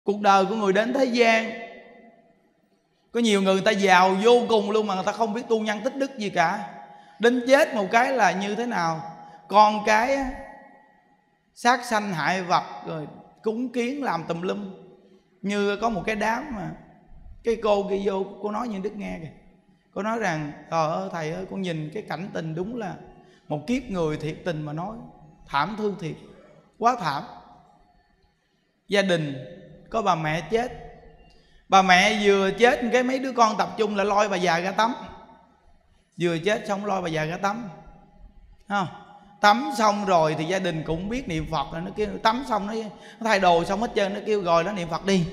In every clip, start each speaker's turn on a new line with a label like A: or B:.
A: Cuộc đời của người đến thế gian, có nhiều người ta giàu vô cùng luôn mà người ta không biết tu nhân tích đức gì cả. Đến chết một cái là như thế nào? Con cái sát sanh hại vật, rồi cúng kiến làm tùm lum. Như có một cái đám mà cái cô kia vô, cô nói như Đức nghe kìa. Cô nói rằng trời ơi thầy ơi, con nhìn cái cảnh tình đúng là một kiếp người thiệt tình mà nói. Thảm thương thiệt, quá thảm. Gia đình có bà mẹ chết. Bà mẹ vừa chết cái mấy đứa con tập trung là lôi bà già ra tắm. Vừa chết xong lôi bà già ra tắm, không? Tắm xong rồi thì gia đình cũng biết niệm Phật rồi. Nó kêu tắm xong nó thay đồ xong hết trơn, nó kêu rồi nó niệm Phật đi.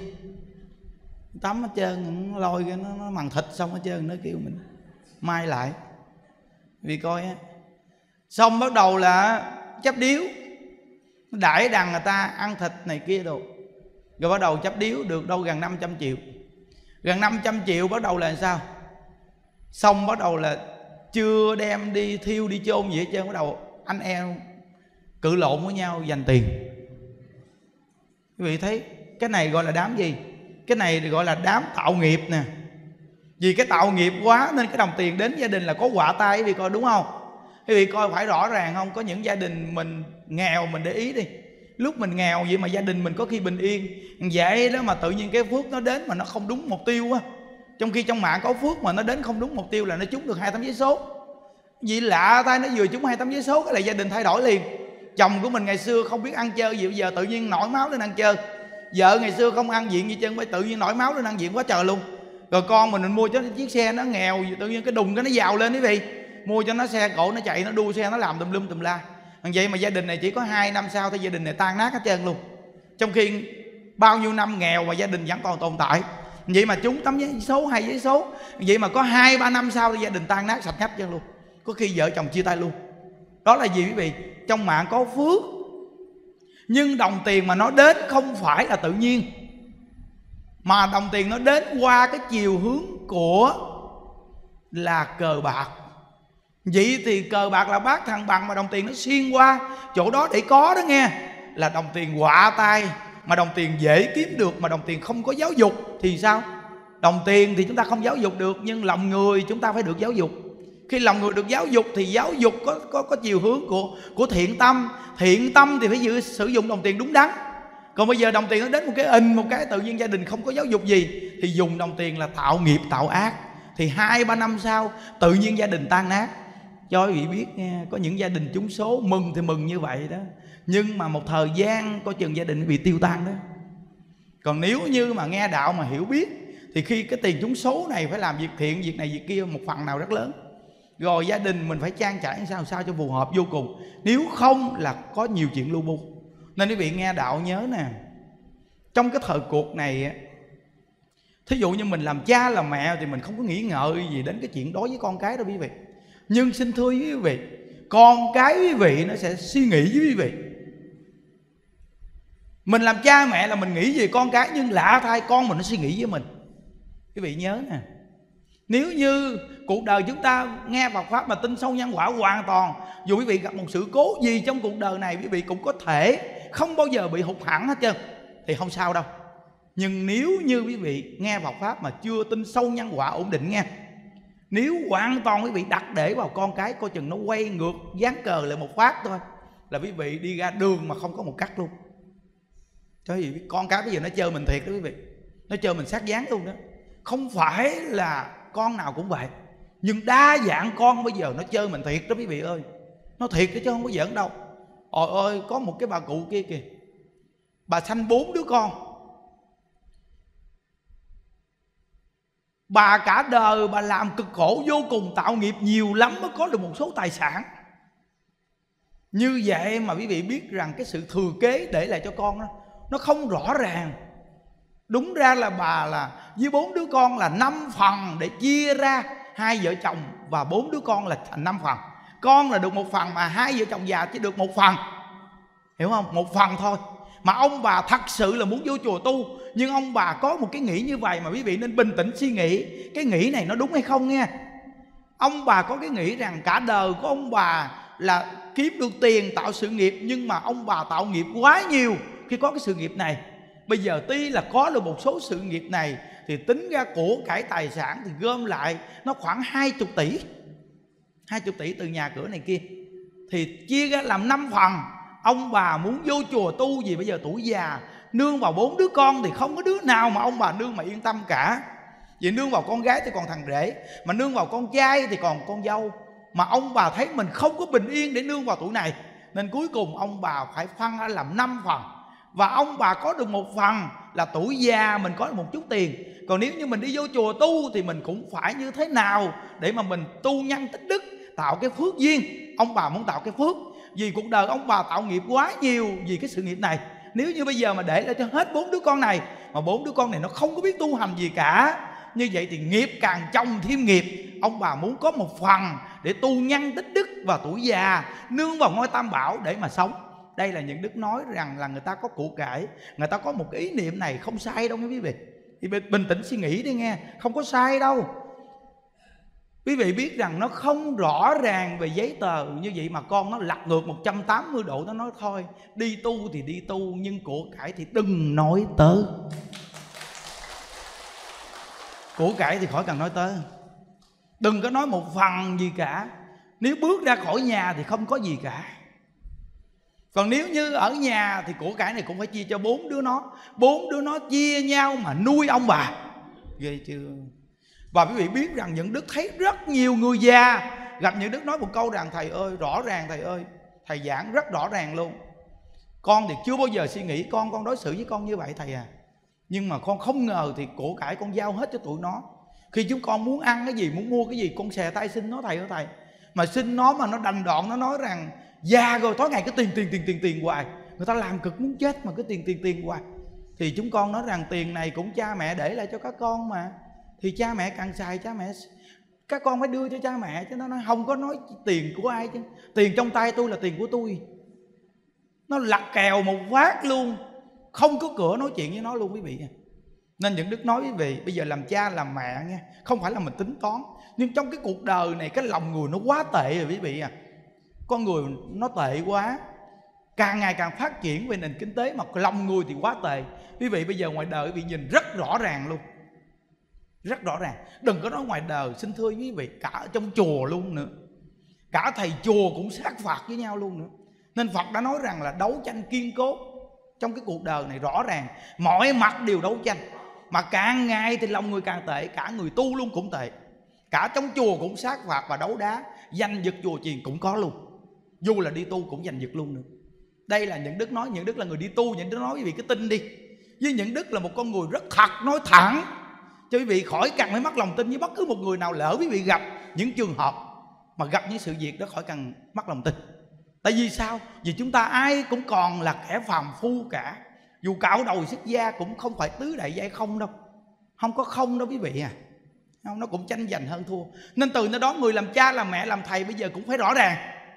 A: Tắm hết trơn, nó lôi cái nó mằn thịt xong hết trơn, nó kêu mình mai lại. Vì coi á, xong bắt đầu là chấp điếu, đãi đằng người ta ăn thịt này kia đồ. Rồi bắt đầu chấp điếu được đâu gần 500 triệu. Gần 500 triệu bắt đầu là sao? Xong bắt đầu là chưa đem đi thiêu đi chôn gì hết trơn, bắt đầu anh em cự lộn với nhau giành tiền. Quý vị thấy cái này gọi là đám gì? Cái này gọi là đám tạo nghiệp nè. Vì cái tạo nghiệp quá nên cái đồng tiền đến gia đình là có quạ tai, quý vị coi đúng không? Quý vị coi phải rõ ràng không? Có những gia đình mình nghèo, mình để ý đi, lúc mình nghèo vậy mà gia đình mình có khi bình yên vậy đó, mà tự nhiên cái phước nó đến mà nó không đúng mục tiêu á. Trong khi trong mạng có phước mà nó đến không đúng mục tiêu là nó trúng được 2 tấm vé số. Vì lạ tay, nó vừa trúng 2 tấm vé số cái là gia đình thay đổi liền. Chồng của mình ngày xưa không biết ăn chơi gì, bây giờ tự nhiên nổi máu lên ăn chơi. Vợ ngày xưa không ăn diện gì chân, tự nhiên nổi máu lên ăn diện quá trời luôn. Rồi con mình mua cho nó chiếc xe nó nghèo, tự nhiên cái đùng cái nó giàu lên quý vị. Mua cho nó xe cộ nó chạy, nó đua xe, nó làm tùm lum tùm la. Vậy mà gia đình này chỉ có 2 năm sau thì gia đình này tan nát hết trơn luôn. Trong khi bao nhiêu năm nghèo mà gia đình vẫn còn tồn tại. Vậy mà trúng tấm giấy số, 2 giấy số, vậy mà có 2-3 năm sau thì gia đình tan nát sạch nhách trơn luôn. Có khi vợ chồng chia tay luôn. Đó là gì quý vị? Trong mạng có phước. Nhưng đồng tiền mà nó đến không phải là tự nhiên, mà đồng tiền nó đến qua cái chiều hướng của là cờ bạc. Vậy thì cờ bạc là bát thằng bằng, mà đồng tiền nó xuyên qua chỗ đó để có đó nghe, là đồng tiền quạ tai. Mà đồng tiền dễ kiếm được, mà đồng tiền không có giáo dục thì sao? Đồng tiền thì chúng ta không giáo dục được, nhưng lòng người chúng ta phải được giáo dục. Khi lòng người được giáo dục thì giáo dục có chiều hướng của thiện tâm. Thiện tâm thì phải sử dụng đồng tiền đúng đắn. Còn bây giờ đồng tiền nó đến một cái tự nhiên gia đình không có giáo dục gì thì dùng đồng tiền là tạo nghiệp tạo ác. Thì 2-3 năm sau tự nhiên gia đình tan nát. Cho quý vị biết nghe, có những gia đình trúng số mừng thì mừng như vậy đó, nhưng mà một thời gian coi chừng gia đình bị tiêu tan đó. Còn nếu như mà nghe đạo mà hiểu biết thì khi cái tiền trúng số này phải làm việc thiện, việc này việc kia một phần nào rất lớn. Rồi gia đình mình phải trang trải sao cho phù hợp vô cùng. Nếu không là có nhiều chuyện lu bu. Nên quý vị nghe đạo nhớ nè, trong cái thời cuộc này, thí dụ như mình làm cha làm mẹ thì mình không có nghĩ ngợi gì đến cái chuyện đối với con cái đâu quý vị. Nhưng xin thưa với quý vị, con cái quý vị nó sẽ suy nghĩ với quý vị. Mình làm cha mẹ là mình nghĩ về con cái, nhưng lạ thay con mình nó suy nghĩ với mình. Quý vị nhớ nè, nếu như cuộc đời chúng ta nghe Phật Pháp mà tin sâu nhân quả hoàn toàn, dù quý vị gặp một sự cố gì trong cuộc đời này, quý vị cũng có thể không bao giờ bị hụt hẫng hết trơn, thì không sao đâu. Nhưng nếu như quý vị nghe Phật Pháp mà chưa tin sâu nhân quả ổn định nghe, nếu hoàn toàn quý vị đặt để vào con cái, coi chừng nó quay ngược dán cờ lại một phát thôi là quý vị đi ra đường mà không có một cắt luôn. Cho quý vị biết, con cái bây giờ nó chơi mình thiệt đó quý vị. Nó chơi mình sát dán luôn đó. Không phải là con nào cũng vậy, nhưng đa dạng con bây giờ nó chơi mình thiệt đó quý vị ơi. Nó thiệt đó chứ không có giỡn đâu. Ôi ơi, có một cái bà cụ kia kìa, bà sanh 4 đứa con. Bà cả đời bà làm cực khổ vô cùng, tạo nghiệp nhiều lắm mới có được một số tài sản. Như vậy mà quý vị biết rằng cái sự thừa kế để lại cho con đó, nó không rõ ràng. Đúng ra là bà là với 4 đứa con là 5 phần để chia ra, 2 vợ chồng và 4 đứa con là thành 5 phần. Con là được 1 phần mà 2 vợ chồng già chỉ được 1 phần. Hiểu không? 1 phần thôi. Mà ông bà thật sự là muốn vô chùa tu, nhưng ông bà có một cái nghĩ như vậy mà quý vị nên bình tĩnh suy nghĩ. Cái nghĩ này nó đúng hay không nghe. Ông bà có cái nghĩ rằng cả đời của ông bà là kiếm được tiền tạo sự nghiệp, nhưng mà ông bà tạo nghiệp quá nhiều khi có cái sự nghiệp này. Bây giờ tuy là có được một số sự nghiệp này thì tính ra của cải tài sản thì gom lại nó khoảng 20 tỷ. 20 tỷ từ nhà cửa này kia, thì chia ra làm 5 phần. Ông bà muốn vô chùa tu gì bây giờ tuổi già, nương vào 4 đứa con thì không có đứa nào mà ông bà nương mà yên tâm cả. Vì nương vào con gái thì còn thằng rể, mà nương vào con trai thì còn con dâu. Mà ông bà thấy mình không có bình yên để nương vào tuổi này, nên cuối cùng ông bà phải phân ra làm 5 phần. Và ông bà có được một phần là tuổi già mình có được một chút tiền. Còn nếu như mình đi vô chùa tu thì mình cũng phải như thế nào để mà mình tu nhân tích đức, tạo cái phước duyên. Ông bà muốn tạo cái phước, vì cuộc đời ông bà tạo nghiệp quá nhiều vì cái sự nghiệp này. Nếu như bây giờ mà để lại cho hết 4 đứa con này, mà 4 đứa con này nó không có biết tu hành gì cả, như vậy thì nghiệp càng chồng thêm nghiệp. Ông bà muốn có một phần để tu nhân tích đức và tuổi già nương vào ngôi Tam Bảo để mà sống. Đây là những đức nói rằng là người ta có của cải, người ta có một cái ý niệm này không sai đâu nha quý vị. Thì bình tĩnh suy nghĩ đi nghe, không có sai đâu. Quý vị biết rằng nó không rõ ràng về giấy tờ như vậy mà con nó lật ngược 180 độ. Nó nói thôi đi tu thì đi tu, nhưng của cải thì đừng nói tới. Của cải thì khỏi cần nói tới, đừng có nói một phần gì cả. Nếu bước ra khỏi nhà thì không có gì cả. Còn nếu như ở nhà thì của cải này cũng phải chia cho 4 đứa nó. 4 đứa nó chia nhau mà nuôi ông bà. Ghê chưa? Và quý vị biết rằng những đức thấy rất nhiều người già gặp những đức nói một câu rằng: thầy ơi, rõ ràng thầy ơi, thầy giảng rất rõ ràng luôn. Con thì chưa bao giờ suy nghĩ con đối xử với con như vậy thầy à. Nhưng mà con không ngờ thì của cải con giao hết cho tụi nó. Khi chúng con muốn ăn cái gì, muốn mua cái gì, con xè tay xin nó thầy ơi thầy. Mà xin nó mà nó đành đoạn, nó nói rằng già rồi tối ngày cứ tiền hoài. Người ta làm cực muốn chết mà cứ tiền hoài. Thì chúng con nói rằng tiền này cũng cha mẹ để lại cho các con mà, thì cha mẹ càng xài các con phải đưa cho cha mẹ chứ. Nó nói không có nói tiền của ai chứ, tiền trong tay tôi là tiền của tôi. Nó lật kèo một phát luôn, không có cửa nói chuyện với nó luôn quý vị. Nên những đức nói quý vị, bây giờ làm cha làm mẹ nha, không phải là mình tính toán, nhưng trong cái cuộc đời này cái lòng người nó quá tệ rồi quý vị à. Con người nó tệ quá, càng ngày càng phát triển về nền kinh tế mà lòng người thì quá tệ. Quý vị bây giờ ngoài đời quý vị nhìn rất rõ ràng luôn, rất rõ ràng. Đừng có nói ngoài đời, xin thưa quý vị, cả ở trong chùa luôn nữa, cả thầy chùa cũng sát phạt với nhau luôn nữa. Nên Phật đã nói rằng là đấu tranh kiên cố. Trong cái cuộc đời này rõ ràng mọi mặt đều đấu tranh, mà càng ngày thì lòng người càng tệ. Cả người tu luôn cũng tệ, cả trong chùa cũng sát phạt và đấu đá, giành giật chùa chiền cũng có luôn. Dù là đi tu cũng giành giật luôn nữa. Đây là những đức nói, những đức là người đi tu. Những đức nói quý vị cứ tin đi, với những đức là một con người rất thật, nói thẳng cho quý vị khỏi cần phải mất lòng tin với bất cứ một người nào. Lỡ quý vị gặp những trường hợp mà gặp những sự việc đó, khỏi cần mất lòng tin. Tại vì sao? Vì chúng ta ai cũng còn là kẻ phàm phu cả. Dù cạo đầu xuất gia cũng không phải tứ đại giai không đâu. Không có không đâu quý vị à. Nó cũng tranh giành hơn thua. Nên từ nơi đó người làm cha làm mẹ làm thầy bây giờ cũng phải rõ ràng.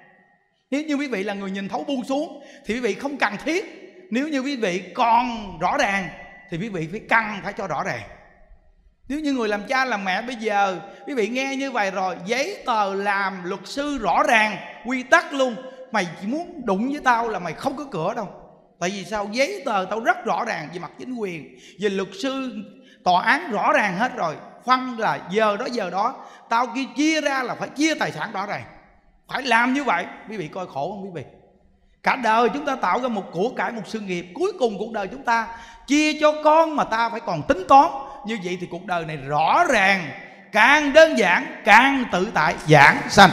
A: Nếu như quý vị là người nhìn thấu buông xuống thì quý vị không cần thiết. Nếu như quý vị còn rõ ràng thì quý vị phải cho rõ ràng. Nếu như người làm cha làm mẹ bây giờ quý vị nghe như vậy rồi, giấy tờ làm luật sư rõ ràng, quy tắc luôn. Mày chỉ muốn đụng với tao là mày không có cửa đâu. Tại vì sao? Giấy tờ tao rất rõ ràng về mặt chính quyền, về luật sư, tòa án rõ ràng hết rồi. Phân là giờ đó tao kia chia ra là phải chia tài sản rõ ràng, phải làm như vậy. Quý vị coi khổ không quý vị? Cả đời chúng ta tạo ra một của cải, một sự nghiệp, cuối cùng cuộc đời chúng ta chia cho con mà ta phải còn tính toán. Như vậy thì cuộc đời này rõ ràng, càng đơn giản càng tự tại giảng sanh,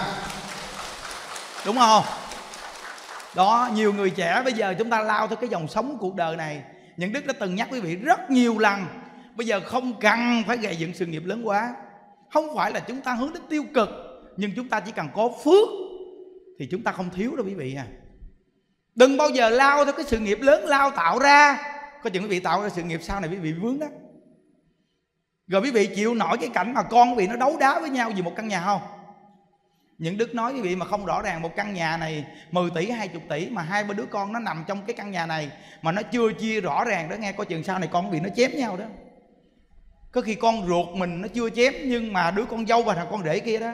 A: đúng không? Đó, nhiều người trẻ bây giờ chúng ta lao theo cái dòng sống cuộc đời này. Những đức đã từng nhắc quý vị rất nhiều lần, bây giờ không cần phải gây dựng sự nghiệp lớn quá. Không phải là chúng ta hướng đến tiêu cực, nhưng chúng ta chỉ cần có phước thì chúng ta không thiếu đâu quý vị à. Đừng bao giờ lao theo cái sự nghiệp lớn lao tạo ra, có chừng quý vị tạo ra sự nghiệp sau này quý vị vướng đó. Rồi quý vị chịu nổi cái cảnh mà con quý vị nó đấu đá với nhau vì một căn nhà không? Những đức nói quý vị mà không rõ ràng, một căn nhà này 10 tỷ 20 tỷ mà 2-3 đứa con nó nằm trong cái căn nhà này mà nó chưa chia rõ ràng đó nghe, coi chừng sau này con quý vị nó chém nhau đó. Có khi con ruột mình nó chưa chém nhưng mà đứa con dâu và thằng con rể kia đó.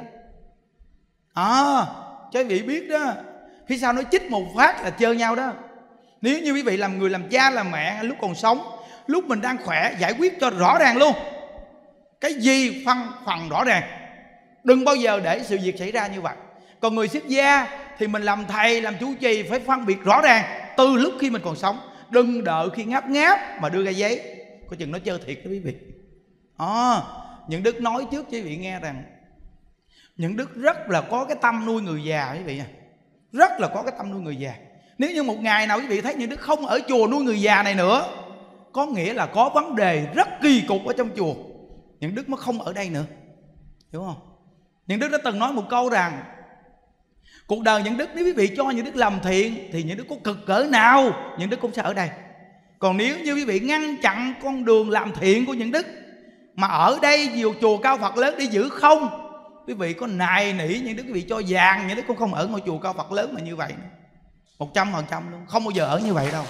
A: Cho quý vị biết đó, phía sau nó chích một phát là chơi nhau đó. Nếu như quý vị làm người làm cha làm mẹ lúc còn sống lúc mình đang khỏe giải quyết cho rõ ràng luôn, cái gì phần rõ ràng. Đừng bao giờ để sự việc xảy ra như vậy. Còn người xuất gia thì mình làm thầy, làm chủ trì phải phân biệt rõ ràng từ lúc khi mình còn sống. Đừng đợi khi ngáp mà đưa ra giấy, coi chừng nó chơi thiệt đó quý vị. Những Đức nói trước cho quý vị nghe rằng những Đức rất là có cái tâm nuôi người già quý vị, rất là có cái tâm nuôi người già. Nếu như một ngày nào quý vị thấy những Đức không ở chùa nuôi người già này nữa, có nghĩa là có vấn đề rất kỳ cục ở trong chùa, những Đức mới không ở đây nữa, hiểu không? Những Đức đã từng nói một câu rằng cuộc đời những Đức, nếu quý vị cho những Đức làm thiện thì những Đức có cực cỡ nào những Đức cũng sẽ ở đây. Còn nếu như quý vị ngăn chặn con đường làm thiện của những Đức mà ở đây nhiều chùa cao Phật lớn đi giữ không, quý vị có nài nỉ những Đức, quý vị cho vàng những Đức cũng không ở ngôi chùa cao Phật lớn mà như vậy 100% luôn, không bao giờ ở như vậy đâu.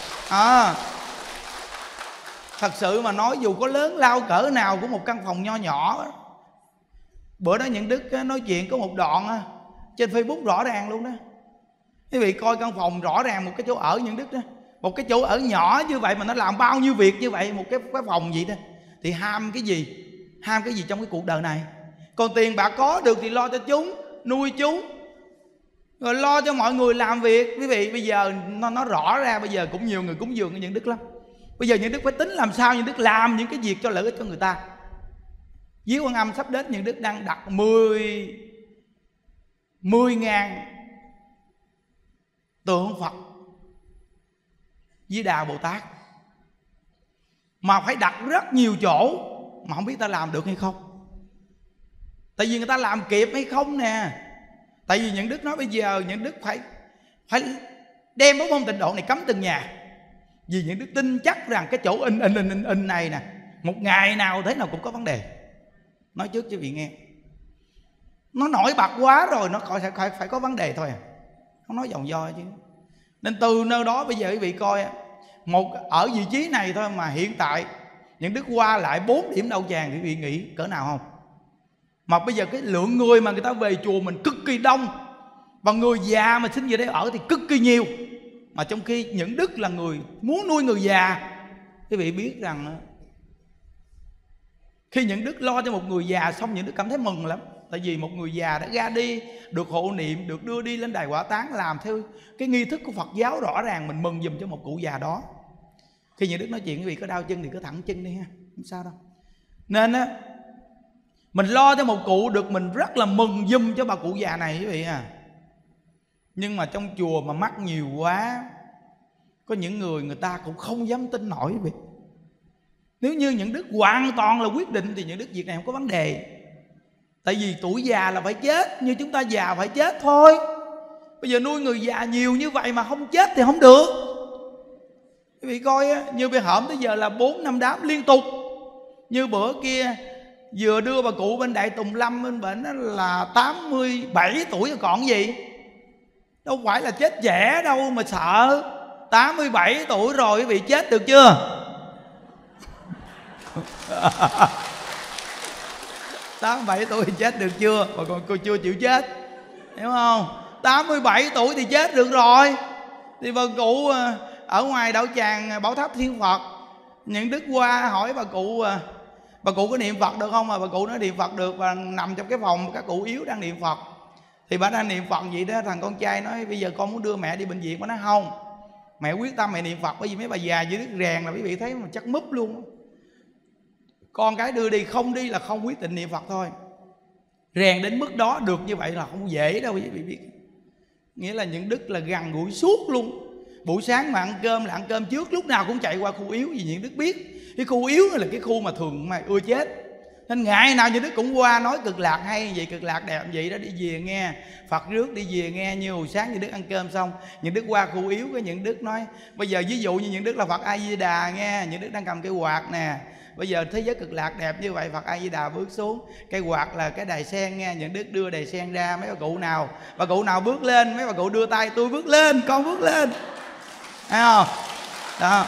A: Thật sự mà nói, dù có lớn lao cỡ nào của một căn phòng nho nhỏ. Bữa đó những Đức nói chuyện có một đoạn trên Facebook rõ ràng luôn đó, quý vị coi căn phòng rõ ràng, một cái chỗ ở những Đức đó, một cái chỗ ở nhỏ như vậy mà nó làm bao nhiêu việc như vậy, một cái phòng gì đó. Thì ham cái gì trong cái cuộc đời này? Còn tiền bạc có được thì lo cho chúng, nuôi chúng, rồi lo cho mọi người làm việc. Quý vị bây giờ nó rõ ra, bây giờ cũng nhiều người cúng dường cho những Đức lắm. Bây giờ những Đức phải tính làm sao những Đức làm những cái việc cho lợi ích cho người ta. Viếng Quan Âm sắp đến, những Đức đang đặt 10.000 tượng Phật Di Đà Bồ Tát, mà phải đặt rất nhiều chỗ, mà không biết ta làm được hay không. Tại vì người ta làm kịp hay không nè. Tại vì những Đức nói bây giờ những Đức phải đem bốn môn tịnh độ này cấm từng nhà. Vì những Đức tin chắc rằng cái chỗ in này nè, một ngày nào thế nào cũng có vấn đề. Nói trước cho vị nghe, nó nổi bật quá rồi, nó phải có vấn đề thôi không nói vòng vo chứ. Nên từ nơi đó bây giờ quý vị coi, ở vị trí này thôi mà hiện tại những Đức qua lại 4 điểm đậu tràng, quý vị nghĩ cỡ nào không? Mà bây giờ cái lượng người mà người ta về chùa mình cực kỳ đông, và người già mà xin về đây ở thì cực kỳ nhiều. Mà trong khi những Đức là người muốn nuôi người già, quý vị biết rằng khi những Đức lo cho một người già xong, những Đức cảm thấy mừng lắm. Tại vì một người già đã ra đi, được hộ niệm, được đưa đi lên đài hỏa táng, làm theo cái nghi thức của Phật giáo rõ ràng, mình mừng giùm cho một cụ già đó. Khi những Đức nói chuyện, quý vị có đau chân thì cứ thẳng chân đi ha, không sao đâu. Nên á, mình lo cho một cụ được, mình rất là mừng giùm cho bà cụ già này quý vị à. Nhưng mà trong chùa mà mắc nhiều quá, có những người ta cũng không dám tin nổi quý vị. Nếu như những Đức hoàn toàn là quyết định thì những Đức việc này không có vấn đề. Tại vì tuổi già là phải chết, như chúng ta già phải chết thôi. Bây giờ nuôi người già nhiều như vậy mà không chết thì không được. Quý vị coi á, như bây hổm tới giờ là 4-5 đám liên tục. Như bữa kia vừa đưa bà cụ bên Đại Tùng Lâm bên bệnh đó là 87 tuổi rồi còn gì. Đâu phải là chết trẻ đâu mà sợ. 87 tuổi rồi quý vị chết được chưa? 87 tuổi thì chết được chưa? Mà còn cô chưa chịu chết, hiểu không? 87 tuổi thì chết được rồi. Thì bà cụ ở ngoài đạo tràng Bảo Tháp Thiên Phật, những Đức qua hỏi bà cụ có niệm Phật được không? Mà bà cụ nói niệm Phật được, và nằm trong cái phòng các cụ yếu đang niệm Phật. Thì bà đang niệm Phật vậy đó, thằng con trai nói bây giờ con muốn đưa mẹ đi bệnh viện. Bà nói không, mẹ quyết tâm mẹ niệm Phật, bởi vì mấy bà già dưới Đức rèn là quý vị thấy mà chắc múp luôn. Con cái đưa đi, không đi là không quyết định niệm Phật thôi. Rèn đến mức đó được như vậy là không dễ đâu quý vị biết. Nghĩa là những Đức là gần gũi suốt luôn. Buổi sáng mà ăn cơm là ăn cơm trước, lúc nào cũng chạy qua khu yếu. Vì những Đức biết cái khu yếu là cái khu mà thường mà ưa chết. Nên ngày nào những Đức cũng qua nói Cực Lạc hay vậy, Cực Lạc đẹp vậy đó, đi về nghe Phật rước, đi về nghe. Như hồi sáng những Đức ăn cơm xong, những Đức qua khu yếu, cái những Đức nói bây giờ ví dụ như những Đức là Phật A Di Đà nghe, những Đức đang cầm cái quạt nè. Bây giờ thế giới Cực Lạc đẹp như vậy, Phật A Di Đà bước xuống, cái quạt là cái đài sen nghe, những Đức đưa đài sen ra. Mấy bà cụ nào bước lên, mấy bà cụ đưa tay, tôi bước lên, con bước lên, thấy không? Đó,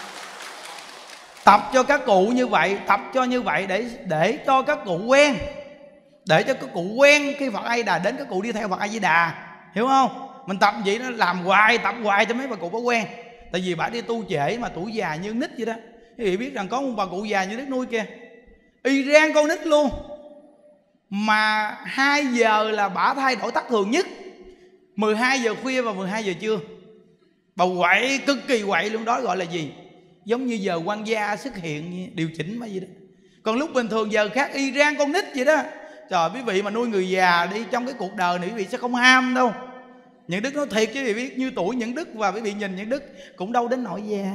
A: tập cho các cụ như vậy, tập cho như vậy để cho các cụ quen, để cho các cụ quen khi Phật A Di Đà đến, các cụ đi theo Phật A Di Đà, hiểu không? Mình tập vậy nó làm hoài, tập hoài cho mấy bà cụ có quen. Tại vì bà đi tu trễ mà tuổi già như nít vậy đó, Quý vị biết rằng có một bà cụ già như Đức nuôi kìa, y rang con nít luôn, mà 2 giờ là bả thay đổi thất thường nhất, 12 giờ khuya và 12 giờ trưa. Bà quậy, cực kỳ quậy luôn, đó gọi là gì? Giống như giờ quan gia xuất hiện, điều chỉnh mà gì đó. Còn lúc bình thường giờ khác, y rang con nít vậy đó. Trời, quý vị mà nuôi người già đi trong cái cuộc đời này, quý vị sẽ không ham đâu. Những Đức nói thiệt chứ quý vị biết, như tuổi Những Đức và quý vị nhìn Những Đức cũng đâu đến nỗi già.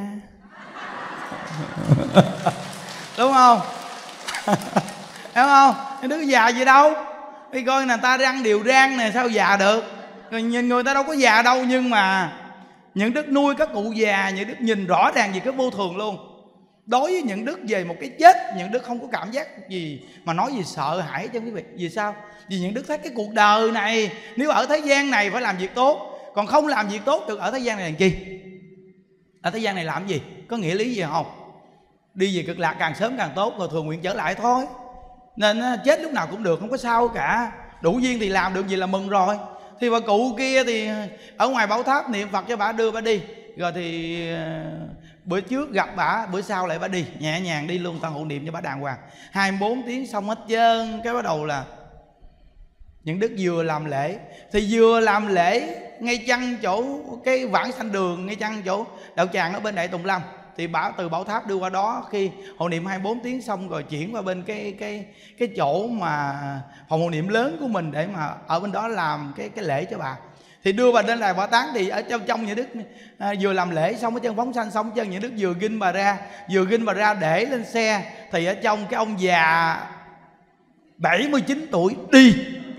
A: Đúng không? Đúng không? Những Đức già gì đâu. Đi coi người ta răng đều rang nè, sao già được? Rồi nhìn người ta đâu có già đâu. Nhưng mà Những Đức nuôi các cụ già, Những Đức nhìn rõ ràng về cái vô thường luôn. Đối với Những Đức về một cái chết, Những Đức không có cảm giác gì mà nói gì sợ hãi cho quý vị. Vì sao? Vì Những Đức thấy cái cuộc đời này, nếu ở thế gian này phải làm việc tốt, còn không làm việc tốt được ở thế gian này làm chi? Ở thế gian này làm gì? Có nghĩa lý gì không? Đi về cực lạc càng sớm càng tốt, rồi thường nguyện trở lại thôi. Nên chết lúc nào cũng được, không có sao cả. Đủ duyên thì làm được gì là mừng rồi. Thì bà cụ kia thì ở ngoài Bảo Tháp niệm Phật cho bà, đưa bà đi. Rồi thì bữa trước gặp bà, bữa sau lại bà đi, nhẹ nhàng đi luôn, ta hộ niệm cho bà đàng hoàng. 24 tiếng xong hết trơn. Cái bắt đầu là Những Đức vừa làm lễ. Thì vừa làm lễ ngay chăng chỗ cái Vãng Sanh Đường, ngay chăng chỗ đạo tràng ở bên Đại Tùng Lâm. Thì bà từ Bảo Tháp đưa qua đó, khi hộ niệm 24 tiếng xong rồi chuyển qua bên cái chỗ mà phòng hộ niệm lớn của mình, để mà ở bên đó làm cái lễ cho bà. Thì đưa bà lên đài Bảo Táng. Thì ở trong Những Đức vừa làm lễ xong, ở chân phóng sanh xong, chân Những Đức vừa ghinh bà ra, để lên xe. Thì ở trong cái ông già 79 tuổi đi.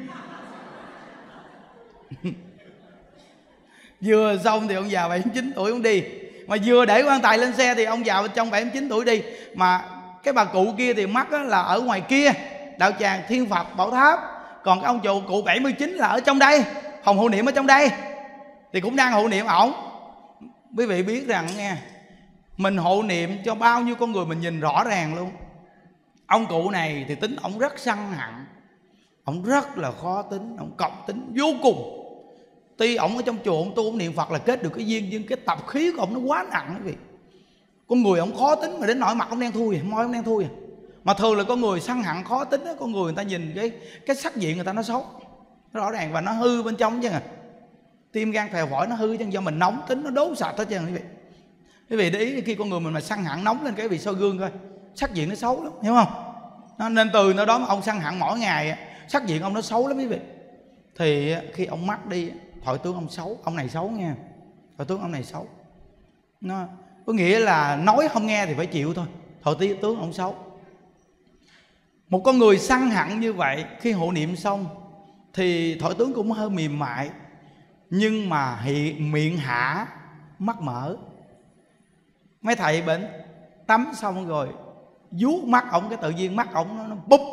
A: Vừa xong thì ông già 79 tuổi ông đi, mà vừa để quan tài lên xe thì ông già trong 79 tuổi đi. Mà cái bà cụ kia thì mắt là ở ngoài kia, đạo tràng Thiên Phật Bảo Tháp. Còn cái ông cụ 79 là ở trong đây, phòng hộ niệm ở trong đây, thì cũng đang hộ niệm ổng. Quý vị biết rằng nghe, mình hộ niệm cho bao nhiêu con người mình nhìn rõ ràng luôn. Ông cụ này thì tính ổng rất săn hận, ổng rất là khó tính, ổng cọc tính vô cùng. Tuy ổng ở trong chùa ổng tu, ổng niệm Phật là kết được cái duyên, nhưng cái tập khí của ổng nó quá nặng quý vị. Con người ổng khó tính mà đến nỗi mặt ổng đen thui, môi ổng đen thui. Mà thường là con người săn hận khó tính đó, con người ta nhìn cái sắc diện người ta nó xấu, nó rõ ràng, và nó hư bên trong chứ. Tim gan phèo phổi nó hư chứ, do mình nóng tính nó đốn sạch hết trơn quý vị. Quý vị để ý khi con người mình mà săn hận nóng lên, cái vị soi gương coi sắc diện nó xấu lắm, hiểu không? Nên từ nơi đó mà ông săn hận mỗi ngày, sắc diện ông nó xấu lắm quý vị. Thì khi ông mất đi, thoại tướng ông xấu, ông này xấu nha, thoại tướng ông này xấu. Nó có nghĩa là nói không nghe thì phải chịu thôi, thoại tướng ông xấu. Một con người săn hận như vậy, khi hộ niệm xong thì thoại tướng cũng hơi mềm mại, nhưng mà miệng hả mắt mở. Mấy thầy bệnh tắm xong rồi vuốt mắt ổng, cái tự nhiên mắt ổng nó búp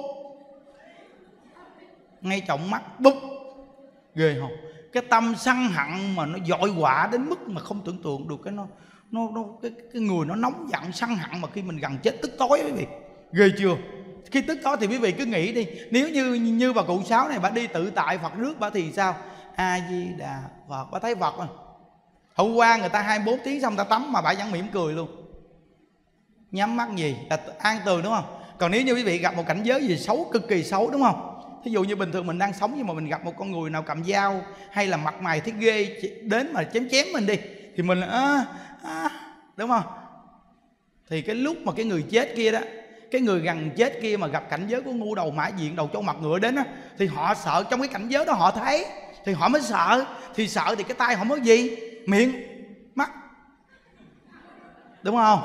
A: ngay trọng mắt, búp ghê không? Cái tâm sân hận mà nó dội quả đến mức mà không tưởng tượng được. Cái người nó nóng giận sân hận, mà khi mình gần chết tức tối quý vị, ghê chưa? Khi tức tối thì quý vị cứ nghĩ đi, nếu như bà cụ Sáu này bà đi tự tại Phật rước bà thì sao? A Di Đà Phật, bà thấy Phật rồi. Hôm qua người ta 24 tiếng xong ta tắm mà bà vẫn mỉm cười luôn, nhắm mắt gì là an tường, đúng không? Còn nếu như quý vị gặp một cảnh giới gì xấu, cực kỳ xấu, đúng không? Thí dụ như bình thường mình đang sống, nhưng mà mình gặp một con người nào cầm dao hay là mặt mày thấy ghê đến mà chém mình đi, thì mình đúng không? Thì cái lúc mà cái người chết kia đó, cái người gần chết kia mà gặp cảnh giới của ngu đầu mã diện, đầu trâu mặt ngựa đến đó, thì họ sợ. Trong cái cảnh giới đó họ thấy thì họ mới sợ. Thì sợ thì cái tay họ mới gì? Miệng, mắt, đúng không?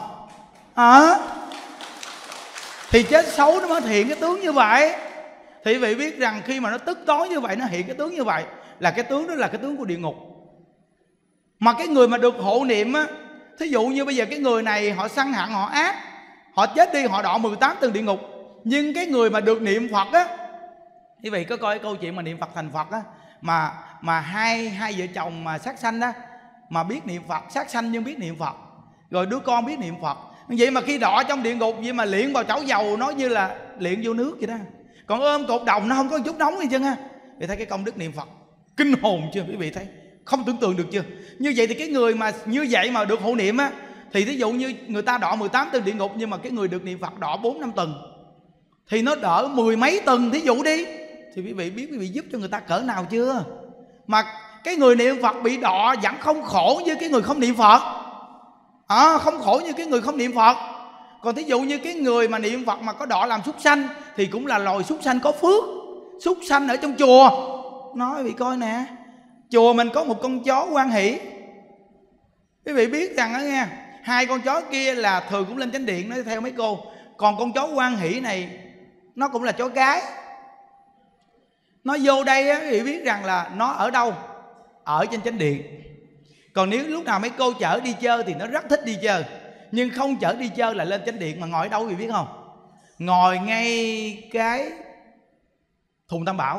A: Thì chết xấu nó mới hiện cái tướng như vậy. Thì quý vị biết rằng khi mà nó tức tối như vậy, nó hiện cái tướng như vậy, là cái tướng đó là cái tướng của địa ngục. Mà cái người mà được hộ niệm á, thí dụ như bây giờ cái người này họ sân hận, họ ác, họ chết đi họ đọa 18 tầng địa ngục. Nhưng cái người mà được niệm Phật á, quý vị có coi cái câu chuyện mà niệm Phật thành Phật á, mà hai vợ chồng mà sát sanh đó, mà biết niệm Phật, sát sanh nhưng biết niệm Phật, rồi đứa con biết niệm Phật. Vậy mà khi đọa trong địa ngục, vậy mà luyện vào chảo dầu, nó như là luyện vô nước vậy đó. Còn ôm cột đồng nó không có chút nóng gì chân ha. Vì thấy cái công đức niệm Phật kinh hồn chưa? Quý vị thấy không tưởng tượng được chưa? Như vậy thì cái người mà như vậy mà được hộ niệm á, Thì thí dụ như người ta đọa 18 tầng địa ngục, nhưng mà cái người được niệm Phật đọa 4-5 tầng thì nó đỡ 10 mấy tầng thí dụ đi. Thì quý vị biết quý vị giúp cho người ta cỡ nào chưa? Mà cái người niệm Phật bị đọa vẫn không khổ như cái người không niệm Phật. Không khổ như cái người không niệm Phật. Còn thí dụ như cái người mà niệm Phật mà có đọa làm súc sanh thì cũng là loài súc sanh có phước. Súc sanh ở trong chùa, nói vị coi nè, chùa mình có một con chó Hoan Hỷ. Quý vị biết rằng đó nghe, hai con chó kia là thường cũng lên chánh điện nói theo mấy cô. Còn con chó Hoan Hỷ này nó cũng là chó cái. Nó vô đây á, quý vị biết rằng là nó ở đâu? Ở trên chánh điện. Còn nếu lúc nào mấy cô chở đi chơi thì nó rất thích đi chơi, nhưng không chở đi chơi là lên chánh điện. Mà ngồi ở đâu quý vị biết không? Ngồi ngay cái thùng Tam Bảo.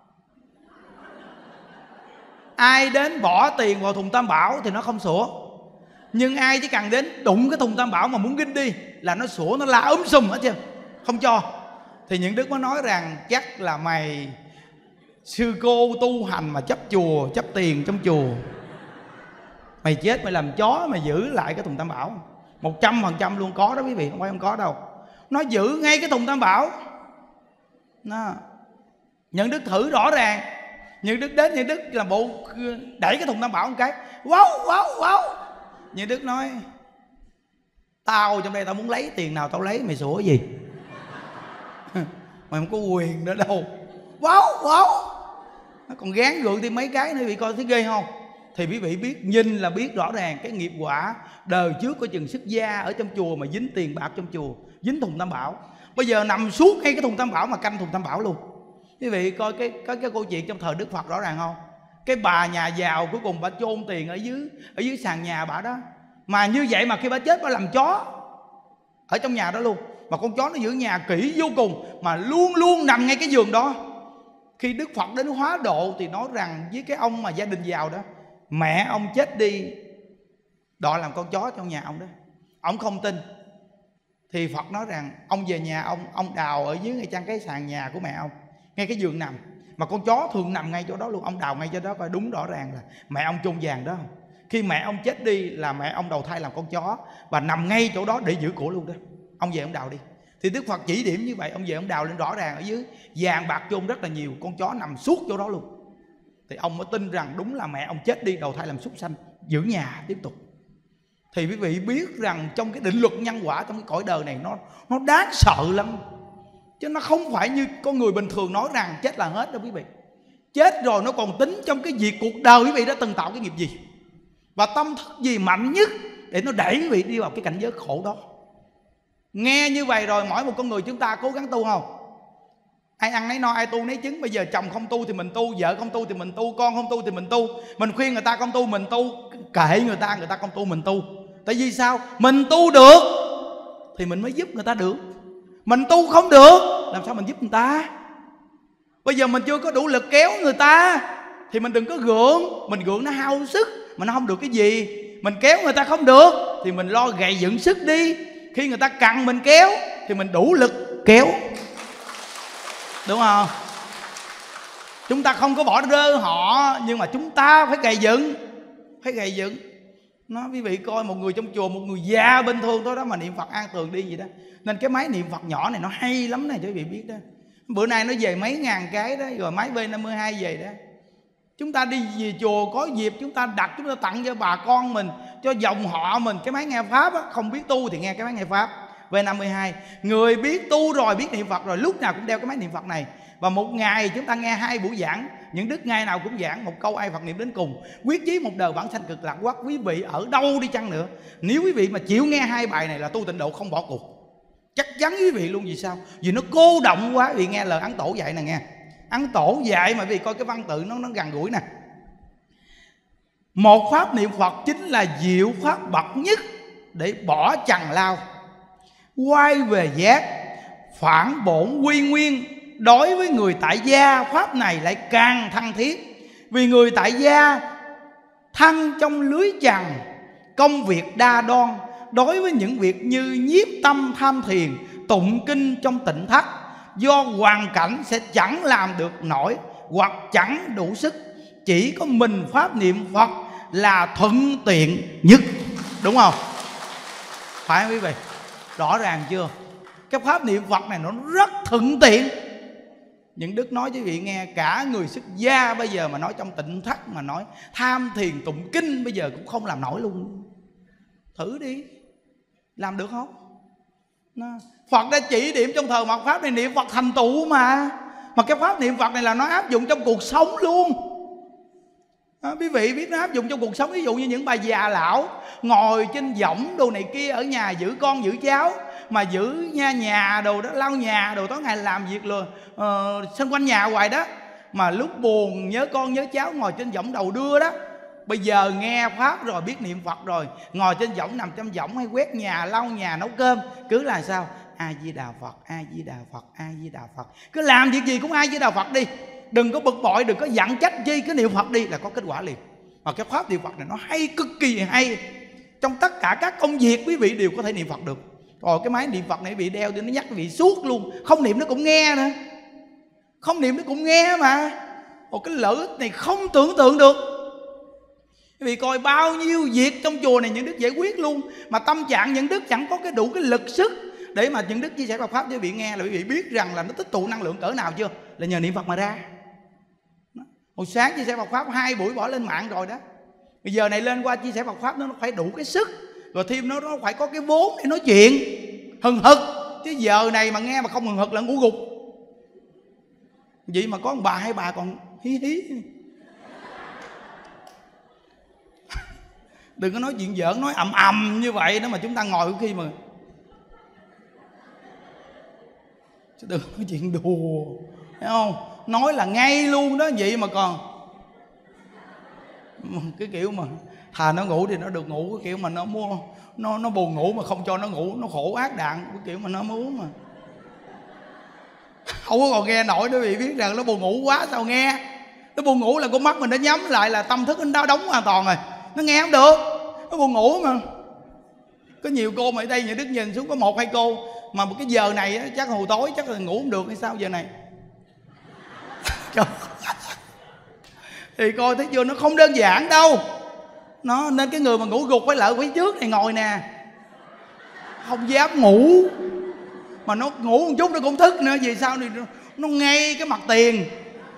A: Ai đến bỏ tiền vào thùng Tam Bảo thì nó không sủa, nhưng ai chỉ cần đến đụng cái thùng Tam Bảo mà muốn ginh đi là nó sủa, nó la sùm hết trơn, không cho. Thì những đức mới nói rằng chắc là mày sư cô tu hành mà chấp chùa, chấp tiền trong chùa, mày chết mày làm chó mày giữ lại cái thùng Tam Bảo. 100% luôn, có đó quý vị, không phải không có đâu. Nó giữ ngay cái thùng Tam Bảo. Nó Nhận đức thử rõ ràng. Nhận đức đến, Nhận đức là bộ đẩy cái thùng Tam Bảo một cái, wow. Nhận đức nói tao trong đây tao muốn lấy tiền nào tao lấy, mày sủa gì? Mày không có quyền nữa đâu. Wow. Nó còn gán gượng thêm mấy cái nữa, quý vị coi thấy ghê không? Thì quý vị biết, nhìn là biết rõ ràng cái nghiệp quả đời trước có chừng xuất gia ở trong chùa mà dính tiền bạc trong chùa, dính thùng Tam Bảo. Bây giờ nằm suốt ngay cái thùng Tam Bảo mà canh thùng Tam Bảo luôn. Quý vị coi cái câu chuyện trong thời Đức Phật rõ ràng không? Cái bà nhà giàu cuối cùng bà chôn tiền ở dưới sàn nhà bà đó. Mà như vậy mà khi bà chết bà làm chó ở trong nhà đó luôn. Mà con chó nó giữ nhà kỹ vô cùng, mà luôn luôn nằm ngay cái giường đó. Khi Đức Phật đến hóa độ thì nói rằng với cái ông mà gia đình giàu đó, mẹ ông chết đi đọa làm con chó trong nhà ông đó. Ông không tin. Thì Phật nói rằng ông về nhà ông đào ở dưới ngay trang cái sàn nhà của mẹ ông, ngay cái giường nằm. Mà con chó thường nằm ngay chỗ đó luôn. Ông đào ngay chỗ đó coi đúng rõ ràng là mẹ ông chôn vàng đó không? Khi mẹ ông chết đi là mẹ ông đầu thai làm con chó và nằm ngay chỗ đó để giữ của luôn đó. Ông về ông đào đi. Thì Đức Phật chỉ điểm như vậy. Ông về ông đào lên rõ ràng ở dưới vàng bạc chôn rất là nhiều, con chó nằm suốt chỗ đó luôn. Thì ông mới tin rằng đúng là mẹ ông chết đi đầu thai làm súc sanh, giữ nhà tiếp tục. Thì quý vị biết rằng trong cái định luật nhân quả trong cái cõi đời này nó đáng sợ lắm. Chứ nó không phải như con người bình thường nói rằng chết là hết đâu quý vị. Chết rồi nó còn tính trong cái việc cuộc đời quý vị đã từng tạo cái nghiệp gì và tâm thức gì mạnh nhất để nó đẩy quý vị đi vào cái cảnh giới khổ đó. Nghe như vậy rồi mỗi một con người chúng ta cố gắng tu không? Ai ăn nấy no, ai tu nấy chứng. Bây giờ chồng không tu thì mình tu, vợ không tu thì mình tu, con không tu thì mình tu. Mình khuyên người ta không tu mình tu, kệ người ta không tu mình tu. Tại vì sao? Mình tu được thì mình mới giúp người ta được. Mình tu không được làm sao mình giúp người ta? Bây giờ mình chưa có đủ lực kéo người ta thì mình đừng có gượng. Mình gượng nó hao sức mà nó không được cái gì. Mình kéo người ta không được thì mình lo gầy dựng sức đi. Khi người ta cần mình kéo thì mình đủ lực kéo, đúng không? Chúng ta không có bỏ rơi họ, nhưng mà chúng ta phải gầy dựng. Phải gầy dựng. Nó quý vị coi một người trong chùa, một người già bình thường thôi đó mà niệm Phật an tường đi vậy đó. Nên cái máy niệm Phật nhỏ này nó hay lắm này cho quý vị biết đó. Bữa nay nó về mấy ngàn cái đó, rồi máy B52 về đó. Chúng ta đi về chùa có dịp chúng ta đặt, chúng ta tặng cho bà con mình, cho dòng họ mình cái máy nghe Pháp á. Không biết tu thì nghe cái máy nghe Pháp V52. Người biết tu rồi, biết niệm Phật rồi, lúc nào cũng đeo cái máy niệm Phật này. Và một ngày chúng ta nghe 2 buổi giảng. Những đức ngày nào cũng giảng một câu ai Phật niệm đến cùng, quyết chí một đời vãng sanh cực lạc quốc. Quý vị ở đâu đi chăng nữa, nếu quý vị mà chịu nghe 2 bài này là tu tịnh độ không bỏ cuộc. Chắc chắn quý vị luôn. Vì sao? Vì nó cô động quá. Quý vị nghe lời Ấn Tổ dạy nè nghe. Ấn Tổ dạy mà quý vị coi cái văn tự nó gần gũi nè. Một pháp niệm Phật chính là diệu pháp bậc nhất để bỏ trần lao, quay về giác, phản bổn quy nguyên. Đối với người tại gia, pháp này lại càng thân thiết. Vì người tại gia thân trong lưới trần, công việc đa đoan. Đối với những việc như nhiếp tâm tham thiền, tụng kinh trong tịnh thất, do hoàn cảnh sẽ chẳng làm được nổi hoặc chẳng đủ sức. Chỉ có mình pháp niệm Phật là thuận tiện nhất. Đúng không? phải không quý vị? Rõ ràng chưa? Cái pháp niệm Phật này nó rất thuận tiện. Những Đức nói với quý vị nghe, cả người xuất gia bây giờ mà nói trong tịnh thất mà nói tham thiền tụng kinh bây giờ cũng không làm nổi luôn. Thử đi, làm được không? Phật đã chỉ điểm trong thời mạt pháp này, niệm Phật thành tựu mà cái pháp niệm Phật này là nó áp dụng trong cuộc sống luôn. Quý vị biết nó áp dụng trong cuộc sống. Ví dụ như những bà già lão ngồi trên võng đồ này kia ở nhà giữ con giữ cháu, mà giữ nhà đồ đó, lau nhà đồ, tối ngày làm việc luôn xung quanh nhà hoài đó, mà lúc buồn nhớ con nhớ cháu ngồi trên võng đầu đưa đó. Bây giờ nghe pháp rồi, biết niệm Phật rồi, ngồi trên võng, nằm trong võng hay quét nhà, lau nhà, nấu cơm, cứ là sao? A Di Đà Phật, A Di Đà Phật, A Di Đà Phật. Cứ làm việc gì cũng A Di Đà Phật đi, đừng có bực bội, đừng có giận trách chi, cứ niệm Phật đi là có kết quả liền. Mà cái pháp niệm Phật này nó hay, cực kỳ hay. Trong tất cả các công việc quý vị đều có thể niệm Phật được. Rồi cái máy niệm Phật này bị đeo thì nó nhắc quý vị suốt luôn, không niệm nó cũng nghe nữa, không niệm nó cũng nghe mà. Ồ, cái lợi ích này không tưởng tượng được. Quý vị coi bao nhiêu việc trong chùa này những Đức giải quyết luôn, mà tâm trạng những Đức chẳng có cái đủ cái lực sức để mà những Đức chia sẻ Phật pháp cho quý vị nghe, là quý vị biết rằng là nó tích tụ năng lượng cỡ nào chưa? Là nhờ niệm Phật mà ra. Hồi sáng chia sẻ Phật pháp 2 buổi bỏ lên mạng rồi đó, bây giờ này lên qua chia sẻ Phật pháp nó phải đủ cái sức, rồi thêm nó phải có cái vốn để nói chuyện hừng hực. Chứ giờ này mà nghe mà không hừng hực là ngủ gục. Vậy mà có một bà hai bà còn hí hí. Đừng có nói chuyện giỡn, nói ầm ầm như vậy đó mà chúng ta ngồi khi mà chứ đừng nói chuyện đùa, thấy không? Nói là ngay luôn đó, vậy mà còn cái kiểu mà thà nó ngủ thì nó được ngủ, cái kiểu mà nó buồn ngủ mà không cho nó ngủ, nó khổ ác đạn, cái kiểu mà nó muốn mà không có còn nghe nổi nữa. Vì biết rằng nó buồn ngủ quá sao nghe. Nó buồn ngủ là con mắt mình nó nhắm lại là tâm thức nó đóng hoàn toàn rồi, nó nghe không được, nó buồn ngủ mà. Có nhiều cô mà ở đây những Đức nhìn xuống có 1-2 cô mà một cái giờ này á, chắc hồi tối chắc là ngủ không được hay sao giờ này. Thì coi thấy chưa, nó không đơn giản đâu. Nó nên cái người mà ngủ gục với lợi phía trước này ngồi nè, không dám ngủ, mà nó ngủ một chút nó cũng thức nữa. Vì sao thì nó ngay cái mặt tiền,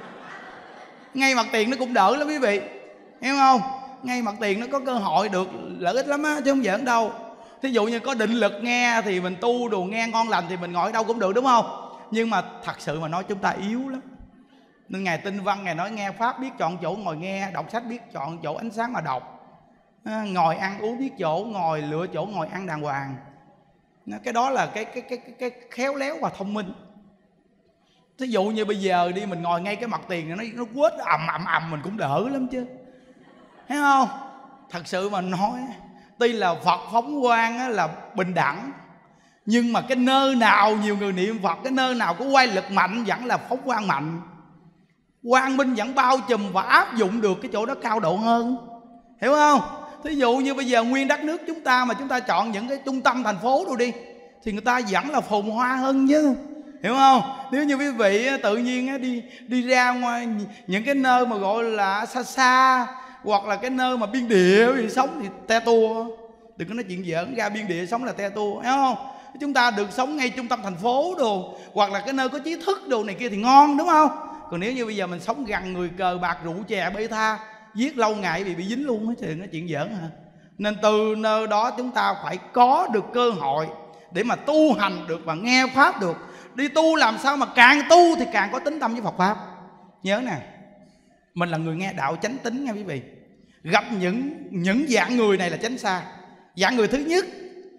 A: ngay mặt tiền nó cũng đỡ lắm quý vị, hiểu không? Ngay mặt tiền nó có cơ hội được lợi ích lắm á, chứ không giỡn đâu. Thí dụ như có định lực nghe thì mình tu đồ nghe ngon lành thì mình ngồi ở đâu cũng được, đúng không? Nhưng mà thật sự mà nói chúng ta yếu lắm. Nên Ngài Tinh Văn Ngài nói nghe pháp biết chọn chỗ ngồi nghe, đọc sách biết chọn chỗ ánh sáng mà đọc, ngồi ăn uống biết chỗ ngồi, lựa chỗ ngồi ăn đàng hoàng. Cái đó là cái khéo léo và thông minh. Thí dụ như bây giờ đi mình ngồi ngay cái mặt tiền nó quết ầm mình cũng đỡ lắm chứ, thấy không? Thật sự mà nói, tuy là Phật phóng quang là bình đẳng, nhưng mà cái nơi nào nhiều người niệm Phật, cái nơi nào có quay lực mạnh vẫn là phóng quang mạnh. Quang minh vẫn bao trùm và áp dụng được cái chỗ đó cao độ hơn, hiểu không? Thí dụ như bây giờ nguyên đất nước chúng ta mà chúng ta chọn những cái trung tâm thành phố đâu đi thì người ta vẫn là phồn hoa hơn chứ, hiểu không? Nếu như quý vị tự nhiên đi ra ngoài những cái nơi mà gọi là xa xa, hoặc là cái nơi mà biên địa thì sống thì te tua. Đừng có nói chuyện giỡn, ra biên địa sống là te tua, hiểu không? Chúng ta được sống ngay trung tâm thành phố đồ, hoặc là cái nơi có trí thức đồ này kia thì ngon, đúng không? Còn nếu như bây giờ mình sống gần người cờ bạc rượu chè bê tha, giết lâu ngày bị dính luôn thì nói chuyện giỡn hả? Nên từ nơi đó chúng ta phải có được cơ hội để mà tu hành được và nghe pháp được. Đi tu làm sao mà càng tu thì càng có tín tâm với Phật pháp. Nhớ nè, mình là người nghe đạo chánh tín nha quý vị. Gặp những dạng người này là tránh xa. Dạng người thứ nhất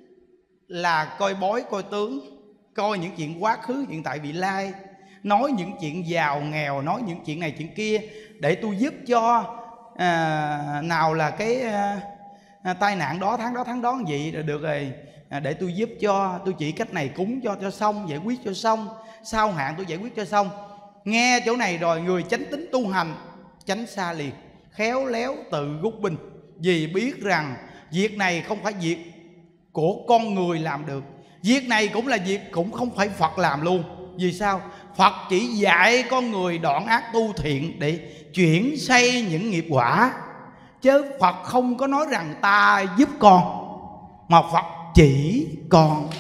A: là coi bói coi tướng, coi những chuyện quá khứ hiện tại vị lai, nói những chuyện giàu nghèo, nói những chuyện này chuyện kia để tôi giúp cho nào là cái tai nạn đó tháng đó vậy rồi được rồi, để tôi giúp cho, tôi chỉ cách này cúng cho xong, giải quyết cho xong, sau hạn tôi giải quyết cho xong. Nghe chỗ này rồi người chánh tín tu hành tránh xa liền, khéo léo tự rút binh. Vì biết rằng việc này không phải việc của con người làm được, việc này cũng là việc cũng không phải Phật làm luôn. Vì sao? Phật chỉ dạy con người đoạn ác tu thiện để chuyển xây những nghiệp quả, chứ Phật không có nói rằng ta giúp con, mà Phật chỉ con.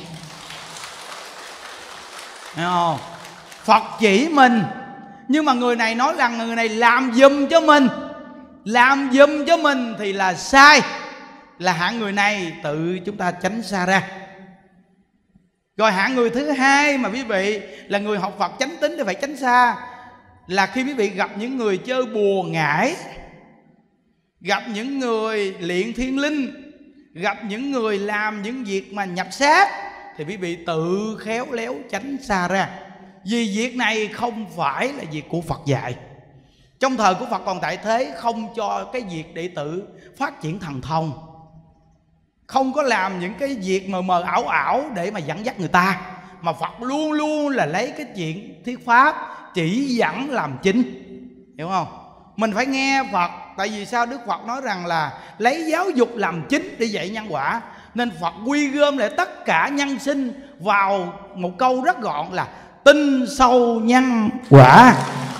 A: Thấy không? Phật chỉ mình, nhưng mà người này nói rằng người này làm giùm cho mình. Làm giùm cho mình thì là sai, là hạng người này tự chúng ta tránh xa ra. Rồi hạng người thứ hai mà quý vị là người học Phật chánh tín thì phải tránh xa, là khi quý vị gặp những người chơi bùa ngải, gặp những người luyện thiên linh, gặp những người làm những việc mà nhập xác, thì quý vị tự khéo léo tránh xa ra. Vì việc này không phải là việc của Phật dạy. Trong thời của Phật còn tại thế, không cho cái việc đệ tử phát triển thần thông, không có làm những cái việc mờ mờ ảo ảo để mà dẫn dắt người ta, mà Phật luôn luôn là lấy cái chuyện thuyết pháp chỉ dẫn làm chính. Hiểu không? Mình phải nghe Phật. Tại vì sao? Đức Phật nói rằng là lấy giáo dục làm chính để dạy nhân quả. Nên Phật quy gom lại tất cả nhân sinh vào một câu rất gọn là tin sâu nhân quả.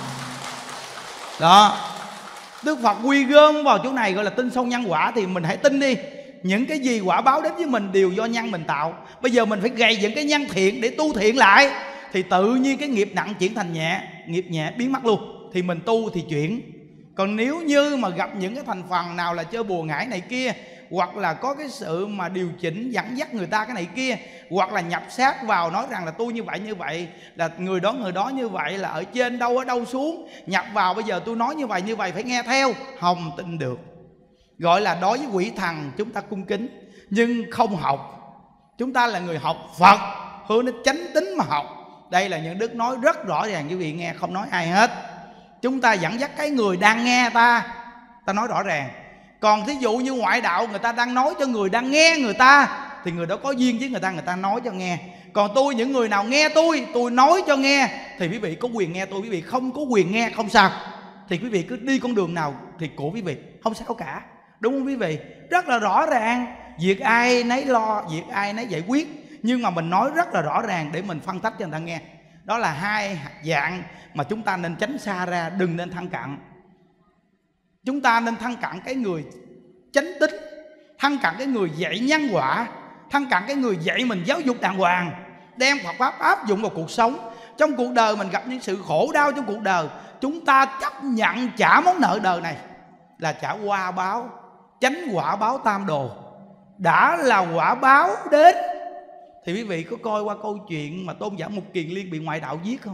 A: Đó, Đức Phật quy gom vào chỗ này gọi là tin sâu nhân quả. Thì mình hãy tin đi, những cái gì quả báo đến với mình đều do nhân mình tạo. Bây giờ mình phải gầy những cái nhân thiện để tu thiện lại, thì tự nhiên cái nghiệp nặng chuyển thành nhẹ, nghiệp nhẹ biến mất luôn. Thì mình tu thì chuyển. Còn nếu như mà gặp những cái thành phần nào là chơi bùa ngải này kia, hoặc là có cái sự mà điều chỉnh dẫn dắt người ta cái này kia, hoặc là nhập xác vào nói rằng là tôi như vậy, là người đó như vậy, là ở trên đâu ở đâu xuống, nhập vào bây giờ tôi nói như vậy phải nghe theo, không tin được. Gọi là đối với quỷ thần chúng ta cung kính nhưng không học. Chúng ta là người học Phật, hướng đến chánh tín mà học. Đây là những đức nói rất rõ ràng, quý vị nghe không nói ai hết. Chúng ta dẫn dắt cái người đang nghe ta nói rõ ràng. Còn thí dụ như ngoại đạo, người ta đang nói cho người đang nghe người ta, thì người đó có duyên với người ta nói cho nghe. Còn tôi, những người nào nghe tôi nói cho nghe, thì quý vị có quyền nghe tôi, quý vị không có quyền nghe không sao. Thì quý vị cứ đi con đường nào thì của quý vị, không sao cả. Đúng không quý vị? Rất là rõ ràng, việc ai nấy lo, việc ai nấy giải quyết. Nhưng mà mình nói rất là rõ ràng để mình phân tích cho người ta nghe. Đó là hai dạng mà chúng ta nên tránh xa ra, đừng nên thân cận. Chúng ta nên thân cận cái người chánh tín, thân cận cái người dạy nhân quả, thân cận cái người dạy mình giáo dục đàng hoàng, đem Phật pháp áp dụng vào cuộc sống. Trong cuộc đời mình gặp những sự khổ đau trong cuộc đời, chúng ta chấp nhận trả món nợ đời này là trả qua báo, tránh quả báo tam đồ. Đã là quả báo đến thì quý vị có coi qua câu chuyện mà Tôn giả Mục Kiền Liên bị ngoại đạo giết không?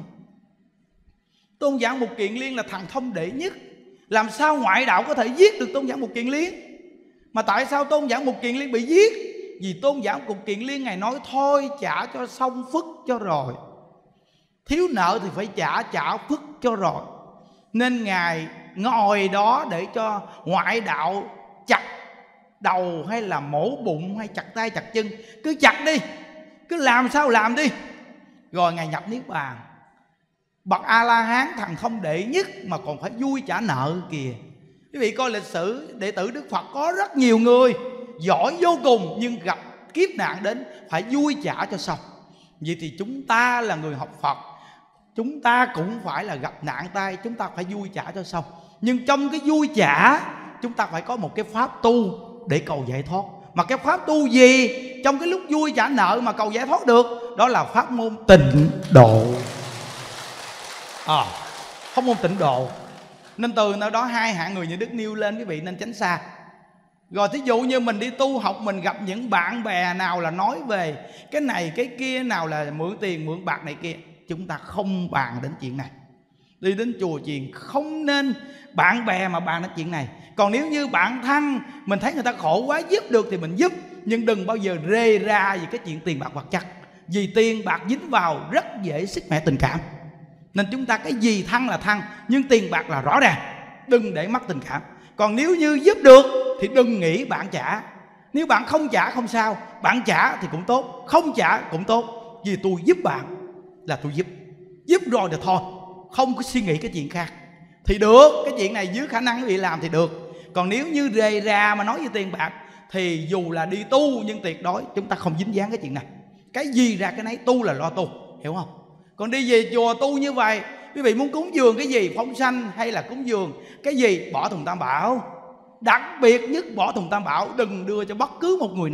A: Tôn giả Mục Kiền Liên là thần thông đệ nhất, làm sao ngoại đạo có thể giết được Tôn giả Mục Kiền Liên? Mà tại sao Tôn giả Mục Kiền Liên bị giết? Vì Tôn giả Mục Kiền Liên ngài nói thôi trả cho xong phức cho rồi, thiếu nợ thì phải trả phức cho rồi. Nên ngài ngồi đó để cho ngoại đạo chặt đầu hay là mổ bụng hay chặt tay chặt chân, cứ chặt đi, cứ làm sao làm đi. Rồi ngài nhập niết bàn, bậc A La Hán thần thông đệ nhất mà còn phải vui trả nợ kìa. Quý vị coi lịch sử đệ tử Đức Phật có rất nhiều người giỏi vô cùng, nhưng gặp kiếp nạn đến phải vui trả cho xong. Vậy thì chúng ta là người học Phật, chúng ta cũng phải là gặp nạn tai, chúng ta phải vui trả cho xong. Nhưng trong cái vui trả, chúng ta phải có một cái pháp tu để cầu giải thoát. Mà cái pháp tu gì trong cái lúc vui trả nợ mà cầu giải thoát được? Đó là pháp môn tịnh độ. Pháp môn tịnh độ. Nên từ nơi đó hai hạng người như Đức nêu lên, quý vị nên tránh xa. Rồi thí dụ như mình đi tu học, mình gặp những bạn bè nào là nói về cái này cái kia, nào là mượn tiền mượn bạc này kia, chúng ta không bàn đến chuyện này. Đi đến chùa chiền không nên bạn bè mà bàn đến chuyện này. Còn nếu như bạn thân mình thấy người ta khổ quá giúp được thì mình giúp, nhưng đừng bao giờ rê ra về cái chuyện tiền bạc vật chất. Vì tiền bạc dính vào rất dễ sức mẻ tình cảm. Nên chúng ta cái gì thân là thân, nhưng tiền bạc là rõ ràng, đừng để mất tình cảm. Còn nếu như giúp được thì đừng nghĩ bạn trả. Nếu bạn không trả không sao, bạn trả thì cũng tốt, không trả cũng tốt. Vì tôi giúp bạn là tôi giúp rồi thì thôi, không có suy nghĩ cái chuyện khác thì được. Cái chuyện này dưới khả năng quý vị làm thì được. Còn nếu như rề ra mà nói về tiền bạc thì dù là đi tu nhưng tuyệt đối chúng ta không dính dáng cái chuyện này. Cái gì ra cái nấy, tu là lo tu, hiểu không? Còn đi về chùa tu như vậy, quý vị muốn cúng dường cái gì, phong sanh hay là cúng dường cái gì, bỏ thùng tam bảo. Đặc biệt nhất bỏ thùng tam bảo, đừng đưa cho bất cứ một người nào.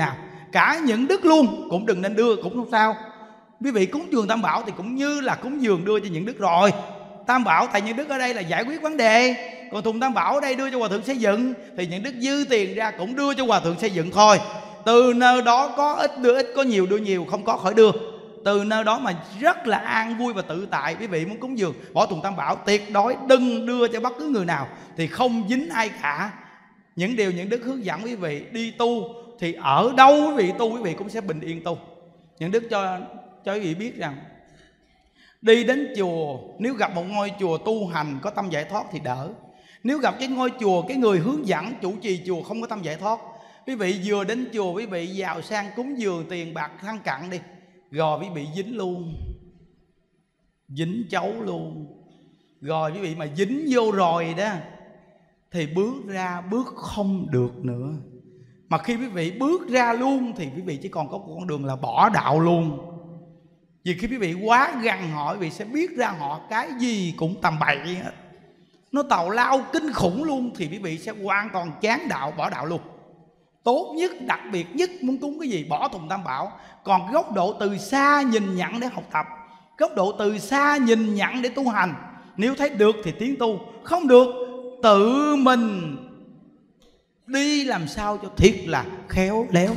A: cả những đức luôn cũng đừng nên đưa, cũng không sao. Quý vị cúng dường Tam Bảo thì cũng như là cúng dường đưa cho những đức rồi. Tam Bảo tại những đức ở đây là giải quyết vấn đề, còn thùng Tam Bảo ở đây đưa cho hòa thượng xây dựng, thì những đức dư tiền ra cũng đưa cho hòa thượng xây dựng thôi. Từ nơi đó có ít đưa ít, có nhiều đưa nhiều, không có khỏi đưa. Từ nơi đó mà rất là an vui và tự tại. Quý vị muốn cúng dường bỏ thùng Tam Bảo, tuyệt đối đừng đưa cho bất cứ người nào, thì không dính ai cả. Những điều những đức hướng dẫn quý vị đi tu thì ở đâu quý vị tu, quý vị cũng sẽ bình yên tu. Những đức cho quý vị biết rằng đi đến chùa, nếu gặp một ngôi chùa tu hành có tâm giải thoát thì đỡ. Nếu gặp cái ngôi chùa, cái người hướng dẫn chủ trì chùa không có tâm giải thoát, quý vị vừa đến chùa quý vị giàu sang cúng dường tiền bạc thăng cặn đi, rồi quý vị dính luôn, dính chấu luôn. Rồi quý vị mà dính vô rồi đó thì bước ra bước không được nữa. Mà khi quý vị bước ra luôn thì quý vị chỉ còn có một con đường là bỏ đạo luôn. Vì khi quý vị quá gần họ, quý vị sẽ biết ra họ cái gì cũng tầm bậy hết, nó tào lao kinh khủng luôn, thì quý vị sẽ hoàn toàn chán đạo, bỏ đạo luôn. Tốt nhất, đặc biệt nhất, muốn cúng cái gì bỏ thùng Tam Bảo. Còn góc độ từ xa nhìn nhận để học tập, góc độ từ xa nhìn nhận để tu hành, nếu thấy được thì tiến tu, không được tự mình đi làm sao cho thiệt là khéo léo.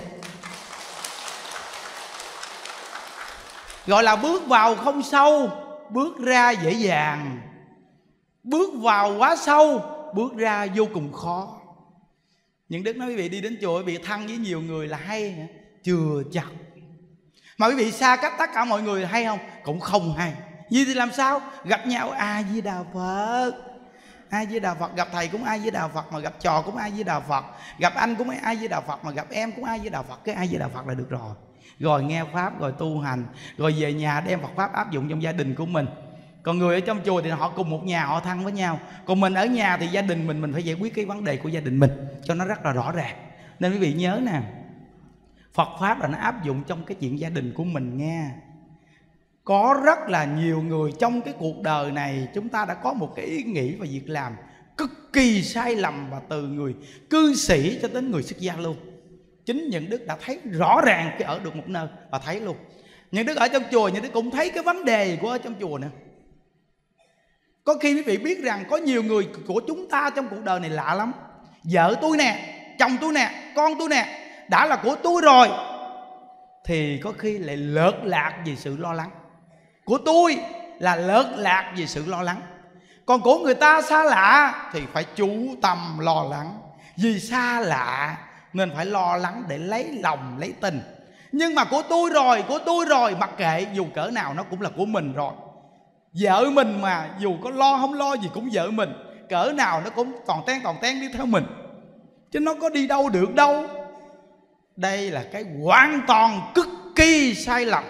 A: Gọi là bước vào không sâu, bước ra dễ dàng. Bước vào quá sâu, bước ra vô cùng khó. Những đức nói quý vị đi đến chùa, quý vị thân với nhiều người là hay, chưa chắc. Mà quý vị xa cách tất cả mọi người hay không? Cũng không hay. Vì thì làm sao? Gặp nhau A Di Đà Phật, A Di Đà Phật. Gặp thầy cũng A Di Đà Phật, mà gặp trò cũng A Di Đà Phật. Gặp anh cũng A Di Đà Phật, mà gặp em cũng A Di Đà Phật. Cái A Di Đà Phật là được rồi. Rồi nghe Pháp, rồi tu hành, rồi về nhà đem Phật Pháp áp dụng trong gia đình của mình. Còn người ở trong chùa thì họ cùng một nhà, họ thân với nhau. Còn mình ở nhà thì gia đình mình phải giải quyết cái vấn đề của gia đình mình cho nó rất là rõ ràng. Nên quý vị nhớ nè, Phật Pháp là nó áp dụng trong cái chuyện gia đình của mình nghe. Có rất là nhiều người trong cái cuộc đời này, chúng ta đã có một cái ý nghĩ và việc làm cực kỳ sai lầm, và từ người cư sĩ cho đến người xuất gia luôn. Chính những đức đã thấy rõ ràng cái ở được một nơi và thấy luôn. Những đức ở trong chùa, những đức cũng thấy cái vấn đề của ở trong chùa nữa. Có khi quý vị biết rằng có nhiều người của chúng ta trong cuộc đời này lạ lắm. Vợ tôi nè, chồng tôi nè, con tôi nè, đã là của tôi rồi thì có khi lại lợt lạc vì sự lo lắng. Của tôi là lợt lạc vì sự lo lắng. Còn của người ta xa lạ thì phải chú tâm lo lắng. Vì xa lạ nên phải lo lắng để lấy lòng, lấy tình. Nhưng mà của tôi rồi, mặc kệ, dù cỡ nào nó cũng là của mình rồi. Vợ mình mà, dù có lo không lo gì cũng vợ mình, cỡ nào nó cũng toàn ten đi theo mình, chứ nó có đi đâu được đâu. Đây là cái hoàn toàn cực kỳ sai lầm.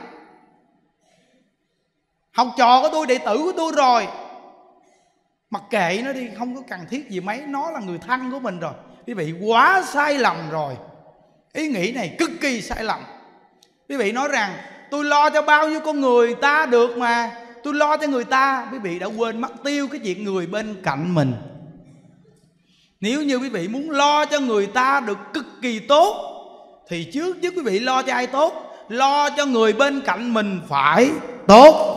A: Học trò của tôi, đệ tử của tôi rồi, mặc kệ nó đi, không có cần thiết gì mấy, nó là người thân của mình rồi. Quý vị quá sai lầm rồi. Ý nghĩ này cực kỳ sai lầm. Quý vị nói rằng tôi lo cho bao nhiêu con người ta được mà, tôi lo cho người ta. Quý vị đã quên mất tiêu cái chuyện người bên cạnh mình. Nếu như quý vị muốn lo cho người ta được cực kỳ tốt thì trước quý vị lo cho ai tốt? Lo cho người bên cạnh mình phải tốt.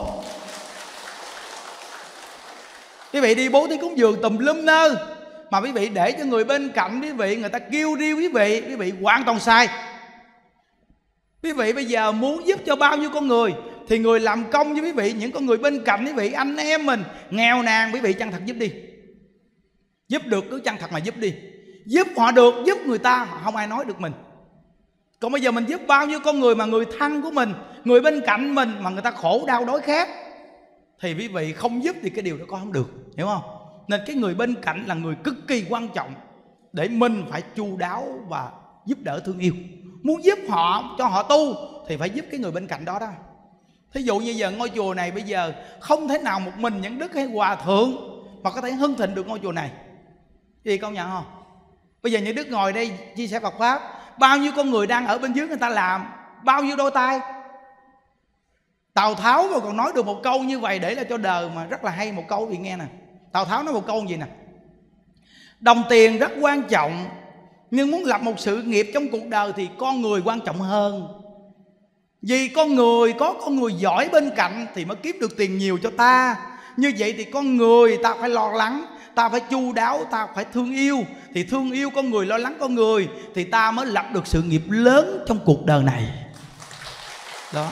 A: Quý vị đi bố thí cúng dường tùm lum nơi, mà quý vị để cho người bên cạnh quý vị, người ta kêu riêu quý vị hoàn toàn sai. Quý vị bây giờ muốn giúp cho bao nhiêu con người thì người làm công với quý vị, những con người bên cạnh quý vị, anh em mình nghèo nàn, quý vị chân thật giúp đi. Giúp được cứ chân thật mà giúp đi. Giúp họ được, giúp người ta, không ai nói được mình. Còn bây giờ mình giúp bao nhiêu con người mà người thân của mình, người bên cạnh mình mà người ta khổ đau đói khát, thì quý vị không giúp thì cái điều đó con không được, hiểu không? Nên cái người bên cạnh là người cực kỳ quan trọng để mình phải chu đáo và giúp đỡ thương yêu. Muốn giúp họ, cho họ tu thì phải giúp cái người bên cạnh đó đó. Thí dụ như giờ ngôi chùa này bây giờ không thể nào một mình những đức hay hòa thượng mà có thể hưng thịnh được ngôi chùa này. Gì công nhận không? Bây giờ những đức ngồi đây chia sẻ Phật Pháp, bao nhiêu con người đang ở bên dưới người ta làm, bao nhiêu đôi tay. Tào Tháo mà còn nói được một câu như vậy để là cho đời mà rất là hay. Một câu vì nghe nè, Tào Tháo nói một câu gì nè: đồng tiền rất quan trọng, Nhưng muốn lập một sự nghiệp trong cuộc đời thì con người quan trọng hơn. Vì con người, có con người giỏi bên cạnh thì mới kiếm được tiền nhiều cho ta. Như vậy thì con người ta phải lo lắng, ta phải chu đáo, ta phải thương yêu. Thì thương yêu con người, lo lắng con người thì ta mới lập được sự nghiệp lớn trong cuộc đời này. Đó.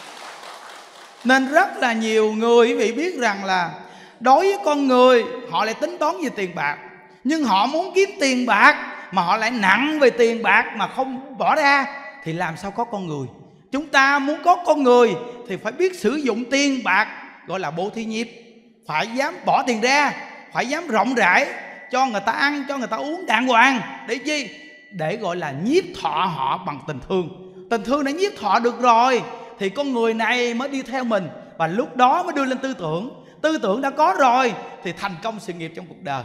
A: Nên rất là nhiều người quý vị biết rằng là đối với con người họ lại tính toán về tiền bạc, nhưng họ muốn kiếm tiền bạc mà họ lại nặng về tiền bạc mà không bỏ ra thì làm sao có con người. Chúng ta muốn có con người thì phải biết sử dụng tiền bạc, gọi là bố thí nhiếp. Phải dám bỏ tiền ra, phải dám rộng rãi, cho người ta ăn, cho người ta uống đàng hoàng. Để chi? Để gọi là nhiếp thọ họ bằng tình thương. Tình thương đã nhiếp thọ được rồi thì con người này mới đi theo mình, và lúc đó mới đưa lên tư tưởng. Tư tưởng đã có rồi thì thành công sự nghiệp trong cuộc đời.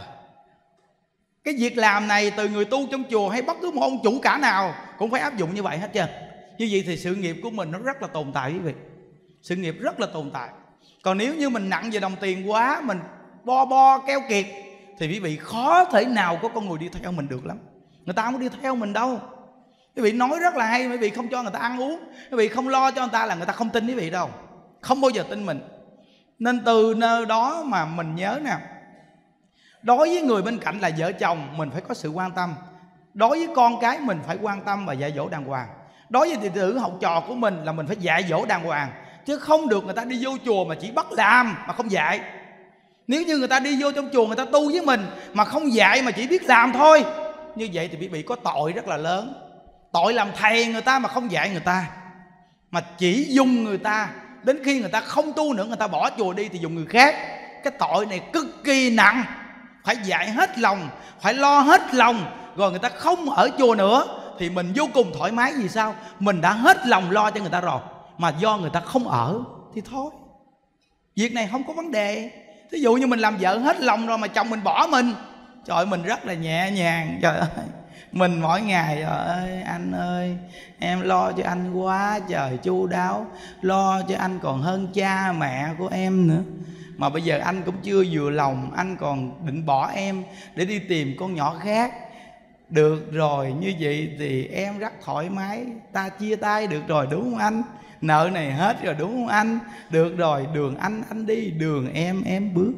A: Cái việc làm này từ người tu trong chùa hay bất cứ một ông chủ cả nào cũng phải áp dụng như vậy hết trơn. Như vậy thì sự nghiệp của mình nó rất là tồn tại quý vị. Sự nghiệp rất là tồn tại. Còn nếu như mình nặng về đồng tiền quá, mình bo keo kiệt thì quý vị khó thể nào có con người đi theo mình được lắm. Người ta không có đi theo mình đâu. Quý vị nói rất là hay, quý vị không cho người ta ăn uống, quý vị không lo cho người ta là người ta không tin quý vị đâu. Không bao giờ tin mình. Nên từ nơi đó mà mình nhớ nè, đối với người bên cạnh là vợ chồng mình phải có sự quan tâm. Đối với con cái mình phải quan tâm và dạy dỗ đàng hoàng. Đối với đệ tử học trò của mình là mình phải dạy dỗ đàng hoàng. Chứ không được người ta đi vô chùa mà chỉ bắt làm mà không dạy. Nếu như người ta đi vô trong chùa người ta tu với mình mà không dạy mà chỉ biết làm thôi, như vậy thì bị có tội rất là lớn. Tội làm thầy người ta mà không dạy người ta, mà chỉ dùng người ta. Đến khi người ta không tu nữa, người ta bỏ chùa đi thì dùng người khác. Cái tội này cực kỳ nặng. Phải dạy hết lòng, phải lo hết lòng. Rồi người ta không ở chùa nữa thì mình vô cùng thoải mái. Vì sao? Mình đã hết lòng lo cho người ta rồi, mà do người ta không ở thì thôi, việc này không có vấn đề. Thí dụ như mình làm vợ hết lòng rồi mà chồng mình bỏ mình, trời ơi, mình rất là nhẹ nhàng. Trời ơi, mình mỗi ngày trời ơi, anh ơi em lo cho anh quá trời chu đáo, lo cho anh còn hơn cha mẹ của em nữa. Mà bây giờ anh cũng chưa vừa lòng, anh còn định bỏ em để đi tìm con nhỏ khác. Được rồi, như vậy thì em rất thoải mái. Ta chia tay được rồi đúng không anh? Nợ này hết rồi đúng không anh? Được rồi, đường anh đi, đường em bước.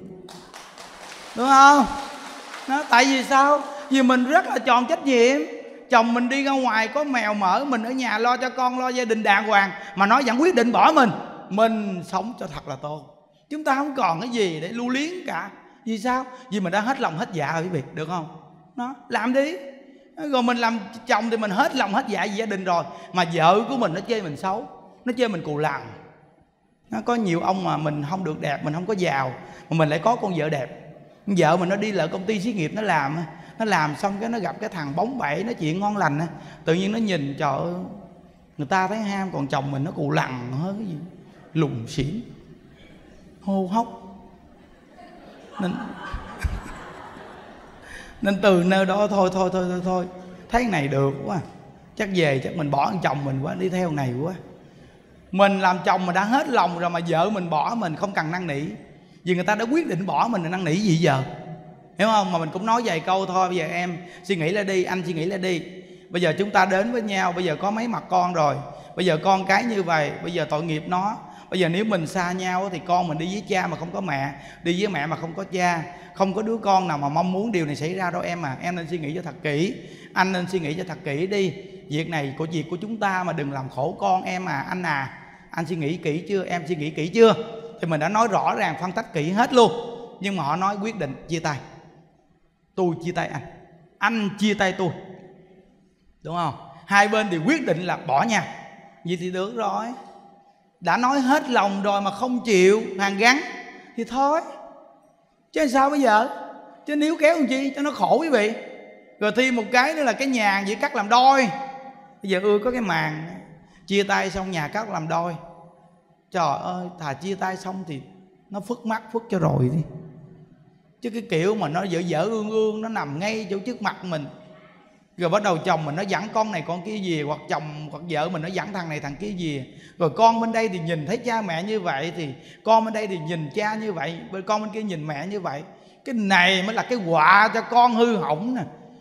A: Đúng không? Nó tại vì sao? Vì mình rất là tròn trách nhiệm. Chồng mình đi ra ngoài có mèo mỡ, mình ở nhà lo cho con, lo gia đình đàng hoàng, mà nó vẫn quyết định bỏ mình. Mình sống cho thật là tốt. Chúng ta không còn cái gì để lưu luyến cả. Vì sao? Vì mình đã hết lòng hết dạ rồi quý vị, được không? Nó làm đi. Rồi mình làm chồng thì mình hết lòng hết dạ vì gia đình rồi, mà vợ của mình nó chê mình xấu, nó chê mình cù lằn. Nó có nhiều ông mà mình không được đẹp, mình không có giàu, mà mình lại có con vợ đẹp. Vợ mình nó đi lại công ty xí nghiệp nó làm xong cái nó gặp cái thằng bóng bẩy, nó chuyện ngon lành, tự nhiên nó nhìn trời ơi, người ta thấy ham, còn chồng mình nó cù lằn hơn cái gì, lùn xỉn, hô hốc. Nên từ nơi đó thôi thấy này được quá, chắc về chắc mình bỏ thằng chồng mình quá, đi theo này quá. Mình làm chồng mà đã hết lòng rồi mà vợ mình bỏ mình không cần năn nỉ, vì người ta đã quyết định bỏ mình, năn nỉ gì giờ, hiểu không? Mà mình cũng nói vài câu thôi, bây giờ em suy nghĩ lại đi, anh suy nghĩ lại đi. Bây giờ chúng ta đến với nhau, bây giờ có mấy mặt con rồi, bây giờ con cái như vậy, bây giờ tội nghiệp nó. Bây giờ nếu mình xa nhau thì con mình đi với cha mà không có mẹ, đi với mẹ mà không có cha, không có đứa con nào mà mong muốn điều này xảy ra đâu em à. Em nên suy nghĩ cho thật kỹ, anh nên suy nghĩ cho thật kỹ đi. Việc này của việc của chúng ta mà đừng làm khổ con em à. Anh suy nghĩ kỹ chưa, em suy nghĩ kỹ chưa? Thì mình đã nói rõ ràng, phân tích kỹ hết luôn. Nhưng mà họ nói quyết định chia tay. Tôi chia tay anh chia tay tôi, đúng không? Hai bên thì quyết định là bỏ nhau. Vậy thì được rồi, đã nói hết lòng rồi mà không chịu hàn gắn thì thôi, chứ sao bây giờ? Chứ nếu kéo làm chi cho nó khổ quý vị. Rồi thêm một cái nữa là cái nhà chỉ cắt làm đôi. Bây giờ có cái màn chia tay xong nhà cắt làm đôi. Trời ơi, thà chia tay xong thì nó phức mắt phức cho rồi đi. Chứ cái kiểu mà nó dở dở ương nó nằm ngay chỗ trước mặt mình, rồi bắt đầu chồng mình nó dẫn con này con kia về, hoặc chồng hoặc vợ mình nó dẫn thằng này thằng kia về. Rồi con bên đây thì nhìn thấy cha mẹ như vậy, thì con bên đây thì nhìn cha như vậy, bên con bên kia nhìn mẹ như vậy. Cái này mới là cái họa cho con hư hỏng nè.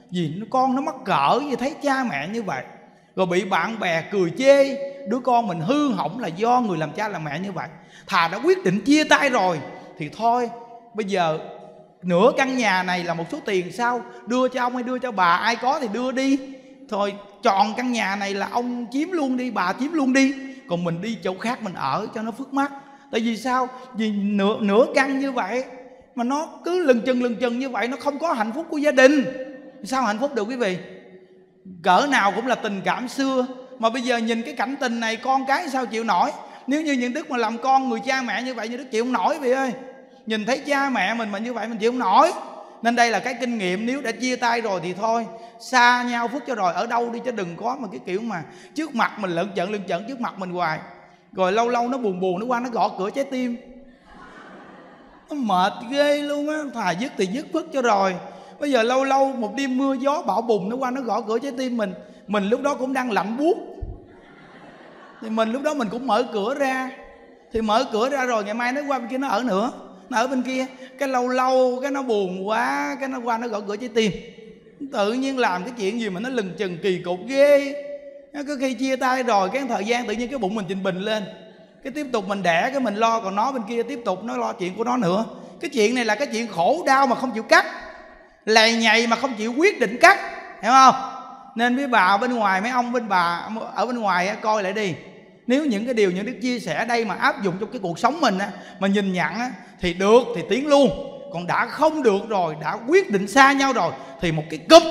A: Vì con nó mắc cỡ vì thấy cha mẹ như vậy, rồi bị bạn bè cười chê đứa con mình hư hỏng là do người làm cha làm mẹ như vậy. Thà đã quyết định chia tay rồi thì thôi, bây giờ nửa căn nhà này là một số tiền sao, đưa cho ông hay đưa cho bà, ai có thì đưa đi. Thôi chọn căn nhà này là ông chiếm luôn đi, bà chiếm luôn đi, còn mình đi chỗ khác mình ở cho nó phước mắt. Tại vì sao? Vì nửa căn như vậy mà nó cứ lừng chừng như vậy, nó không có hạnh phúc của gia đình. Sao hạnh phúc được quý vị? Cỡ nào cũng là tình cảm xưa, mà bây giờ nhìn cái cảnh tình này con cái sao chịu nổi. Nếu như những Đức mà làm con người cha mẹ như vậy, như Đức chịu không nổi vị ơi. Nhìn thấy cha mẹ mình mà như vậy mình chịu không nổi. Nên đây là cái kinh nghiệm, nếu đã chia tay rồi thì thôi, xa nhau phước cho rồi, ở đâu đi, chứ đừng có mà cái kiểu mà trước mặt mình lận chận trước mặt mình hoài, rồi lâu lâu nó buồn nó qua nó gõ cửa trái tim, nó mệt ghê luôn á. Thà dứt thì dứt phước cho rồi. Bây giờ lâu lâu một đêm mưa gió bão bùng nó qua nó gõ cửa trái tim mình lúc đó cũng đang lạnh buốt, thì mình lúc đó mình cũng mở cửa ra. Thì mở cửa ra rồi ngày mai nó qua bên kia nó ở nữa, nó ở bên kia, cái lâu lâu cái nó buồn quá, cái nó qua nó gõ cửa trái tim. Tự nhiên làm cái chuyện gì mà nó lừng chừng kỳ cục ghê. Có khi chia tay rồi cái thời gian tự nhiên cái bụng mình trình bình lên, cái tiếp tục mình đẻ, cái mình lo, còn nó bên kia tiếp tục nó lo chuyện của nó nữa. Cái chuyện này là cái chuyện khổ đau mà không chịu cắt, lầy nhầy mà không chịu quyết định cắt, hiểu không? Nên với bà bên ngoài, mấy ông bên bà ở bên ngoài coi lại đi. Nếu những cái điều những Đức chia sẻ đây mà áp dụng trong cái cuộc sống mình mà nhìn nhận thì được thì tiến luôn. Còn đã không được rồi, đã quyết định xa nhau rồi thì một cái cúp.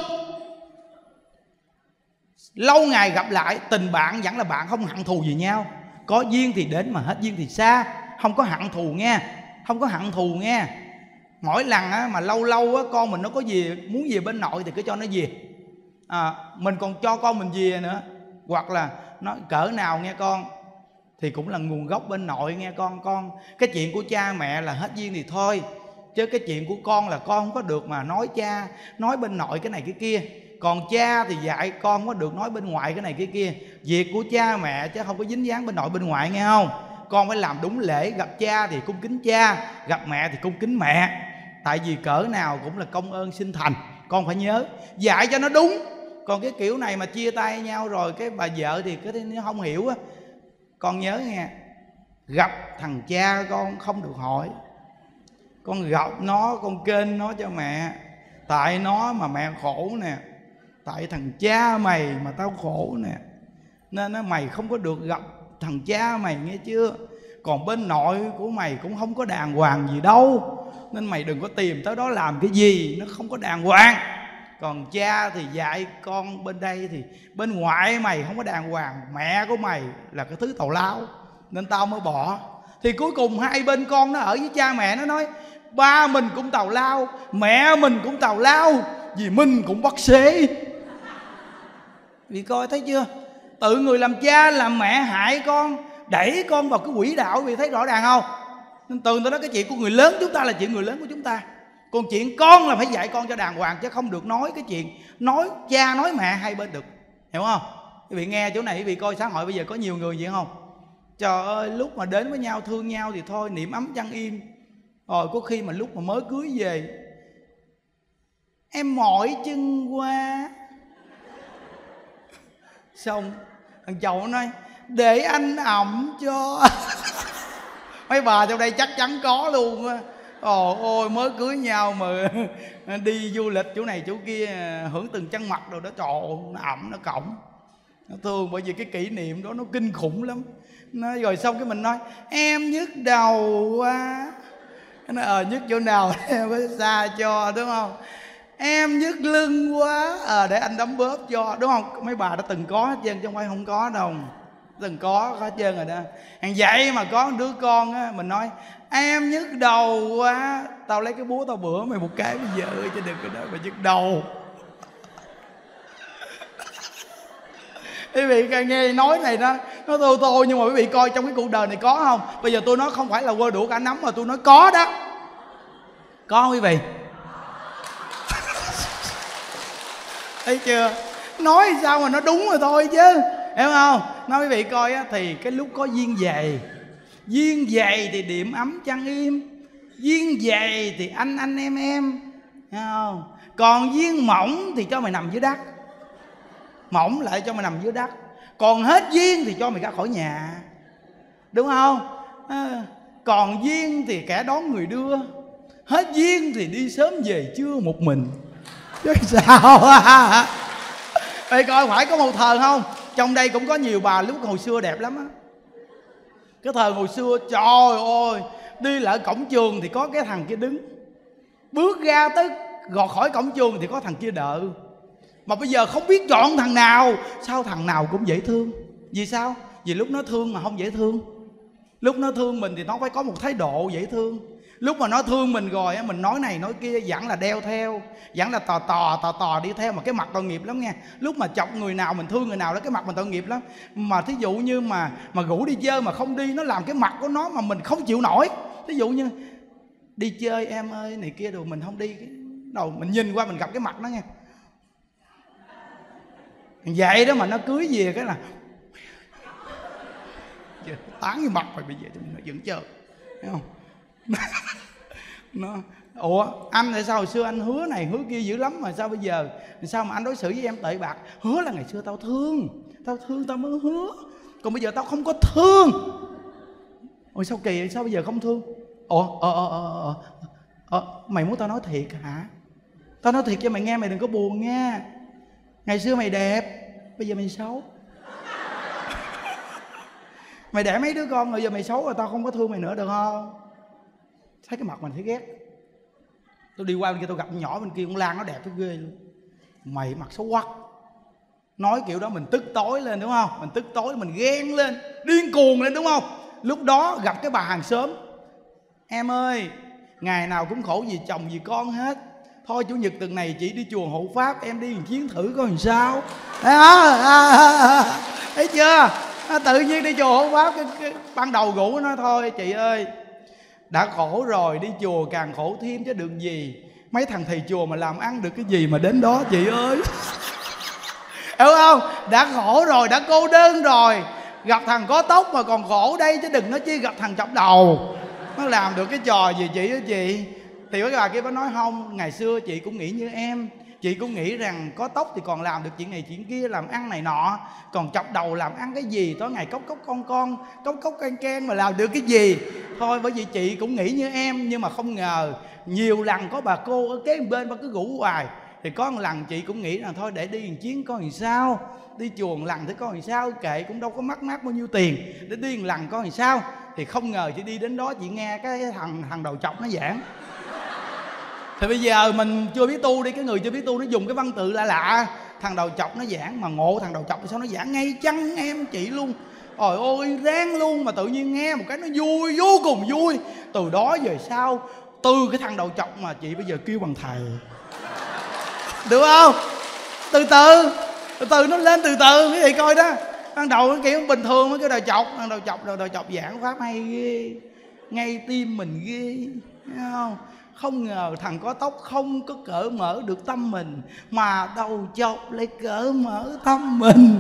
A: Lâu ngày gặp lại, tình bạn vẫn là bạn, không hận thù gì nhau. Có duyên thì đến mà hết duyên thì xa. Không có hận thù nghe, không có hận thù nghe. Mỗi lần mà lâu lâu con mình nó có về, muốn về bên nội thì cứ cho nó về. Mình còn cho con mình về nữa. Hoặc là nó cỡ nào nghe con thì cũng là nguồn gốc bên nội nghe con. Cái chuyện của cha mẹ là hết duyên thì thôi, chứ cái chuyện của con là con không có được mà nói cha, nói bên nội cái này cái kia. Còn cha thì dạy con không có được nói bên ngoại cái này cái kia. Việc của cha mẹ chứ không có dính dáng bên nội bên ngoại nghe không? Con phải làm đúng lễ, gặp cha thì cung kính cha, gặp mẹ thì cung kính mẹ. Tại vì cỡ nào cũng là công ơn sinh thành, con phải nhớ, dạy cho nó đúng. Còn cái kiểu này mà chia tay nhau rồi cái bà vợ thì cái nó không hiểu con nhớ nghe, gặp thằng cha con không được hỏi. Con gặp nó, con kênh nó cho mẹ, tại nó mà mẹ khổ nè, tại thằng cha mày mà tao khổ nè, nên mày không có được gặp thằng cha mày nghe chưa. Còn bên nội của mày cũng không có đàng hoàng gì đâu, nên mày đừng có tìm tới đó làm cái gì, nó không có đàng hoàng. Còn cha thì dạy con bên đây thì bên ngoại mày không có đàng hoàng, mẹ của mày là cái thứ tào lao nên tao mới bỏ. Thì cuối cùng hai bên con nó ở với cha mẹ, nó nói ba mình cũng tào lao, mẹ mình cũng tào lao, vì mình cũng bắt xế. Vì coi thấy chưa, tự người làm cha làm mẹ hại con, đẩy con vào cái quỹ đạo. Vì thấy rõ ràng không? Nên từ đó cái chuyện của người lớn chúng ta là chuyện người lớn của chúng ta. Còn chuyện con là phải dạy con cho đàng hoàng, chứ không được nói cái chuyện nói cha nói mẹ hai bên được, hiểu không? Quý vị nghe chỗ này, quý vị coi xã hội bây giờ có nhiều người vậy không? Trời ơi, lúc mà đến với nhau thương nhau thì thôi niệm ấm chăn im, rồi có khi mà lúc mà mới cưới về em mỏi chân quá, xong thằng chồng nó nói để anh ẩm cho. Mấy bà trong đây chắc chắn có luôn á. Ôi mới cưới nhau mà đi du lịch chỗ này chỗ kia hưởng từng chân mặt rồi đó, trời ơi, nó ẩm nó cổng, nó thương. Bởi vì cái kỷ niệm đó nó kinh khủng lắm. Nó rồi xong cái mình nói em nhức đầu quá, nó nhức chỗ nào em phải xa cho, đúng không? Em nhức lưng quá, để anh đấm bóp cho, đúng không? Mấy bà đã từng có hết trơn chứ không phải không có đâu, từng có hết trơn rồi đó. Hàng vậy mà có đứa con á, mình nói em nhức đầu quá, tao lấy cái búa tao bữa mày một cái bây giờ chứ đừng có nói mày nhức đầu. Quý vị nghe nói này nó tô nhưng mà quý vị coi trong cái cuộc đời này có không? Bây giờ tôi nói không phải là quơ đũa cả nắm mà tôi nói có đó. Có không quý vị? Thấy chưa? Nói sao mà nó đúng rồi thôi chứ, hiểu không? Nói quý vị coi á, thì cái lúc có duyên dày thì điểm ấm chăn im, duyên dày thì anh em, hiểu không? Còn duyên mỏng thì cho mày nằm dưới đất. Mỏng lại cho mày nằm dưới đất. Còn hết duyên thì cho mày ra khỏi nhà. Đúng không? Còn duyên thì kẻ đón người đưa. Hết duyên thì đi sớm về trưa một mình. Chứ sao? Ê coi phải có một thời không? Trong đây cũng có nhiều bà lúc hồi xưa đẹp lắm á. Cái thời hồi xưa trời ơi, đi lại cổng trường thì có cái thằng kia đứng, bước ra tới gọt khỏi cổng trường thì có thằng kia đợi. Mà bây giờ không biết chọn thằng nào. Sao thằng nào cũng dễ thương? Vì sao? Vì lúc nó thương mà không dễ thương. Lúc nó thương mình thì nó phải có một thái độ dễ thương. Lúc mà nó thương mình rồi mình nói này nói kia vẫn là đeo theo, vẫn là tò đi theo, mà cái mặt tội nghiệp lắm nha. Lúc mà chọc người nào mình thương người nào đó cái mặt mình tội nghiệp lắm. Mà thí dụ như mà rủ đi chơi mà không đi, nó làm cái mặt của nó mà mình không chịu nổi. Thí dụ như đi chơi em ơi này kia rồi mình không đi, đầu mình nhìn qua mình gặp cái mặt nó nha, vậy đó mà nó cưới về cái là tán cái mặt rồi, bây giờ nó vẫn chờ, thấy không? Nó ủa anh tại sao hồi xưa anh hứa này hứa kia dữ lắm mà sao bây giờ sao mà anh đối xử với em tệ bạc? Hứa là ngày xưa tao thương tao mới hứa, còn bây giờ tao không có thương. Ôi sao kỳ vậy? Sao bây giờ không thương? Mày muốn tao nói thiệt hả? Tao nói thiệt cho mày nghe, mày đừng có buồn nha. Ngày xưa mày đẹp, bây giờ mày xấu. Mày đẻ mấy đứa con rồi giờ mày xấu rồi, tao không có thương mày nữa được không? Thấy cái mặt mình thấy ghét. Tôi đi qua bên kia tôi gặp con nhỏ bên kia, con Lan nó đẹp tới ghê luôn. Mày mặt xấu quắc. Nói kiểu đó mình tức tối lên đúng không? Mình tức tối, mình ghen lên, điên cuồng lên đúng không? Lúc đó gặp cái bà hàng xóm: em ơi, ngày nào cũng khổ vì chồng vì con hết. Thôi chủ nhật tuần này chị đi chùa hộ pháp, em đi một chuyến thử coi làm sao. Thấy chưa? Tự nhiên đi chùa hộ pháp, cái ban đầu rủ nó thôi chị ơi, đã khổ rồi đi chùa càng khổ thêm chứ được gì. Mấy thằng thầy chùa mà làm ăn được cái gì mà đến đó chị ơi. Hiểu không? Đã khổ rồi, đã cô đơn rồi, gặp thằng có tóc mà còn khổ đây chứ đừng nói chi gặp thằng chọc đầu. Nó làm được cái trò gì chị á chị? Thì cái bà kia bà nói không, ngày xưa chị cũng nghĩ như em. Chị cũng nghĩ rằng có tóc thì còn làm được chuyện này chuyện kia, làm ăn này nọ. Còn chọc đầu làm ăn cái gì? Tối ngày cốc con, cốc can mà làm được cái gì? Thôi bởi vì chị cũng nghĩ như em. Nhưng mà không ngờ nhiều lần có bà cô ở kế bên bà cứ rủ hoài. Thì có một lần chị cũng nghĩ rằng thôi để đi một chuyến coi làm sao. Đi chùa một lần thì coi làm sao, kệ cũng đâu có mắc bao nhiêu tiền, để đi một lần coi làm sao. Thì không ngờ chị đi đến đó chị nghe cái thằng đầu chọc nó giảng. Thì bây giờ mình chưa biết tu đi, cái người chưa biết tu nó dùng cái văn tự lạ. Thằng đầu chọc nó giảng mà ngộ thằng đầu chọc thì sao nó giảng ngay chăng em chị luôn. Trời ơi ráng luôn, mà tự nhiên nghe một cái nó vui, vô cùng vui. Từ đó về sau, từ cái thằng đầu chọc mà chị bây giờ kêu bằng thầy. Được không? Từ từ nó lên từ từ cái gì coi đó. Ban đầu nó kiểu bình thường với cái đầu chọc. Thằng đầu chọc giảng pháp hay ghê, ngay tim mình ghê, thấy không? Không ngờ thằng có tóc không có cởi mở được tâm mình, mà đầu chọc lại cởi mở tâm mình.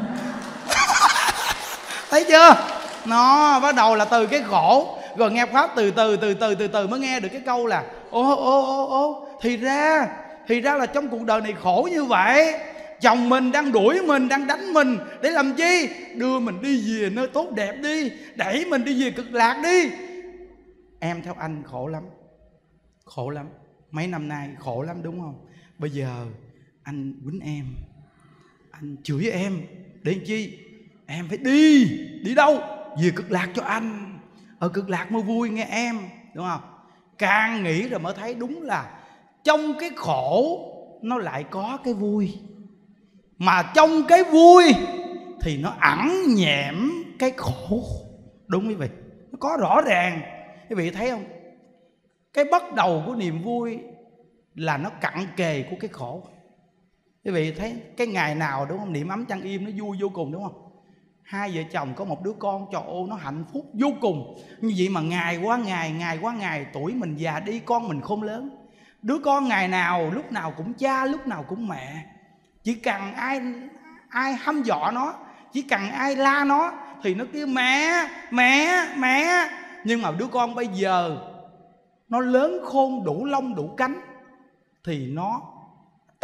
A: Thấy chưa? Nó bắt đầu là từ cái khổ, rồi nghe pháp từ từ mới nghe được cái câu là thì ra là trong cuộc đời này khổ như vậy. Chồng mình đang đuổi mình, đang đánh mình để làm chi? Đưa mình đi về nơi tốt đẹp đi, đẩy mình đi về cực lạc đi. Em theo anh khổ lắm. Khổ lắm, mấy năm nay khổ lắm đúng không? Bây giờ anh quýnh em, anh chửi em để làm chi? Em phải đi đâu? Về cực lạc cho anh. Ở cực lạc mới vui nghe em, đúng không? Càng nghĩ rồi mới thấy đúng là trong cái khổ nó lại có cái vui, mà trong cái vui thì nó ẩn nhẹm cái khổ. Đúng quý vị, nó có rõ ràng. Quý vị thấy không? Cái bắt đầu của niềm vui là nó cận kề của cái khổ. Quý vị thấy cái ngày nào đúng không? Niệm ấm chăn im nó vui vô cùng đúng không? Hai vợ chồng có một đứa con, trời ơi nó hạnh phúc vô cùng. Như vậy mà ngày qua ngày tuổi mình già đi, con mình khôn lớn. Đứa con ngày nào lúc nào cũng cha, lúc nào cũng mẹ. Chỉ cần ai hăm dọa nó, chỉ cần ai la nó thì nó kêu mẹ. Nhưng mà đứa con bây giờ nó lớn khôn đủ lông đủ cánh thì nó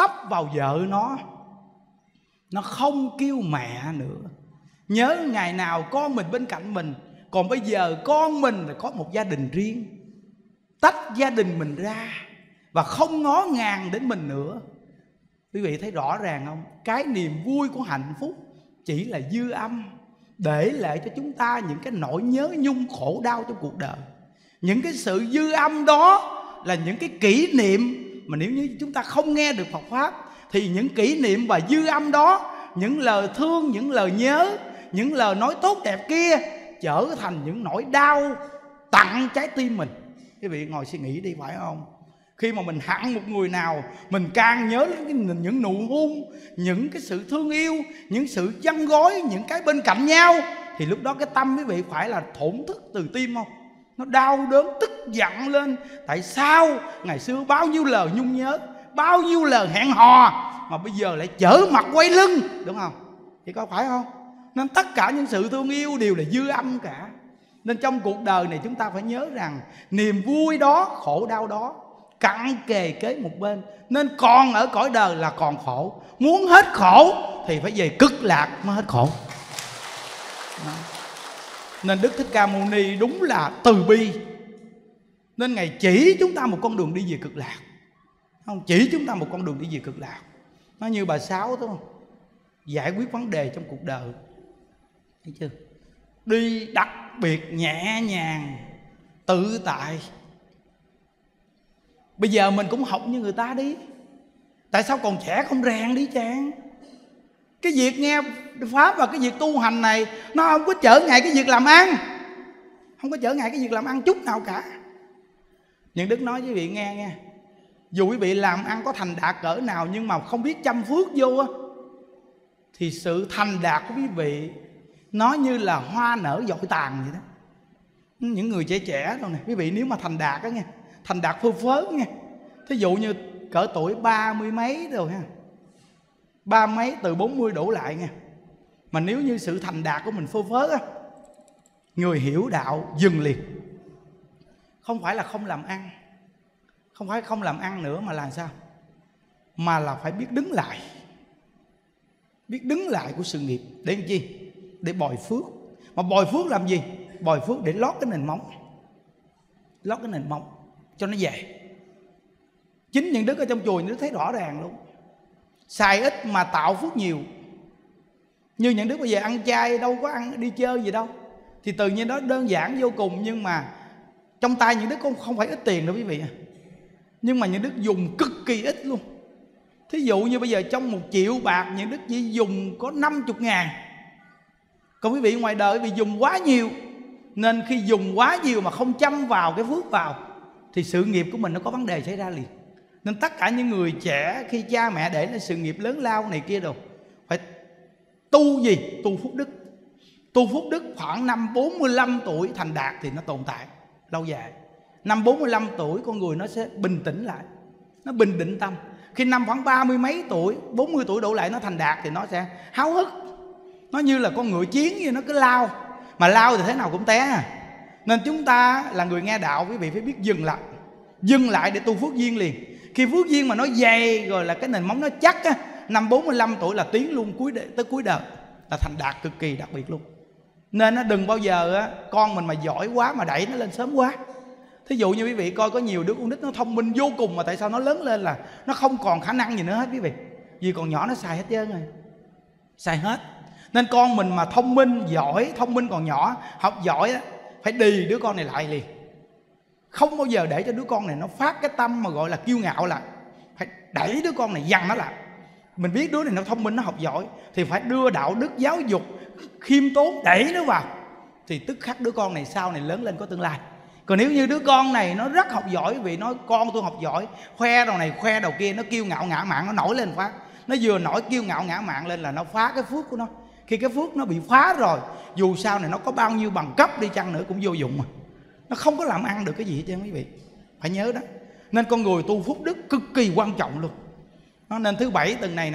A: tấp vào vợ nó không kêu mẹ nữa. Nhớ ngày nào con mình bên cạnh mình. Còn bây giờ con mình là có một gia đình riêng, tách gia đình mình ra và không ngó ngàng đến mình nữa. Quý vị thấy rõ ràng không? Cái niềm vui của hạnh phúc chỉ là dư âm, để lại cho chúng ta những cái nỗi nhớ nhung khổ đau trong cuộc đời. Những cái sự dư âm đó là những cái kỷ niệm mà nếu như chúng ta không nghe được Phật Pháp, thì những kỷ niệm và dư âm đó, những lời thương, những lời nhớ, những lời nói tốt đẹp kia trở thành những nỗi đau tặng trái tim mình. Quý vị ngồi suy nghĩ đi, phải không? Khi mà mình hận một người nào, mình càng nhớ đến những nụ hôn, những cái sự thương yêu, những sự chăn gối, những cái bên cạnh nhau, thì lúc đó cái tâm quý vị phải là thổn thức từ tim không? Nó đau đớn, tức giận lên. Tại sao ngày xưa bao nhiêu lời nhung nhớ, bao nhiêu lời hẹn hò mà bây giờ lại trở mặt quay lưng, đúng không? Thì có phải không? Nên tất cả những sự thương yêu đều là dư âm cả. Nên trong cuộc đời này chúng ta phải nhớ rằng niềm vui đó, khổ đau đó cặn kề kế một bên. Nên còn ở cõi đời là còn khổ. Muốn hết khổ thì phải về cực lạc mới hết khổ. Đó. Nên Đức Thích Ca Mâu Ni đúng là từ bi. Nên Ngài chỉ chúng ta một con đường đi về cực lạc. Không, chỉ chúng ta một con đường đi về cực lạc. Nó như bà Sáu, đúng không? Giải quyết vấn đề trong cuộc đời, thấy chưa? Đi đặc biệt nhẹ nhàng, tự tại. Bây giờ mình cũng học như người ta đi. Tại sao còn trẻ không rèn đi chàng? Cái việc nghe Pháp và cái việc tu hành này nó không có trở ngại cái việc làm ăn, không có trở ngại cái việc làm ăn chút nào cả. Nhưng Đức nói với quý vị nghe, dù quý vị làm ăn có thành đạt cỡ nào, nhưng mà không biết chăm phước vô á, thì sự thành đạt của quý vị nó như là hoa nở dội tàn vậy đó. Những người trẻ trẻ đâu nè, quý vị nếu mà thành đạt á nghe, thành đạt phơ phớ nghe. Thí dụ như cỡ tuổi 30 mấy rồi ha, 30 mấy từ 40 đổ lại nha. Mà nếu như sự thành đạt của mình phơ phớ á, người hiểu đạo dừng liền. Không phải là không làm ăn, không phải không làm ăn nữa, mà là sao? Mà là phải biết đứng lại. Biết đứng lại của sự nghiệp. Để làm chi? Để bồi phước. Mà bồi phước làm gì? Bồi phước để lót cái nền móng. Lót cái nền móng cho nó về. Chính những đức ở trong chùa những đức thấy rõ ràng luôn. Xài ít mà tạo phước nhiều. Như những đức bây giờ ăn chay đâu có ăn đi chơi gì đâu, thì tự nhiên đó đơn giản vô cùng. Nhưng mà trong tay những đức không phải ít tiền đâu quý vị. Nhưng mà những đức dùng cực kỳ ít luôn. Thí dụ như bây giờ trong 1 triệu bạc, những đức chỉ dùng có 50.000. Còn quý vị ngoài đời quý vị dùng quá nhiều. Nên khi dùng quá nhiều mà không chăm vào cái phước vào, thì sự nghiệp của mình nó có vấn đề xảy ra liền. Nên tất cả những người trẻ khi cha mẹ để lên sự nghiệp lớn lao này kia đâu, phải tu gì? Tu phúc đức. Tu phúc đức khoảng năm 45 tuổi thành đạt thì nó tồn tại lâu dài. Năm 45 tuổi con người nó sẽ bình tĩnh lại, nó bình định tâm. Khi năm khoảng 30 mấy tuổi, 40 tuổi đổ lại nó thành đạt thì nó sẽ háo hức. Nó như là con ngựa chiến vậy, nó cứ lao. Mà lao thì thế nào cũng té à. Nên chúng ta là người nghe đạo, quý vị phải biết dừng lại. Dừng lại để tu phước duyên liền. Khi phước duyên mà nó dày rồi là cái nền móng nó chắc á, năm 45 tuổi là tiến luôn tới cuối đời, là thành đạt cực kỳ đặc biệt luôn. Nên nó đừng bao giờ á, con mình mà giỏi quá mà đẩy nó lên sớm quá. Thí dụ như quý vị coi có nhiều đứa con nít nó thông minh vô cùng, mà tại sao nó lớn lên là nó không còn khả năng gì nữa hết quý vị. Vì còn nhỏ nó xài hết trơn rồi, xài hết. Nên con mình mà thông minh, giỏi, thông minh còn nhỏ, học giỏi á, phải đì đứa con này lại liền. Không bao giờ để cho đứa con này nó phát cái tâm mà gọi là kiêu ngạo lại. Phải đẩy đứa con này, dằn nó lại. Mình biết đứa này nó thông minh, nó học giỏi, thì phải đưa đạo đức giáo dục khiêm tốn đẩy nó vào, thì tức khắc đứa con này sau này lớn lên có tương lai. Còn nếu như đứa con này nó rất học giỏi, vì nói con tôi học giỏi, khoe đầu này khoe đầu kia, nó kiêu ngạo ngã mạn, nó nổi lên phát. Nó vừa nổi kiêu ngạo ngã mạn lên là nó phá cái phước của nó. Khi cái phước nó bị phá rồi, dù sau này nó có bao nhiêu bằng cấp đi chăng nữa cũng vô dụng mà. Nó không có làm ăn được cái gì hết trơn quý vị. Phải nhớ đó. Nên con người tu phúc đức cực kỳ quan trọng luôn. Nên thứ Bảy tuần này nè,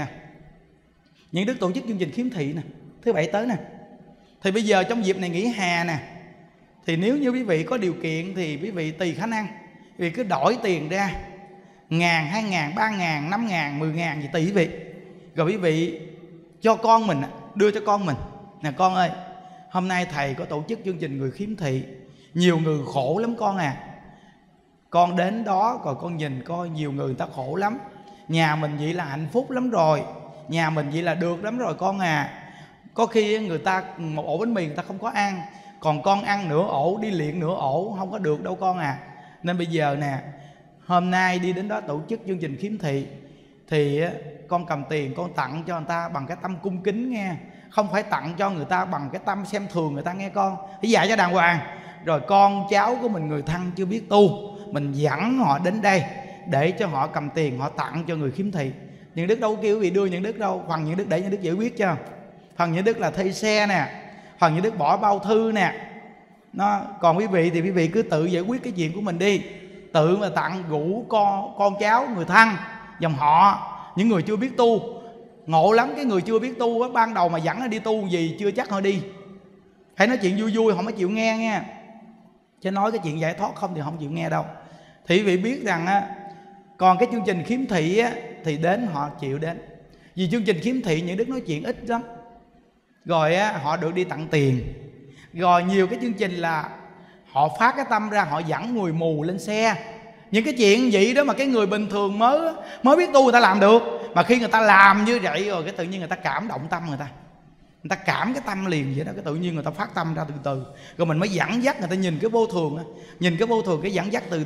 A: những đức tổ chức chương trình khiếm thị nè, thứ Bảy tới nè. Thì bây giờ trong dịp này nghỉ hè nè, thì nếu như quý vị có điều kiện thì quý vị tùy khả năng, quý vị cứ đổi tiền ra, ngàn, 2.000, 3.000, 5.000, 10.000 gì tùy quý vị. Rồi quý vị cho con mình, đưa cho con mình nè: con ơi, hôm nay thầy có tổ chức chương trình người khiếm thị, nhiều người khổ lắm con à. Con đến đó rồi con nhìn coi nhiều người ta khổ lắm. Nhà mình vậy là hạnh phúc lắm rồi, nhà mình vậy là được lắm rồi con à. Có khi người ta một ổ bánh mì người ta không có ăn, còn con ăn nửa ổ, đi luyện nửa ổ, không có được đâu con à. Nên bây giờ nè, hôm nay đi đến đó tổ chức chương trình khiếm thị thì con cầm tiền con tặng cho người ta bằng cái tâm cung kính nghe, không phải tặng cho người ta bằng cái tâm xem thường người ta nghe con. Hãy dạy cho đàng hoàng. Rồi con cháu của mình người thân chưa biết tu, mình dẫn họ đến đây để cho họ cầm tiền họ tặng cho người khiếm thị. Những đức đâu kêu quý vị đưa những đức đâu, phần những đức để những đức giải quyết cho. Phần những đức là thuê xe nè, phần những đức bỏ bao thư nè. Còn quý vị thì quý vị cứ tự giải quyết cái chuyện của mình đi. Tự mà tặng rủ con cháu, người thân, dòng họ, những người chưa biết tu. Ngộ lắm, cái người chưa biết tu á, ban đầu mà dẫn nó đi tu gì chưa chắc họ đi. Phải nói chuyện vui vui họ mới chịu nghe nha. Chứ nói cái chuyện giải thoát không thì không chịu nghe đâu. Thì quý vị biết rằng á, còn cái chương trình khiếm thị á, thì đến họ chịu đến. Vì chương trình khiếm thị những đức nói chuyện ít lắm. Rồi á, họ được đi tặng tiền. Rồi nhiều cái chương trình là họ phát cái tâm ra, họ dẫn người mù lên xe. Những cái chuyện vậy đó mà cái người bình thường mới biết tu người ta làm được. Mà khi người ta làm như vậy rồi cái tự nhiên người ta cảm động tâm người ta cảm cái tâm liền vậy đó, cái tự nhiên người ta phát tâm ra từ từ. Rồi mình mới dẫn dắt người ta nhìn cái vô thường á, nhìn cái vô thường, cái dẫn dắt từ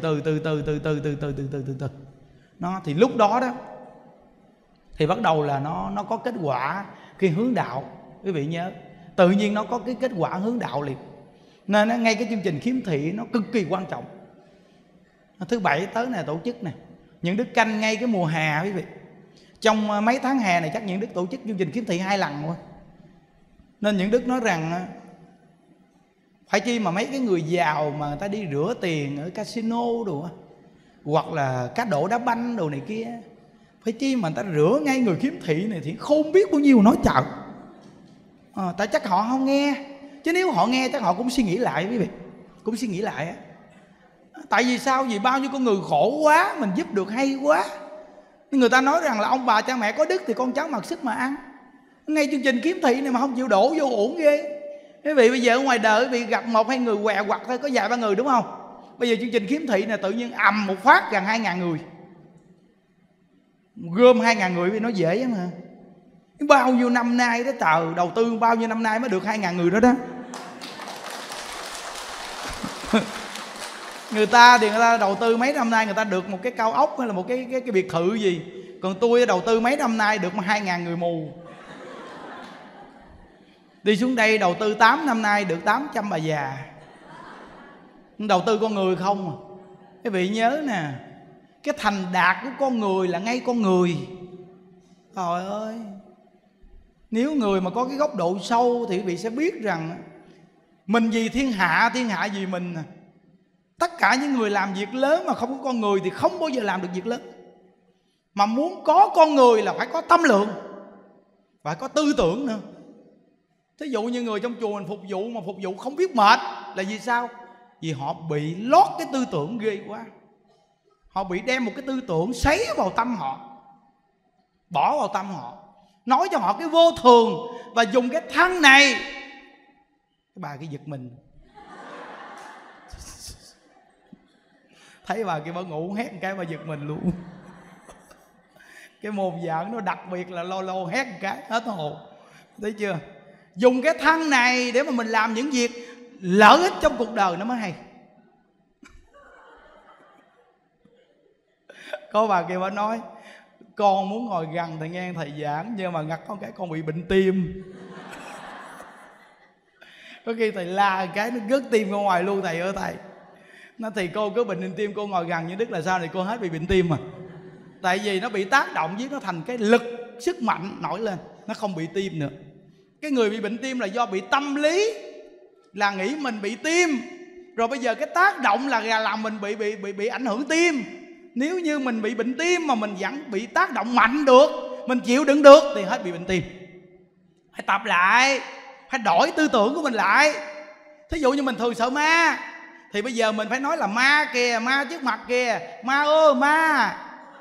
A: từ. Nó thì lúc đó đó thì bắt đầu là nó có kết quả khi hướng đạo. Quý vị nhớ, tự nhiên nó có cái kết quả hướng đạo liền. Nên ngay cái chương trình khiếm thị nó cực kỳ quan trọng. Thứ Bảy tới này tổ chức nè, những đức canh ngay cái mùa hè quý vị. Trong mấy tháng hè này chắc những đức tổ chức chương trình khiếm thị 2 lần thôi. Nên những đức nói rằng phải chi mà mấy cái người giàu mà người ta đi rửa tiền ở casino đồ, hoặc là cá độ đá banh đồ này kia, phải chi mà người ta rửa ngay người khiếm thị này thì không biết bao nhiêu nói chợ. Tại chắc họ không nghe. Chứ nếu họ nghe chắc họ cũng suy nghĩ lại quý vị, cũng suy nghĩ lại á. Tại vì sao? Vì bao nhiêu con người khổ quá, mình giúp được hay quá. Người ta nói rằng là ông bà cha mẹ có đức thì con cháu mặc sức mà ăn. Ngay chương trình khiếm thị này mà không chịu đổ vô uổng ghê. Quý vị bây giờ ở ngoài đời quý vị gặp một hai người què quặt thôi, có vài ba người đúng không? Bây giờ chương trình khiếm thị này tự nhiên ầm một phát gần 2.000 người, gom 2.000 người vì nó dễ lắm hả? Bao nhiêu năm nay đó trời, đầu tư bao nhiêu năm nay mới được 2.000 người đó đó. Người ta thì người ta đầu tư mấy năm nay người ta được một cái cao ốc hay là một cái biệt thự gì. Còn tôi đầu tư mấy năm nay được 2.000 người mù. Đi xuống đây đầu tư 8 năm nay được 800 bà già. Đầu tư con người không à. Quý vị nhớ nè, cái thành đạt của con người là ngay con người. Trời ơi, nếu người mà có cái góc độ sâu thì quý vị sẽ biết rằng mình vì thiên hạ vì mình. Tất cả những người làm việc lớn mà không có con người thì không bao giờ làm được việc lớn. Mà muốn có con người là phải có tâm lượng, phải có tư tưởng nữa. Thí dụ như người trong chùa mình phục vụ mà phục vụ không biết mệt là vì sao? Vì họ bị lót cái tư tưởng ghê quá. Họ bị đem một cái tư tưởng sấy vào tâm họ, bỏ vào tâm họ, nói cho họ cái vô thường và dùng cái thân này. Cái bà cái giật mình, thấy bà kia bà ngủ hét một cái bà giật mình luôn. Cái mồm giỡn nó đặc biệt là lo lo hét một cái hết hồn. Thấy chưa? Dùng cái thân này để mà mình làm những việc lợi ích trong cuộc đời nó mới hay. Có bà kia bà nói con muốn ngồi gần thầy nghe thầy giảng, nhưng mà ngặt con cái con bị bệnh tim. Có khi thầy la cái nó gớt tim ra ngoài luôn. Thầy ơi thầy, nó thì cô cứ bệnh tim, cô ngồi gần như Đức là sao thì cô hết bị bệnh tim mà. Tại vì nó bị tác động với nó thành cái lực sức mạnh nổi lên, nó không bị tim nữa. Cái người bị bệnh tim là do bị tâm lý, là nghĩ mình bị tim, rồi bây giờ cái tác động là làm mình bị ảnh hưởng tim. Nếu như mình bị bệnh tim mà mình vẫn bị tác động mạnh được, mình chịu đựng được thì hết bị bệnh tim. Phải tập lại, phải đổi tư tưởng của mình lại. Thí dụ như mình thường sợ ma thì bây giờ mình phải nói là ma kìa, ma trước mặt kìa, ma ơi ma.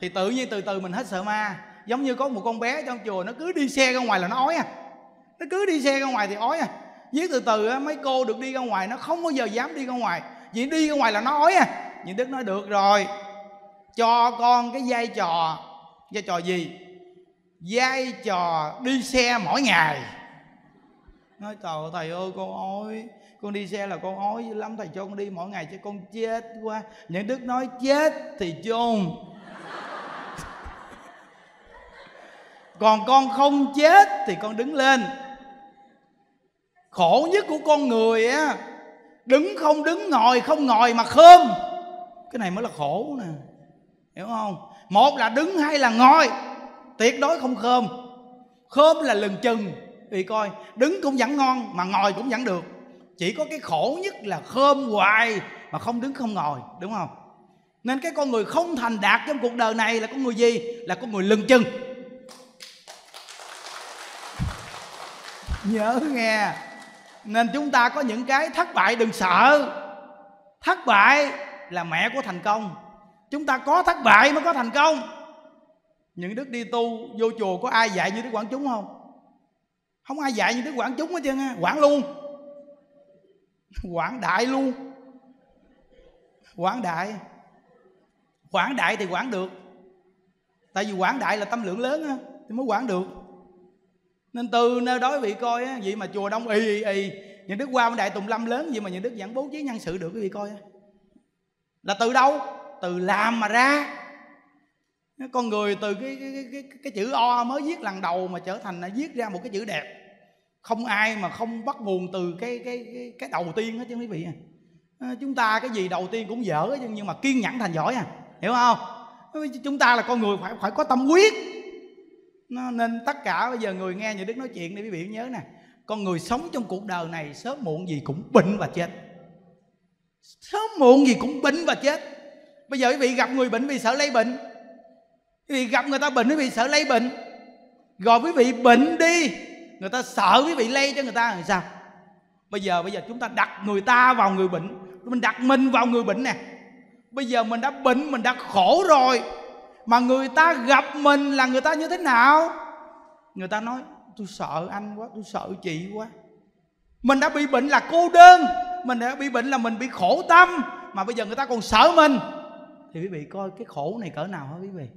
A: thì tự nhiên từ từ mình hết sợ ma. Giống như có một con bé trong chùa, nó cứ đi xe ra ngoài là nó ói à. Nó cứ đi xe ra ngoài thì ói à. Viết từ từ á, mấy cô được đi ra ngoài nó không bao giờ dám đi ra ngoài, vì đi ra ngoài là nó ói à. Những Đức nói được rồi, cho con cái vai trò gì? Vai trò đi xe mỗi ngày. Nói trời ơi thầy ơi, con ói, con đi xe là con ói dữ lắm, thầy cho con đi mỗi ngày cho con chết quá. Những Đức nói chết thì chôn, còn con không chết thì con đứng lên. Khổ nhất của con người á, đứng không đứng, ngồi không ngồi mà khom. Cái này mới là khổ nè, hiểu không? Một là đứng, hai là ngồi, tuyệt đối không khom. Khom là lừng chừng. Vì coi, đứng cũng vẫn ngon mà ngồi cũng vẫn được. Chỉ có cái khổ nhất là khom hoài mà không đứng không ngồi, đúng không? Nên cái con người không thành đạt trong cuộc đời này là con người gì? Là con người lừng chừng. Nhớ nghe. Nên chúng ta có những cái thất bại đừng sợ. Thất bại là mẹ của thành công. Chúng ta có thất bại mới có thành công. Những Đức đi tu vô chùa có ai dạy như Đức Quảng Chúng không? Không ai dạy như Đức Quảng Chúng hết trơn á. Quảng luôn, quảng đại luôn. Quảng đại. Quảng đại thì quảng được. Tại vì quảng đại là tâm lượng lớn á, thì mới quảng được. Nên từ nơi đó quý vị coi á, vậy mà chùa đông y những Đức qua bên Đại Tùng Lâm lớn, vậy mà những Đức vẫn bố trí nhân sự được, quý vị coi á. Là từ đâu? Từ làm mà ra. Con người từ cái chữ O mới viết lần đầu mà trở thành là viết ra một cái chữ đẹp. Không ai mà không bắt nguồn từ cái đầu tiên hết chứ quý vị. Chúng ta cái gì đầu tiên cũng dở, nhưng mà kiên nhẫn thành giỏi à, hiểu không? Chúng ta là con người phải có tâm huyết. Nên tất cả bây giờ người nghe Như Đức nói chuyện để quý vị nhớ nè, con người sống trong cuộc đời này sớm muộn gì cũng bệnh và chết. Sớm muộn gì cũng bệnh và chết. Bây giờ quý vị gặp người bệnh vì sợ lây bệnh, quý vị gặp người ta bệnh quý vị sợ lây bệnh, rồi quý vị bệnh đi, người ta sợ quý vị lây cho người ta thì sao? Bây giờ chúng ta đặt người ta vào người bệnh, mình đặt mình vào người bệnh nè. Bây giờ mình đã bệnh, mình đã khổ rồi, mà người ta gặp mình là người ta như thế nào? Người ta nói tôi sợ anh quá, tôi sợ chị quá. Mình đã bị bệnh là cô đơn, mình đã bị bệnh là mình bị khổ tâm, mà bây giờ người ta còn sợ mình, thì quý vị coi cái khổ này cỡ nào hả quý vị?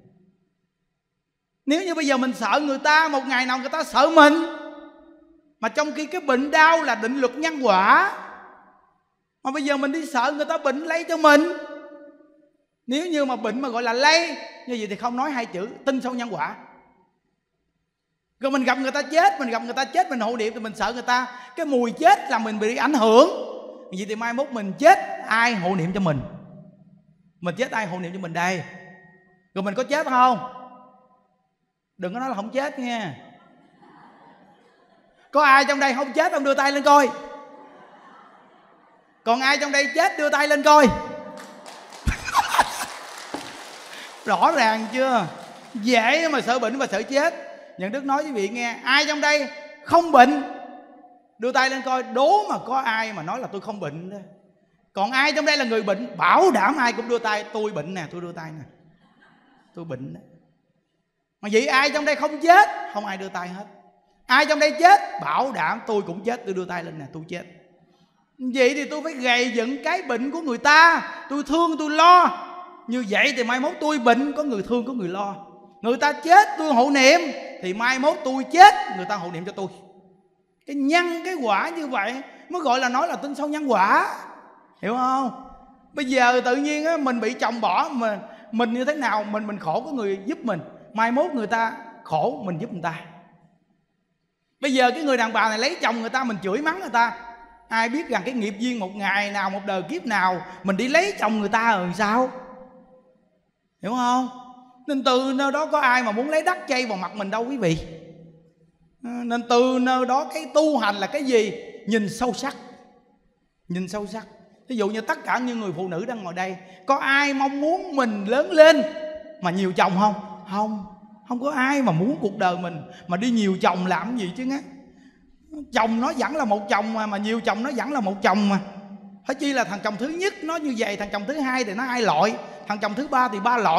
A: Nếu như bây giờ mình sợ người ta, một ngày nào người ta sợ mình. Mà trong khi cái bệnh đau là định luật nhân quả, mà bây giờ mình đi sợ người ta bệnh lây cho mình. Nếu như mà bệnh mà gọi là lây như vậy thì không nói hai chữ tin sâu nhân quả. Rồi mình gặp người ta chết, mình hộ niệm thì mình sợ người ta, cái mùi chết là mình bị ảnh hưởng. Vậy thì mai mốt mình chết ai hộ niệm cho mình? Mình chết ai hộ niệm cho mình đây? Rồi mình có chết không? Đừng có nói là không chết nha. Có ai trong đây không chết không? Đưa tay lên coi. Còn ai trong đây chết đưa tay lên coi. Rõ ràng chưa? Dễ mà sợ bệnh và sợ chết. Nhận Đức nói với vị nghe, ai trong đây không bệnh đưa tay lên coi, đố mà có ai mà nói là tôi không bệnh đó. Còn ai trong đây là người bệnh, bảo đảm ai cũng đưa tay, tôi bệnh nè, tôi đưa tay nè, tôi bệnh đó. Mà vậy ai trong đây không chết? Không ai đưa tay hết. Ai trong đây chết? Bảo đảm tôi cũng chết, tôi đưa tay lên nè, tôi chết. Vậy thì tôi phải gầy dựng cái bệnh của người ta, tôi thương tôi lo. Như vậy thì mai mốt tôi bệnh có người thương có người lo. Người ta chết tôi hộ niệm, thì mai mốt tôi chết người ta hộ niệm cho tôi. Cái nhân cái quả như vậy mới gọi là nói là tin sâu nhân quả, hiểu không? Bây giờ tự nhiên á, mình bị chồng bỏ, mình như thế nào, mình khổ có người giúp mình, mai mốt người ta khổ mình giúp người ta. Bây giờ cái người đàn bà này lấy chồng người ta, mình chửi mắng người ta, ai biết rằng cái nghiệp duyên một ngày nào, một đời kiếp nào mình đi lấy chồng người ta rồi sao, hiểu không? Nên từ nơi đó có ai mà muốn lấy đất chay vào mặt mình đâu quý vị. Nên từ nơi đó cái tu hành là cái gì? Nhìn sâu sắc. Nhìn sâu sắc. Ví dụ như tất cả những người phụ nữ đang ngồi đây, có ai mong muốn mình lớn lên mà nhiều chồng không? Không có ai mà muốn cuộc đời mình mà đi nhiều chồng làm gì chứ á. Chồng nó vẫn là một chồng mà nhiều chồng nó vẫn là một chồng mà. Phải chi là thằng chồng thứ nhất nó như vậy, thằng chồng thứ hai thì nó hai loại, thằng chồng thứ ba thì ba loại.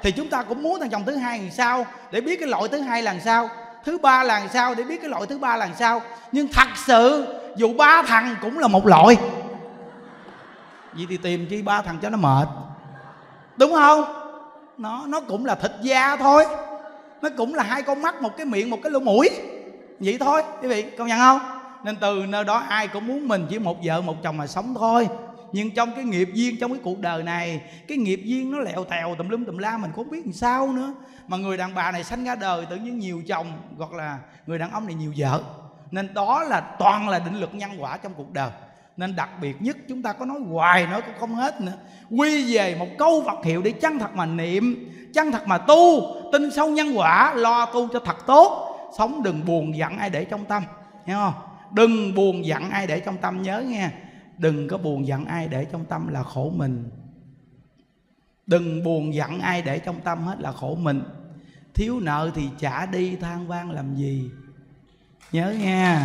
A: thì chúng ta cũng muốn thằng chồng thứ hai làm sao để biết cái loại thứ hai là làm sao, thứ ba là làm sao để biết cái loại thứ ba là làm sao. Nhưng thật sự dù 3 thằng cũng là một loại, vậy thì tìm chi 3 thằng cho nó mệt, đúng không? Nó cũng là thịt da thôi, nó cũng là 2 con mắt, 1 cái miệng, 1 cái lỗ mũi, vậy thôi quý vị, công nhận không? Nên từ nơi đó ai cũng muốn mình chỉ một vợ một chồng mà sống thôi. Nhưng trong cái nghiệp duyên, trong cái cuộc đời này, cái nghiệp duyên nó lẹo tèo tùm lum tùm la, mình không biết làm sao nữa. Mà người đàn bà này sanh ra đời tự nhiên nhiều chồng, hoặc là người đàn ông này nhiều vợ. Nên đó là toàn là định luật nhân quả trong cuộc đời. Nên đặc biệt nhất, chúng ta có nói hoài nói cũng không hết nữa, quy về một câu Phật hiệu để chân thật mà niệm, chân thật mà tu, tin sâu nhân quả, lo tu cho thật tốt. Sống đừng buồn giận ai để trong tâm, hiểu không? Đừng buồn giận ai để trong tâm, nhớ nghe. Đừng có buồn giận ai để trong tâm là khổ mình. Đừng buồn giận ai để trong tâm hết là khổ mình. Thiếu nợ thì trả đi, than vang làm gì. Nhớ nha,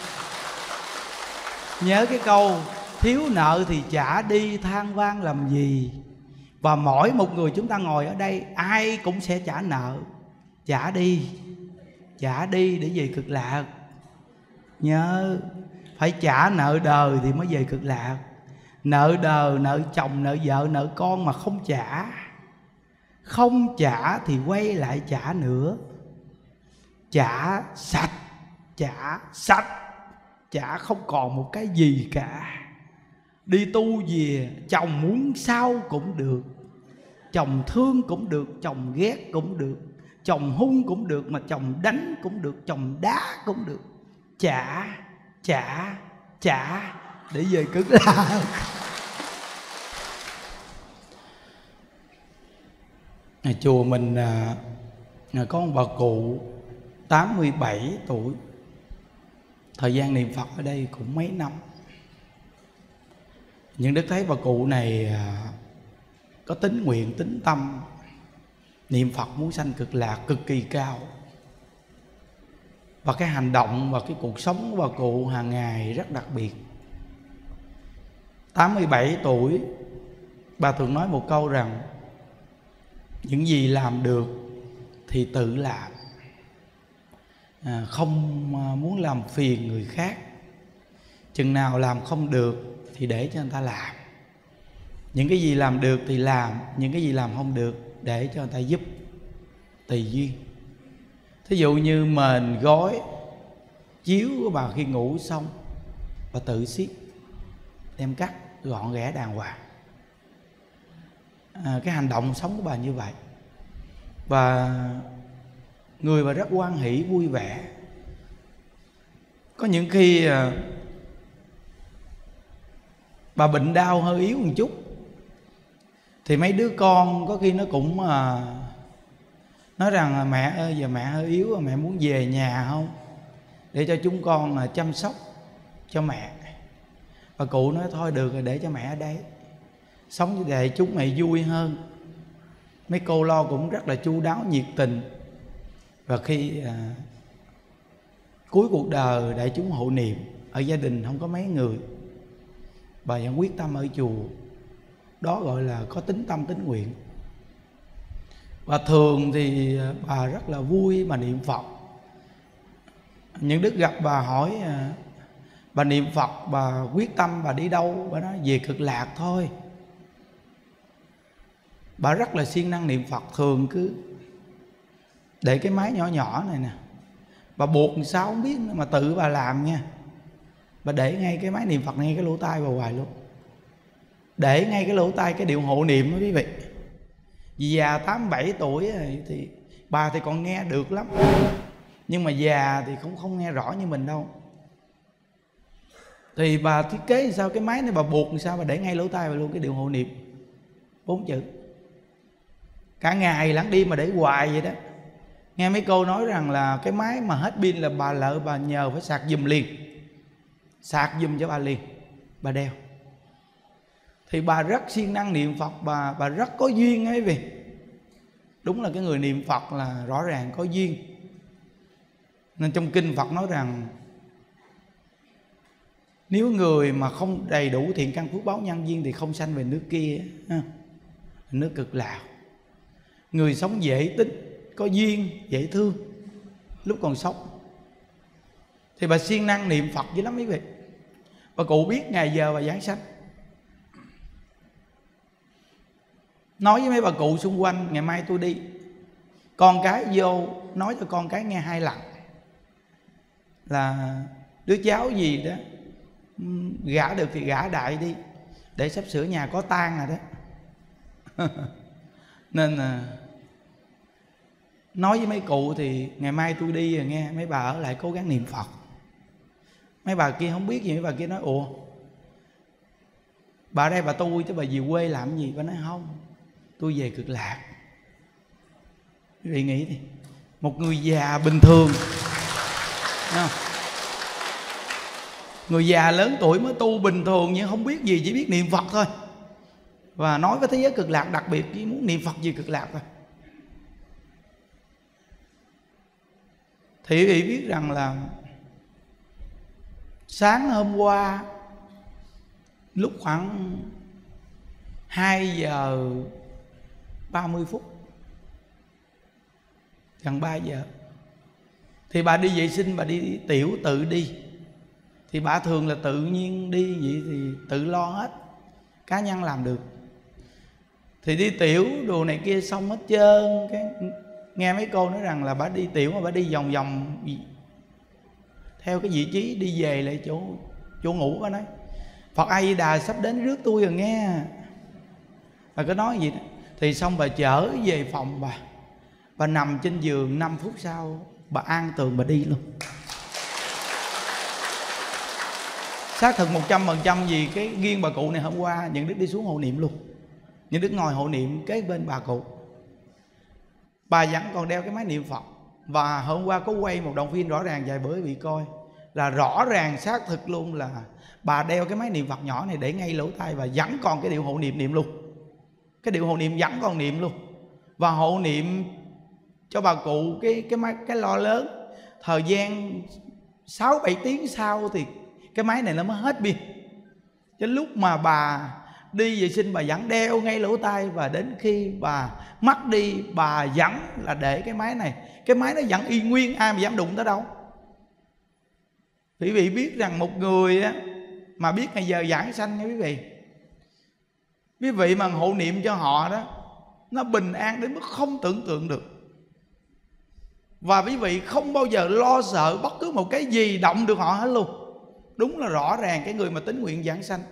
A: nhớ cái câu thiếu nợ thì trả đi, than vang làm gì. Và mỗi một người chúng ta ngồi ở đây ai cũng sẽ trả nợ. Trả đi, trả đi để về cực lạc. Nhớ, phải trả nợ đời thì mới về cực lạc. Nợ đời, nợ chồng, nợ vợ, nợ con mà không trả, không trả thì quay lại trả nữa. Trả sạch, trả sạch, trả không còn một cái gì cả. Đi tu về, chồng muốn sao cũng được, chồng thương cũng được, chồng ghét cũng được, chồng hung cũng được, mà chồng đánh cũng được, chồng đá cũng được. Trả, trả, trả để về cực lạc. Chùa mình có một bà cụ 87 tuổi. Thời gian niệm Phật ở đây cũng mấy năm. Nhưng Đức thấy bà cụ này có tín nguyện, tín tâm, niệm Phật muốn sanh cực lạc cực kỳ cao. Và cái hành động và cái cuộc sống của bà cụ hàng ngày rất đặc biệt. 87 tuổi, bà thường nói một câu rằng những gì làm được thì tự làm, không muốn làm phiền người khác. Chừng nào làm không được thì để cho người ta làm. Những cái gì làm được thì làm, những cái gì làm không được để cho người ta giúp, tùy duyên. Thí dụ như mền gói chiếu của bà khi ngủ xong, bà tự xiết đem cắt gọn ghẽ đàng hoàng. Cái hành động sống của bà như vậy. Và người bà rất hoan hỷ vui vẻ. Có những khi bà bệnh đau hơi yếu một chút thì mấy đứa con có khi nó cũng nói rằng mẹ ơi, giờ mẹ hơi yếu, mẹ muốn về nhà không, để cho chúng con chăm sóc cho mẹ. Bà cụ nói thôi được rồi, để cho mẹ ở đây sống như vậy chúng mày vui hơn. Mấy cô lo cũng rất là chu đáo, nhiệt tình. Và khi cuối cuộc đời đại chúng hộ niệm, ở gia đình không có mấy người, bà vẫn quyết tâm ở chùa. Đó gọi là có tín tâm tín nguyện. Và thường thì bà rất là vui mà niệm Phật. Những đức gặp bà hỏi bà niệm Phật, bà quyết tâm bà đi đâu? Bà nói về cực lạc thôi. Bà rất là siêng năng niệm Phật. Thường cứ để cái máy nhỏ nhỏ này nè, bà buộc sao không biết mà tự bà làm nha. Bà để ngay cái máy niệm Phật ngay cái lỗ tai bà hoài luôn. Để ngay cái lỗ tai cái điệu hộ niệm đó quý vị. Vì già 87 tuổi thì bà thì còn nghe được lắm, nhưng mà già thì cũng không nghe rõ như mình đâu. Thì bà thiết kế sao cái máy này bà buộc sao bà để ngay lỗ tai bà luôn cái điệu hộ niệm 4 chữ. Cả ngày lẫn đêm mà để hoài vậy đó. Nghe mấy cô nói rằng là cái máy mà hết pin là bà lỡ bà nhờ phải sạc giùm liền, sạc giùm cho bà liền, bà đeo. Thì bà rất siêng năng niệm Phật, bà rất có duyên ấy vì đúng là cái người niệm Phật là rõ ràng có duyên. Nên trong kinh Phật nói rằng nếu người mà không đầy đủ thiện căn phước báo nhân duyên thì không sanh về nước kia, nước cực lạc. người sống dễ tính, có duyên, dễ thương lúc còn sống. Thì bà siêng năng niệm Phật dữ lắm quý vị. Bà cụ biết ngày giờ bà giảng sanh, nói với mấy bà cụ xung quanh ngày mai tôi đi, con cái vô nói cho con cái nghe 2 lần là đứa cháu gì đó gả được thì gả đại đi, để sắp sửa nhà có tang rồi đó. Nên nói với mấy cụ thì ngày mai tôi đi rồi nghe, mấy bà ở lại cố gắng niệm Phật. Mấy bà kia không biết gì, mấy bà kia nói ủa bà ở đây bà tu chứ bà về quê làm gì? Bà nói không, tôi về Cực Lạc. Quý vị nghĩ đi, một người già bình thường, không? Người già lớn tuổi mới tu bình thường nhưng không biết gì, chỉ biết niệm Phật thôi. Và nói với thế giới Cực Lạc đặc biệt chỉ muốn niệm Phật về Cực Lạc thôi. Thì quý vị biết rằng là sáng hôm qua lúc khoảng 2 giờ 30 phút, gần 3 giờ, thì bà đi vệ sinh, bà đi tiểu tự đi. Thì bà thường là tự nhiên đi vậy thì tự lo hết, cá nhân làm được. Thì đi tiểu đồ này kia xong hết trơn, cái nghe mấy cô nói rằng là bà đi tiểu mà bà đi vòng vòng theo cái vị trí đi về lại chỗ ngủ. Bà nói Phật A Di Đà sắp đến rước tôi rồi nghe. Bà cứ nói gì đó. Thì xong bà chở về phòng bà nằm trên giường, 5 phút sau bà an tường bà đi luôn. Xác thực 100% vì cái riêng bà cụ này hôm qua Những Đức đi xuống hộ niệm luôn. Những Đức ngồi hộ niệm kế bên bà cụ. Bà vẫn còn đeo cái máy niệm Phật. Và hôm qua có quay một đoạn phim rõ ràng vài bữa bị coi, là rõ ràng xác thực luôn là bà đeo cái máy niệm Phật nhỏ này để ngay lỗ tai và vẫn còn cái điệu hộ niệm niệm luôn. Cái điệu hộ niệm vẫn còn niệm luôn. Và hộ niệm cho bà cụ cái lo lớn. Thời gian 6-7 tiếng sau thì cái máy này nó mới hết pin. Chứ lúc mà bà đi vệ sinh bà vẫn đeo ngay lỗ tai, và đến khi bà mất đi bà vẫn là để cái máy này. Cái máy nó vẫn y nguyên, ai mà dám đụng tới đâu. Quý vị biết rằng một người á, mà biết ngày giờ giảng sanh nha quý vị, quý vị mà hộ niệm cho họ đó, nó bình an đến mức không tưởng tượng được. Và quý vị không bao giờ lo sợ bất cứ một cái gì động được họ hết luôn. Đúng là rõ ràng cái người mà tín nguyện giảng sanh,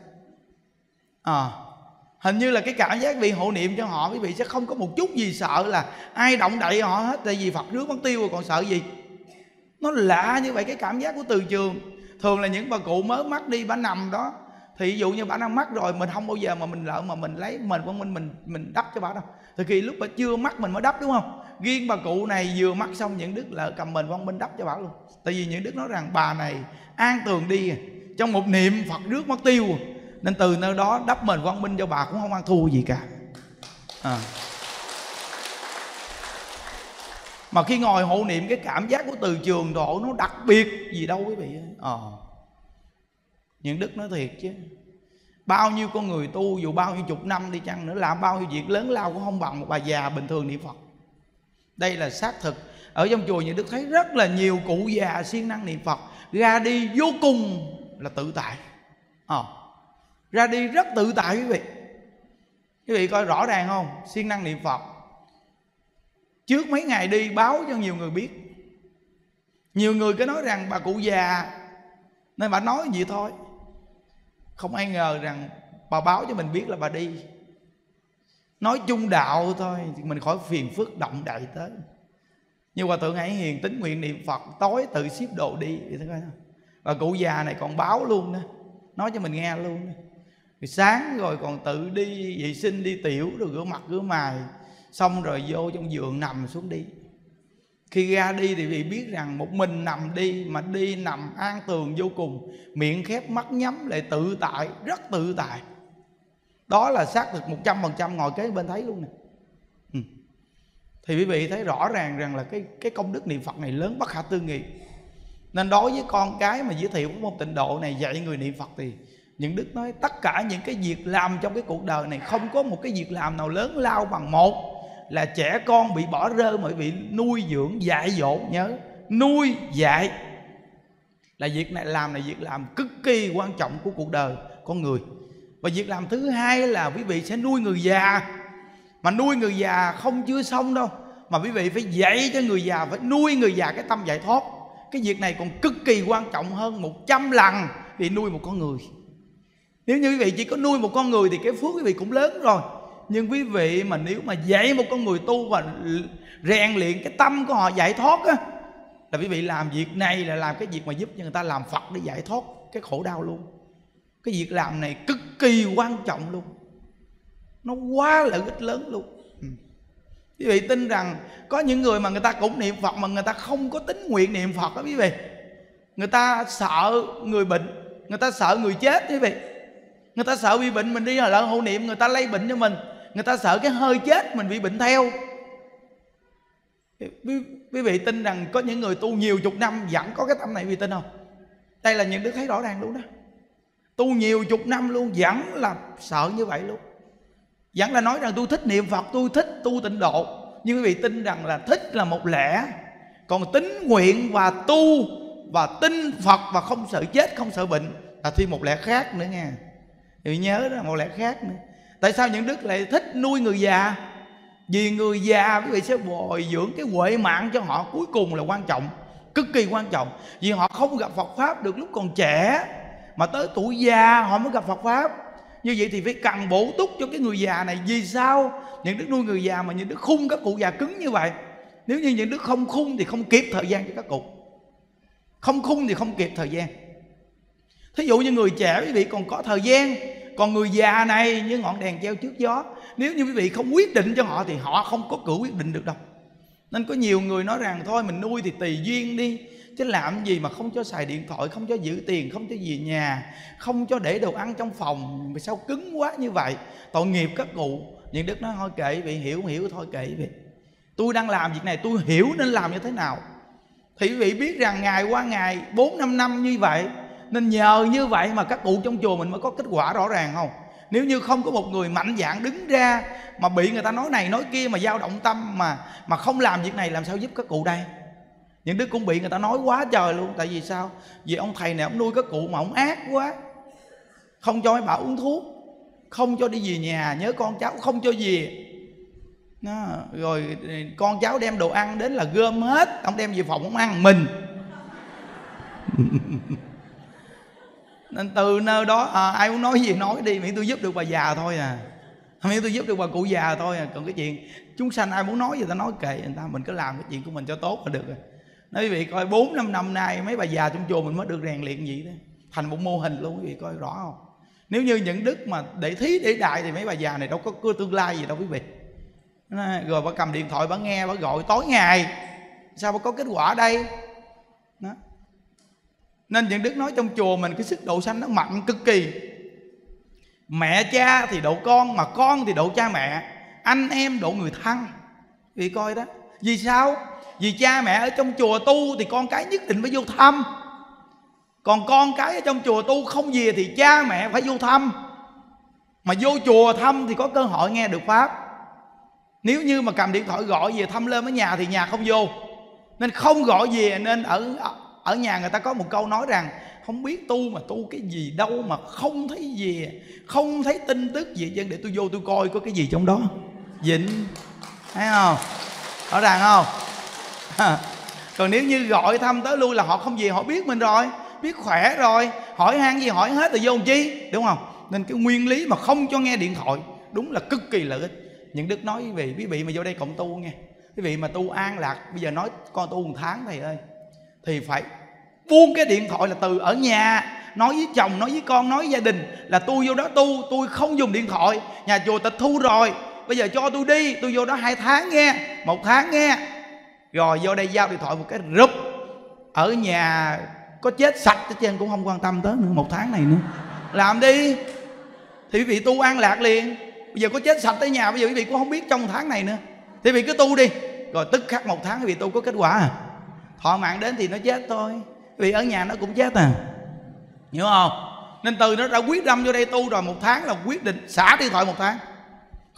A: hình như là cái cảm giác bị hộ niệm cho họ, quý vị sẽ không có một chút gì sợ là ai động đậy họ hết. Tại vì Phật rước mất tiêu rồi còn sợ gì. Nó lạ như vậy. Cái cảm giác của Từ Trường, thường là những bà cụ mới mất đi, bà nằm đó, thì ví dụ như bà đang mất rồi, mình không bao giờ mà mình lỡ mà mình lấy mình đắp cho bà đâu. Thì khi lúc bà chưa mất mình mới đắp, đúng không? Riêng bà cụ này vừa mất xong Những Đức là cầm mình quang minh đắp cho bà luôn. Tại vì Những Đức nói rằng bà này an tường đi trong một niệm Phật rước mất tiêu, nên từ nơi đó đắp mình quang minh cho bà cũng không ăn thua gì cả. Mà khi ngồi hộ niệm cái cảm giác của Từ Trường độ nó đặc biệt gì đâu quý vị. Những Đức nói thiệt chứ, bao nhiêu con người tu dù bao nhiêu chục năm đi chăng nữa, làm bao nhiêu việc lớn lao cũng không bằng một bà già bình thường niệm Phật. Đây là xác thực. Ở trong chùa Những Đức thấy rất là nhiều cụ già siêng năng niệm Phật, ra đi vô cùng là tự tại. Ra đi rất tự tại quý vị. Quý vị coi rõ ràng không? Siêng năng niệm Phật. Trước mấy ngày đi báo cho nhiều người biết. Nhiều người cứ nói rằng bà cụ già nên bà nói gì thôi. Không ai ngờ rằng bà báo cho mình biết là bà đi. Nói chung đạo thôi thì mình khỏi phiền phức động đậy tới. Như Hòa Thượng Hải Hiền tín nguyện niệm Phật, tối tự ship đồ đi. Bà cụ già này còn báo luôn đó, nói cho mình nghe luôn đó. Rồi sáng rồi còn tự đi vệ sinh, đi tiểu, rồi rửa mặt rửa mày, xong rồi vô trong giường nằm xuống đi. Khi ra đi thì vì biết rằng một mình nằm đi, mà đi nằm an tường vô cùng, miệng khép mắt nhắm lại tự tại, rất tự tại. Đó là xác thực 100% ngồi kế bên thấy luôn nè. Thì quý vị thấy rõ ràng rằng là cái công đức niệm Phật này lớn bất khả tư nghị. Nên đối với con cái mà giới thiệu của môn tịnh độ này dạy người niệm Phật thì Những Đức nói tất cả những cái việc làm trong cái cuộc đời này không có một cái việc làm nào lớn lao bằng một là trẻ con bị bỏ rơi mà quý vị nuôi dưỡng dạy dỗ. Nhớ, nuôi dạy là việc này việc làm cực kỳ quan trọng của cuộc đời con người. Và việc làm thứ hai là quý vị sẽ nuôi người già. Mà nuôi người già không chưa xong đâu, mà quý vị phải dạy cho người già, phải nuôi người già cái tâm giải thoát. Cái việc này còn cực kỳ quan trọng hơn 100 lần vì nuôi một con người. Nếu như quý vị chỉ có nuôi một con người thì cái phước quý vị cũng lớn rồi. Nhưng quý vị mà nếu mà dạy một con người tu và rèn luyện cái tâm của họ giải thoát á, là quý vị làm việc này là làm cái việc mà giúp cho người ta làm Phật để giải thoát cái khổ đau luôn. Cái việc làm này cực kỳ quan trọng luôn, nó quá lợi ích lớn luôn. Quý vị tin rằng có những người mà người ta cũng niệm Phật mà người ta không có tín nguyện niệm Phật đó quý vị. Người ta sợ người bệnh, người ta sợ người chết quý vị. Người ta sợ bị bệnh, mình đi lỡ hộ niệm người ta lây bệnh cho mình. Người ta sợ cái hơi chết mình bị bệnh theo. Quý vị tin rằng có những người tu nhiều chục năm vẫn có cái tâm này, quý vị tin không? Đây là những đứa thấy rõ ràng luôn đó. Tu nhiều chục năm luôn vẫn là sợ như vậy luôn. Vẫn là nói rằng tôi thích niệm Phật, tôi thích tu tịnh độ. Nhưng quý vị tin rằng là thích là một lẽ, còn tín nguyện và tu và tin Phật và không sợ chết, không sợ bệnh là thêm một lẽ khác nữa nha. Quý vị nhớ đó, một lẽ khác nữa. Tại sao những đức lại thích nuôi người già? Vì người già quý vị sẽ bồi dưỡng cái huệ mạng cho họ, cuối cùng là quan trọng, cực kỳ quan trọng. Vì họ không gặp Phật Pháp được lúc còn trẻ, mà tới tuổi già họ mới gặp Phật Pháp. Như vậy thì phải cần bổ túc cho cái người già này. Vì sao những đức nuôi người già mà những đức khung các cụ già cứng như vậy? Nếu như những đức không khung thì không kịp thời gian cho các cụ, không khung thì không kịp thời gian. Thí dụ như người trẻ quý vị còn có thời gian, còn người già này như ngọn đèn treo trước gió. Nếu như quý vị không quyết định cho họ thì họ không có cửa quyết định được đâu. Nên có nhiều người nói rằng thôi mình nuôi thì tùy duyên đi, chứ làm gì mà không cho xài điện thoại, không cho giữ tiền, không cho về nhà, không cho để đồ ăn trong phòng, mà sao cứng quá như vậy, tội nghiệp các cụ. Nhưng đức nói thôi kệ vị, hiểu thôi kệ vị. Tôi đang làm việc này tôi hiểu nên làm như thế nào. Thì quý vị biết rằng ngày qua ngày 4-5 năm như vậy, nên nhờ như vậy mà các cụ trong chùa mình mới có kết quả rõ ràng không? Nếu như không có một người mạnh dạn đứng ra mà bị người ta nói này nói kia mà dao động tâm mà không làm việc này, làm sao giúp các cụ đây? Những đứa cũng bị người ta nói quá trời luôn. Tại vì sao? Vì ông thầy này ông nuôi các cụ mà ông ác quá, không cho mấy bà uống thuốc, không cho đi về nhà, nhớ con cháu không cho về đó. Rồi con cháu đem đồ ăn đến là gom hết, ông đem về phòng ông ăn mình. Nên từ nơi đó ai muốn nói gì nói đi, miễn tôi giúp được bà già thôi à, miễn tôi giúp được bà cụ già thôi à. Còn cái chuyện chúng sanh ai muốn nói gì ta nói kệ người ta, mình cứ làm cái chuyện của mình cho tốt là được rồi. Nói quý vị coi 4-5 năm nay mấy bà già trong chùa mình mới được rèn luyện gì đó, thành một mô hình luôn, quý vị coi rõ không? Nếu như những đức mà để thí để đại thì mấy bà già này đâu có tương lai gì đâu quý vị. Rồi bà cầm điện thoại bà nghe, bà gọi tối ngày, sao bà có kết quả đây đó. Nên những đức nói trong chùa mình cái sức độ sanh nó mạnh cực kỳ. Mẹ cha thì độ con, mà con thì độ cha mẹ, anh em độ người thân. Vì coi đó. Vì sao? Vì cha mẹ ở trong chùa tu thì con cái nhất định phải vô thăm. Còn con cái ở trong chùa tu không về thì cha mẹ phải vô thăm. Mà vô chùa thăm thì có cơ hội nghe được Pháp. Nếu như mà cầm điện thoại gọi về thăm lên ở nhà thì nhà không vô. Nên không gọi về. Nên ở nhà người ta có một câu nói rằng không biết tu mà tu cái gì đâu mà không thấy gì, không thấy tin tức gì chứ, để tôi vô tôi coi có cái gì trong đó. Dịnh, thấy không? Rõ ràng không? Còn nếu như gọi thăm tới lui là họ không về, họ biết mình rồi, biết khỏe rồi, hỏi han gì hỏi hết rồi vô làm chi, đúng không? Nên cái nguyên lý mà không cho nghe điện thoại đúng là cực kỳ lợi ích. Những đức nói quý vị mà vô đây cộng tu nghe, quý vị mà tu an lạc, bây giờ nói con tu 1 tháng thầy ơi, thì phải buông cái điện thoại, là từ ở nhà nói với chồng, nói với con, nói với gia đình là tôi vô đó tu, tôi không dùng điện thoại, nhà chùa tịch thu rồi, bây giờ cho tôi đi, tôi vô đó 2 tháng nghe, 1 tháng nghe. Rồi vô đây giao điện thoại một cái rụp, ở nhà có chết sạch hết trơn cũng không quan tâm tới nữa, 1 tháng này nữa. Làm đi thì quý vị tu an lạc liền. Bây giờ có chết sạch tới nhà, bây giờ quý vị cũng không biết trong 1 tháng này nữa, thì quý vị cứ tu đi, rồi tức khắc 1 tháng quý vị tu có kết quả à. Thọ mạng đến thì nó chết thôi, quý vị ở nhà nó cũng chết à, hiểu không? Nên từ nó đã quyết tâm vô đây tu rồi, 1 tháng là quyết định xả điện thoại 1 tháng,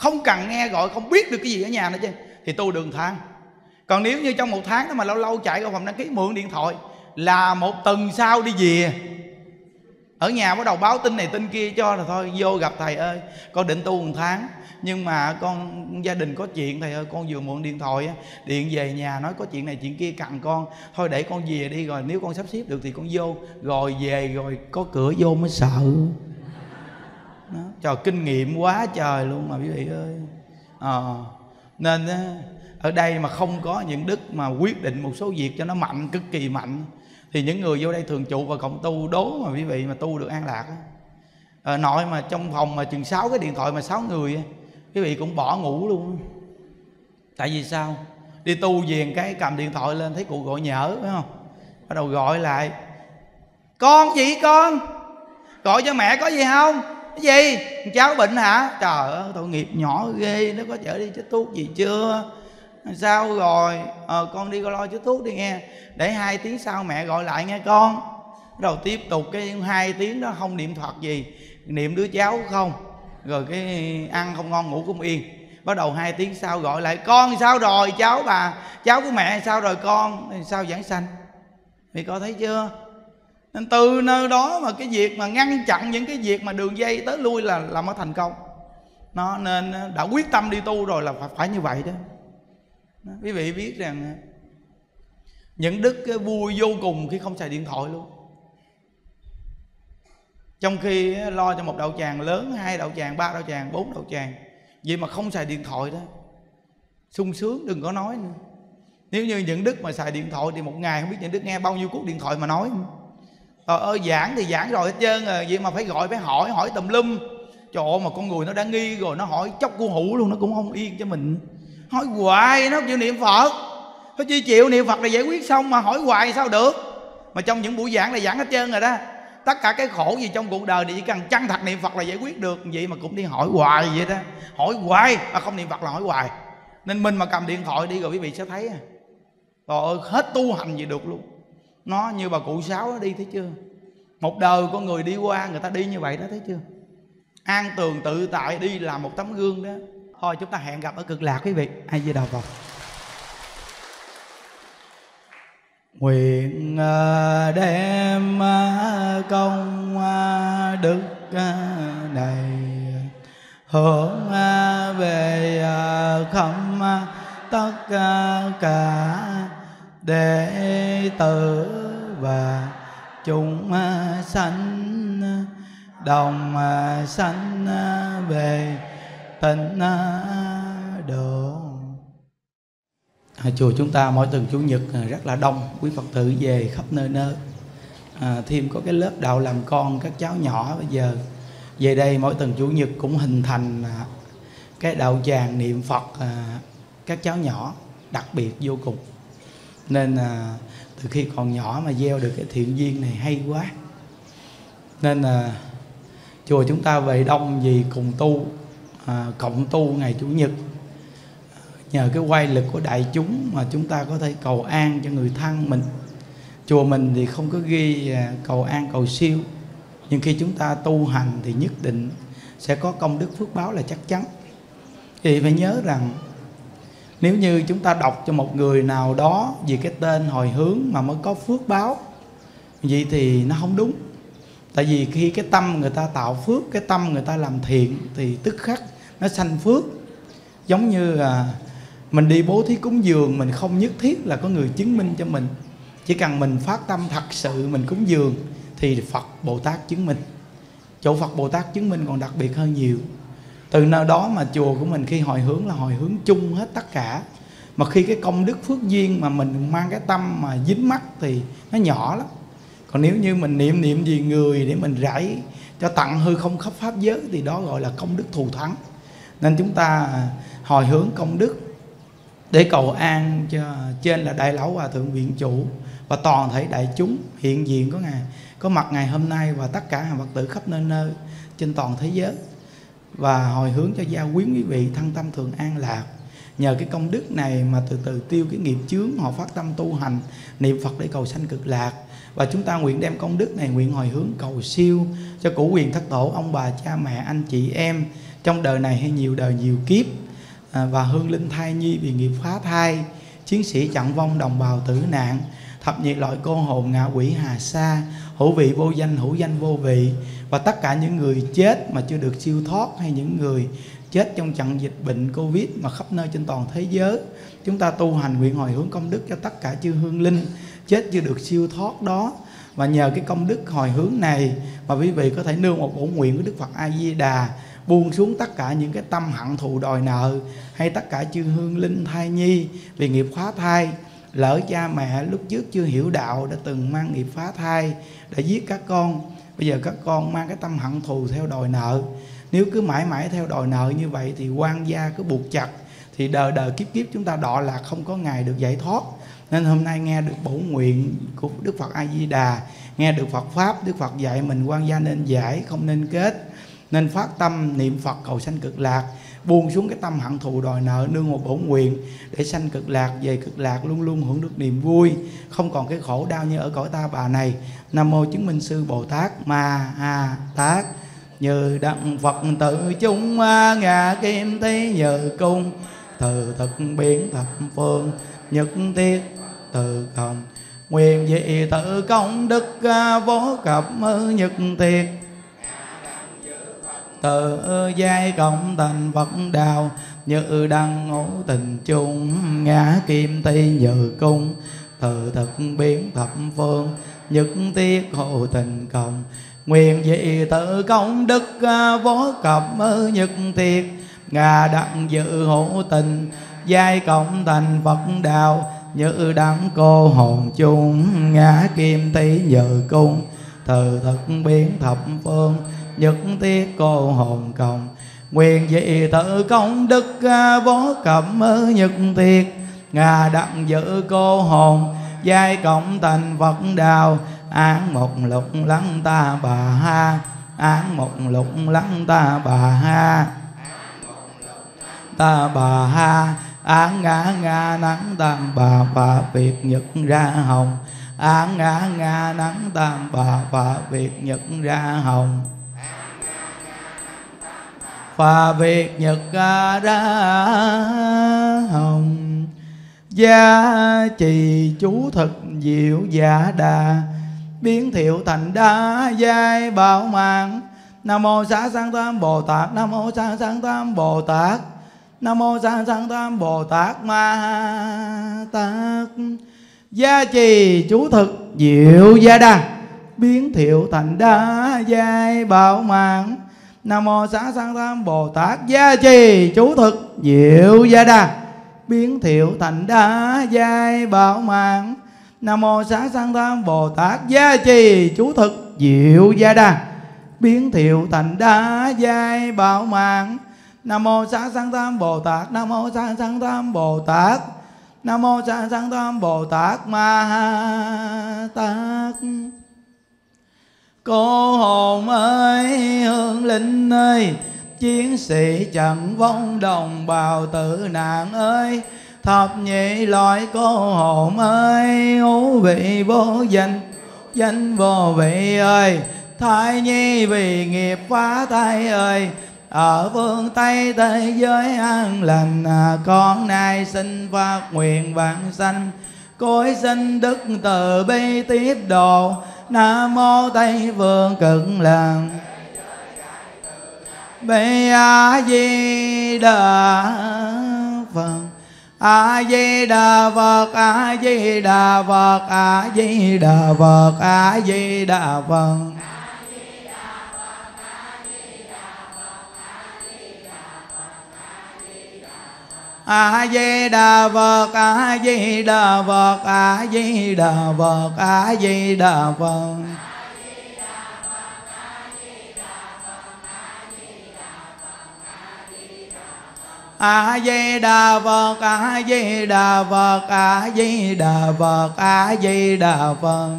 A: không cần nghe gọi, không biết được cái gì ở nhà nữa chứ, thì tu đường tháng. Còn nếu như trong một tháng đó mà lâu lâu chạy qua phòng đăng ký mượn điện thoại là một tuần sau đi về, ở nhà bắt đầu báo tin này tin kia cho là thôi vô gặp thầy ơi con định tu một tháng, nhưng mà con gia đình có chuyện thầy ơi, con vừa mượn điện thoại á, điện về nhà nói có chuyện này chuyện kia cần con, thôi để con về đi, rồi nếu con sắp xếp được thì con vô, rồi về rồi có cửa vô mới sợ đó. Trời, kinh nghiệm quá trời luôn mà quý vị ơi. Nên ở đây mà không có những đức mà quyết định một số việc cho nó mạnh, cực kỳ mạnh, thì những người vô đây thường trụ và cộng tu đố mà quý vị mà tu được an lạc á. Nội mà trong phòng mà chừng 6 cái điện thoại mà 6 người, quý vị cũng bỏ ngủ luôn. Tại vì sao? Đi tu về cái cầm điện thoại lên thấy cụ gọi nhỡ, phải không? Bắt đầu gọi lại: con chị con, gọi cho mẹ có gì không? Cái gì? Cháu bệnh hả? Trời ơi, tội nghiệp nhỏ ghê, nó có chở đi chích thuốc gì chưa? Sao rồi? Con đi lo chích thuốc đi nghe, để 2 tiếng sau mẹ gọi lại nghe con. Bắt đầu tiếp tục cái 2 tiếng đó không niệm Phật gì, niệm đứa cháu không, rồi cái ăn không ngon ngủ không yên. Bắt đầu 2 tiếng sau gọi lại: con sao rồi? Cháu bà, cháu của mẹ sao rồi con? Sao giảng sanh? Thì có thấy chưa? Nên từ nơi đó mà cái việc mà ngăn chặn những cái việc mà đường dây tới lui là mới thành công. Nó nên đã quyết tâm đi tu rồi là phải như vậy đó. Quý vị biết rằng những đức vui vô cùng khi không xài điện thoại luôn. Trong khi lo cho một đạo tràng lớn, 2 đạo tràng, 3 đạo tràng, 4 đạo tràng, vậy mà không xài điện thoại đó, sung sướng đừng có nói nữa. Nếu như những đức mà xài điện thoại thì một ngày không biết những đức nghe bao nhiêu cuộc điện thoại mà nói. Trời ơi, giảng thì giảng rồi hết trơn rồi, vậy mà phải gọi, phải hỏi tùm lum. Trời ơi, mà con người nó đã nghi rồi, nó hỏi chốc cu hủ luôn, nó cũng không yên cho mình. Hỏi hoài nó chịu niệm Phật, nó chỉ chịu niệm Phật là giải quyết xong, mà hỏi hoài sao được. Mà trong những buổi giảng là giảng hết trơn rồi đó. Tất cả cái khổ gì trong cuộc đời thì chỉ cần chân thật niệm Phật là giải quyết được. Vậy mà cũng đi hỏi hoài vậy đó. Hỏi hoài, không niệm Phật là hỏi hoài. Nên mình mà cầm điện thoại đi rồi quý vị sẽ thấy trời ơi, hết tu hành gì được luôn. Nó như bà cụ Sáu đi, thấy chưa? Một đời con người đi qua, người ta đi như vậy đó, thấy chưa? An tường tự tại đi là một tấm gương đó. Thôi chúng ta hẹn gặp ở Cực Lạc quý vị. A Di Đà Phật. Nguyện đem công đức này hướng về khắp tất cả đệ tử và chúng sanh, đồng sanh về tịnh độ. Chùa chúng ta mỗi tuần Chủ nhật rất là đông quý Phật tử về khắp nơi nơi. Thêm có cái lớp đạo làm con các cháu nhỏ bây giờ về đây mỗi tuần Chủ nhật cũng hình thành cái đạo tràng niệm Phật các cháu nhỏ đặc biệt vô cùng. Nên từ khi còn nhỏ mà gieo được cái thiện duyên này hay quá. Nên chùa chúng ta về đông vì cùng tu, cộng tu ngày Chủ nhật. Nhờ cái quay lực của đại chúng mà chúng ta có thể cầu an cho người thân mình. Chùa mình thì không có ghi cầu an cầu siêu, nhưng khi chúng ta tu hành thì nhất định sẽ có công đức phước báo là chắc chắn. Thì phải nhớ rằng nếu như chúng ta đọc cho một người nào đó vì cái tên hồi hướng mà mới có phước báo, vậy thì nó không đúng. Tại vì khi cái tâm người ta tạo phước, cái tâm người ta làm thiện thì tức khắc nó sanh phước. Giống như mình đi bố thí cúng dường, mình không nhất thiết là có người chứng minh cho mình. Chỉ cần mình phát tâm thật sự mình cúng dường thì Phật Bồ Tát chứng minh. Chỗ Phật Bồ Tát chứng minh còn đặc biệt hơn nhiều. Từ nơi đó mà chùa của mình khi hồi hướng là hồi hướng chung hết tất cả. Mà khi cái công đức phước duyên mà mình mang cái tâm mà dính mắc thì nó nhỏ lắm. Còn nếu như mình niệm vì người để mình rải cho tặng hư không khắp pháp giới thì đó gọi là công đức thù thắng. Nên chúng ta hồi hướng công đức để cầu an cho trên là Đại Lão Hòa Thượng Viện Chủ và toàn thể đại chúng hiện diện có mặt ngày hôm nay và tất cả hàng Phật tử khắp nơi nơi trên toàn thế giới. Và hồi hướng cho gia quyến quý vị thân tâm thường an lạc. Nhờ cái công đức này mà từ từ tiêu cái nghiệp chướng, họ phát tâm tu hành niệm Phật để cầu sanh Cực Lạc. Và chúng ta nguyện đem công đức này nguyện hồi hướng cầu siêu cho cửu quyền thất tổ, ông bà cha mẹ anh chị em, trong đời này hay nhiều đời nhiều kiếp, và hương linh thai nhi vì nghiệp phá thai, chiến sĩ chặn vong đồng bào tử nạn, thập nhiệt loại cô hồn ngạ quỷ hà sa, hữu vị vô danh hữu danh vô vị, và tất cả những người chết mà chưa được siêu thoát, hay những người chết trong trận dịch bệnh Covid mà khắp nơi trên toàn thế giới. Chúng ta tu hành nguyện hồi hướng công đức cho tất cả chư hương linh chết chưa được siêu thoát đó. Và nhờ cái công đức hồi hướng này mà quý vị có thể nương một bổn nguyện của Đức Phật A Di Đà, buông xuống tất cả những cái tâm hận thù đòi nợ, hay tất cả chư hương linh thai nhi vì nghiệp phá thai. Lỡ cha mẹ lúc trước chưa hiểu đạo đã từng mang nghiệp phá thai để giết các con, bây giờ các con mang cái tâm hận thù theo đòi nợ. Nếu cứ mãi mãi theo đòi nợ như vậy thì quan gia cứ buộc chặt, thì đời đời kiếp kiếp chúng ta đọa lạc, không có ngày được giải thoát. Nên hôm nay nghe được bổn nguyện của Đức Phật A Di Đà, nghe được Phật pháp, Đức Phật dạy mình quan gia nên giải không nên kết, nên phát tâm niệm Phật cầu sanh cực lạc, buông xuống cái tâm hận thù đòi nợ, nương một bổn nguyện để sanh cực lạc, về cực lạc luôn luôn hưởng được niềm vui, không còn cái khổ đau như ở cõi ta bà này. Nam mô chứng minh sư Bồ Tát Ma Ha Tát. Như đặng Phật tự chúng ngạ kim tí như cung, từ thực biến thập phương nhất thiết từ không, nguyện dị tự công đức vô cập nhất thiết, từ giai cộng thành Phật đạo, như đăng ngũ tình chung ngã kim ty như cung, từ thực biến thập phương nhất thiết hộ tình cộng, nguyện dị tự công đức vô cập nhất thiết, ngà đặng dự hộ tình giai cộng thành Phật đạo, như đắng cô hồn chung ngã kim tí như cung, từ thực biến thập phương nhất thiết cô hồn cộng, nguyện dị tự công đức vô cập nhất thiết, ngà đặng dự cô hồn giai cộng thành Phật đạo, án một lục lắng ta bà ha, án một lục lắng ta bà ha, ta bà ha, án ngã ngã nắng tam bà việc nhật ra hồng, án ngã ngã nắng tam bà việc nhật ra hồng, và việc nhật ra hồng. Gia trì chú thực diệu giả đà, biến thiệu thành đa giai bảo mạng. Nam mô Xá Sanh Tam Bồ Tát, Nam mô Xá Sanh Tam Bồ Tát, Nam mô Xá Sanh Tam Bồ Tát Ma Tát. Gia trì chú thực diệu gia đà, biến thiệu thành đa giai bảo mạng. Nam mô Xá Sanh Tam Bồ Tát. Gia trì chú thực diệu gia đà, biến thiệu thành đa giai bảo mạng. Nam mô Xá Sanh Tam Bồ Tát. Gia trì chú thực diệu gia đà, biến thiệu thành đa giai bảo mạng. Nam mô Xá Sanh Tam Bồ Tát. Nam mô Xá Sanh Tam Bồ Tát. Nam mô Xá Sanh Tam Bồ Tát Ma Tát. Cô hồn ơi, hương linh ơi, chiến sĩ trận vong đồng bào tử nạn ơi, thập nhị loại cô hồn ơi, hữu vị vô danh, danh vô vị ơi, thai nhi vì nghiệp phá thai ơi, ở phương Tây thế giới an lành, con nay xin phát nguyện vãng sanh, cối xin đức từ bi tiếp độ. Nam mô Tây Phương Cực Lạc Bi A Di Đà Phật. A Di Đà Phật, A Di Đà Phật, A Di Đà Phật, A Di Đà Phật. A Di Đà Phật, A Di Đà Phật, A Di Đà Phật, A Di Đà Phật. A Di Đà Phật, A Di Đà Phật, A Di Đà Phật, A Di Đà Phật.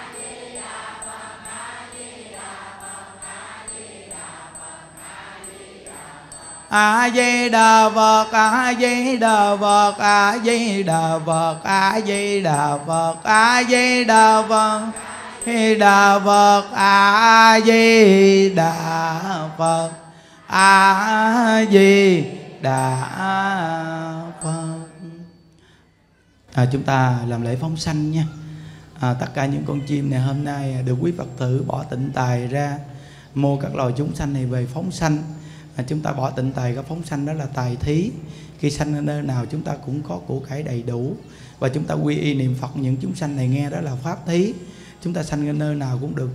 A: A Di Đà Phật, A Di Đà Phật, A Di Đà Phật, A Di Đà Phật, A Di Đà Phật, A Di Đà Phật, A Di Đà Phật, A Di Đà Phật. Chúng ta làm lễ phóng sanh nha. Tất cả những con chim này hôm nay được quý Phật tử bỏ tịnh tài ra mua các loài chúng sanh này về phóng sanh. Chúng ta bỏ tịnh tài, cái phóng sanh đó là tài thí. Khi sanh ở nơi nào chúng ta cũng có của cải đầy đủ, và chúng ta quy y niệm Phật những chúng sanh này nghe đó là pháp thí. Chúng ta sanh ở nơi nào cũng được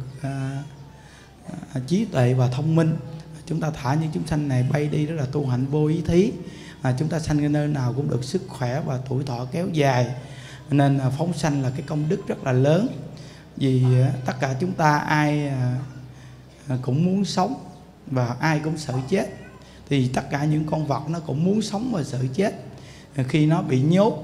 A: trí tuệ và thông minh. Chúng ta thả những chúng sanh này bay đi, đó là tu hạnh vô ý thí. Chúng ta sanh ở nơi nào cũng được sức khỏe và tuổi thọ kéo dài. Nên phóng sanh là cái công đức rất là lớn. Vì tất cả chúng ta ai cũng muốn sống và ai cũng sợ chết. Thì tất cả những con vật nó cũng muốn sống và sợ chết. Khi nó bị nhốt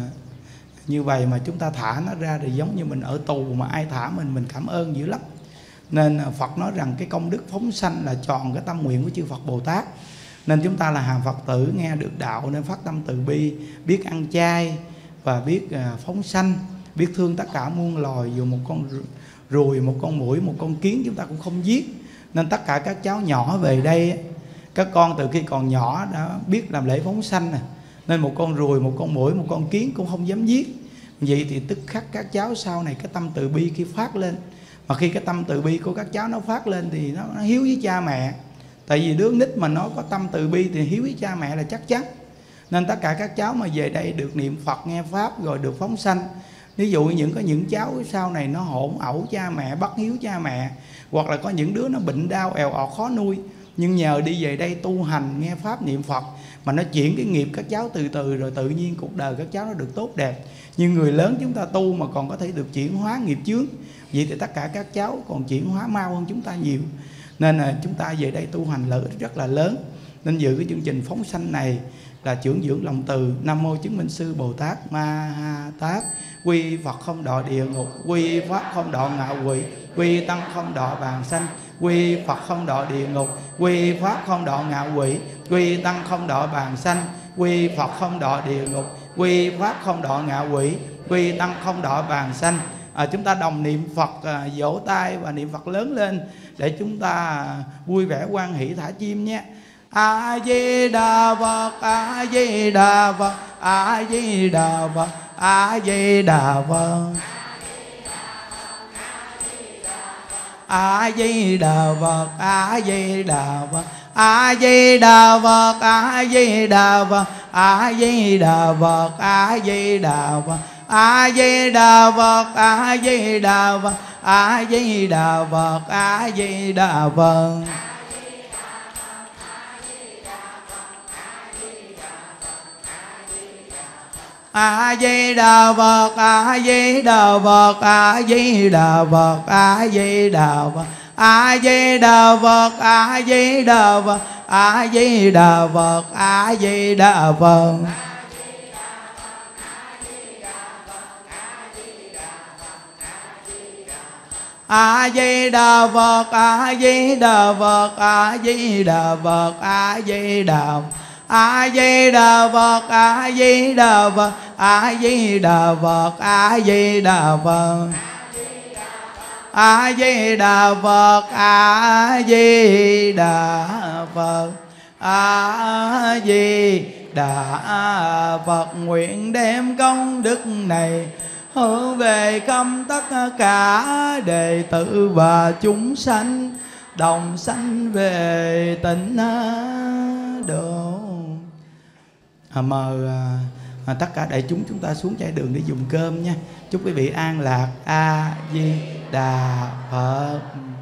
A: như vậy mà chúng ta thả nó ra thì giống như mình ở tù, mà ai thả mình cảm ơn dữ lắm. Nên Phật nói rằng cái công đức phóng sanh là tròn cái tâm nguyện của chư Phật Bồ Tát. Nên chúng ta là hàng Phật tử nghe được đạo nên phát tâm từ bi, biết ăn chay và biết phóng sanh, biết thương tất cả muôn loài. Dù một con ruồi, một con muỗi, một con kiến chúng ta cũng không giết. Nên tất cả các cháu nhỏ về đây, các con từ khi còn nhỏ đã biết làm lễ phóng sanh nè. Nên một con ruồi, một con muỗi, một con kiến cũng không dám giết. Vậy thì tức khắc các cháu sau này cái tâm từ bi khi phát lên. Mà khi cái tâm từ bi của các cháu nó phát lên thì nó hiếu với cha mẹ. Tại vì đứa nít mà nó có tâm từ bi thì hiếu với cha mẹ là chắc chắn. Nên tất cả các cháu mà về đây được niệm Phật, nghe Pháp rồi được phóng sanh. Ví dụ có những cháu sau này nó hỗn ẩu cha mẹ, bất hiếu cha mẹ, hoặc là có những đứa nó bệnh đau èo ọt khó nuôi, nhưng nhờ đi về đây tu hành, nghe Pháp, niệm Phật mà nó chuyển cái nghiệp các cháu từ từ, rồi tự nhiên cuộc đời các cháu nó được tốt đẹp. Nhưng người lớn chúng ta tu mà còn có thể được chuyển hóa nghiệp chướng, vậy thì tất cả các cháu còn chuyển hóa mau hơn chúng ta nhiều. Nên là chúng ta về đây tu hành lợi ích rất là lớn. Nên dự cái chương trình phóng sanh này là trưởng dưỡng lòng từ. Nam mô chứng minh sư Bồ Tát Ma Ha Tát. Quy Phật không đọa địa ngục, quy Pháp không đọa ngạ quỷ, quy Tăng không đọa bàn sanh, quy Phật không đọa địa ngục, quy Pháp không đọa ngạ quỷ, quy Tăng không đọa bàn sanh, quy Phật không đọa địa ngục, quy Pháp không đọa ngạ quỷ, quy Tăng không đọa bàn sanh. Chúng ta đồng niệm Phật, vỗ tay và niệm Phật lớn lên để chúng ta vui vẻ hoan hỷ thả chim nhé. A Di Đà Phật, A Di Đà Phật, A Di Đà Phật, A Di Đà Phật, A Di Đà Phật, A Di Đà Phật, A Di Đà Phật, A Di Đà Phật, A Di Đà Phật, A Di Đà Phật, A Di Đà Phật, A Di Đà Phật, A Di Đà Phật, A Di Đà Phật. A Di Đà Phật, A Di Đà Phật, A Di Đà Phật, A Di Đà Phật, A Di Đà Phật, A Di Đà Phật, A Di Đà Phật, A Di Đà Phật. A Di Đà Phật, A Di Đà Phật, A Di Đà Phật, A Di Đà Phật, A Di Đà Phật, A Di Đà Phật, A Di Đà Phật, A Di Đà Phật, A Di Đà Phật, A Di Đà Phật, A Di Đà Phật. Nguyện đem công đức này hướng về khắp tất cả đệ tử và chúng sanh, đồng sanh về tịnh độ. Mời tất cả đại chúng ta xuống chai đường để dùng cơm nha. Chúc quý vị an lạc. A Di Đà Phật.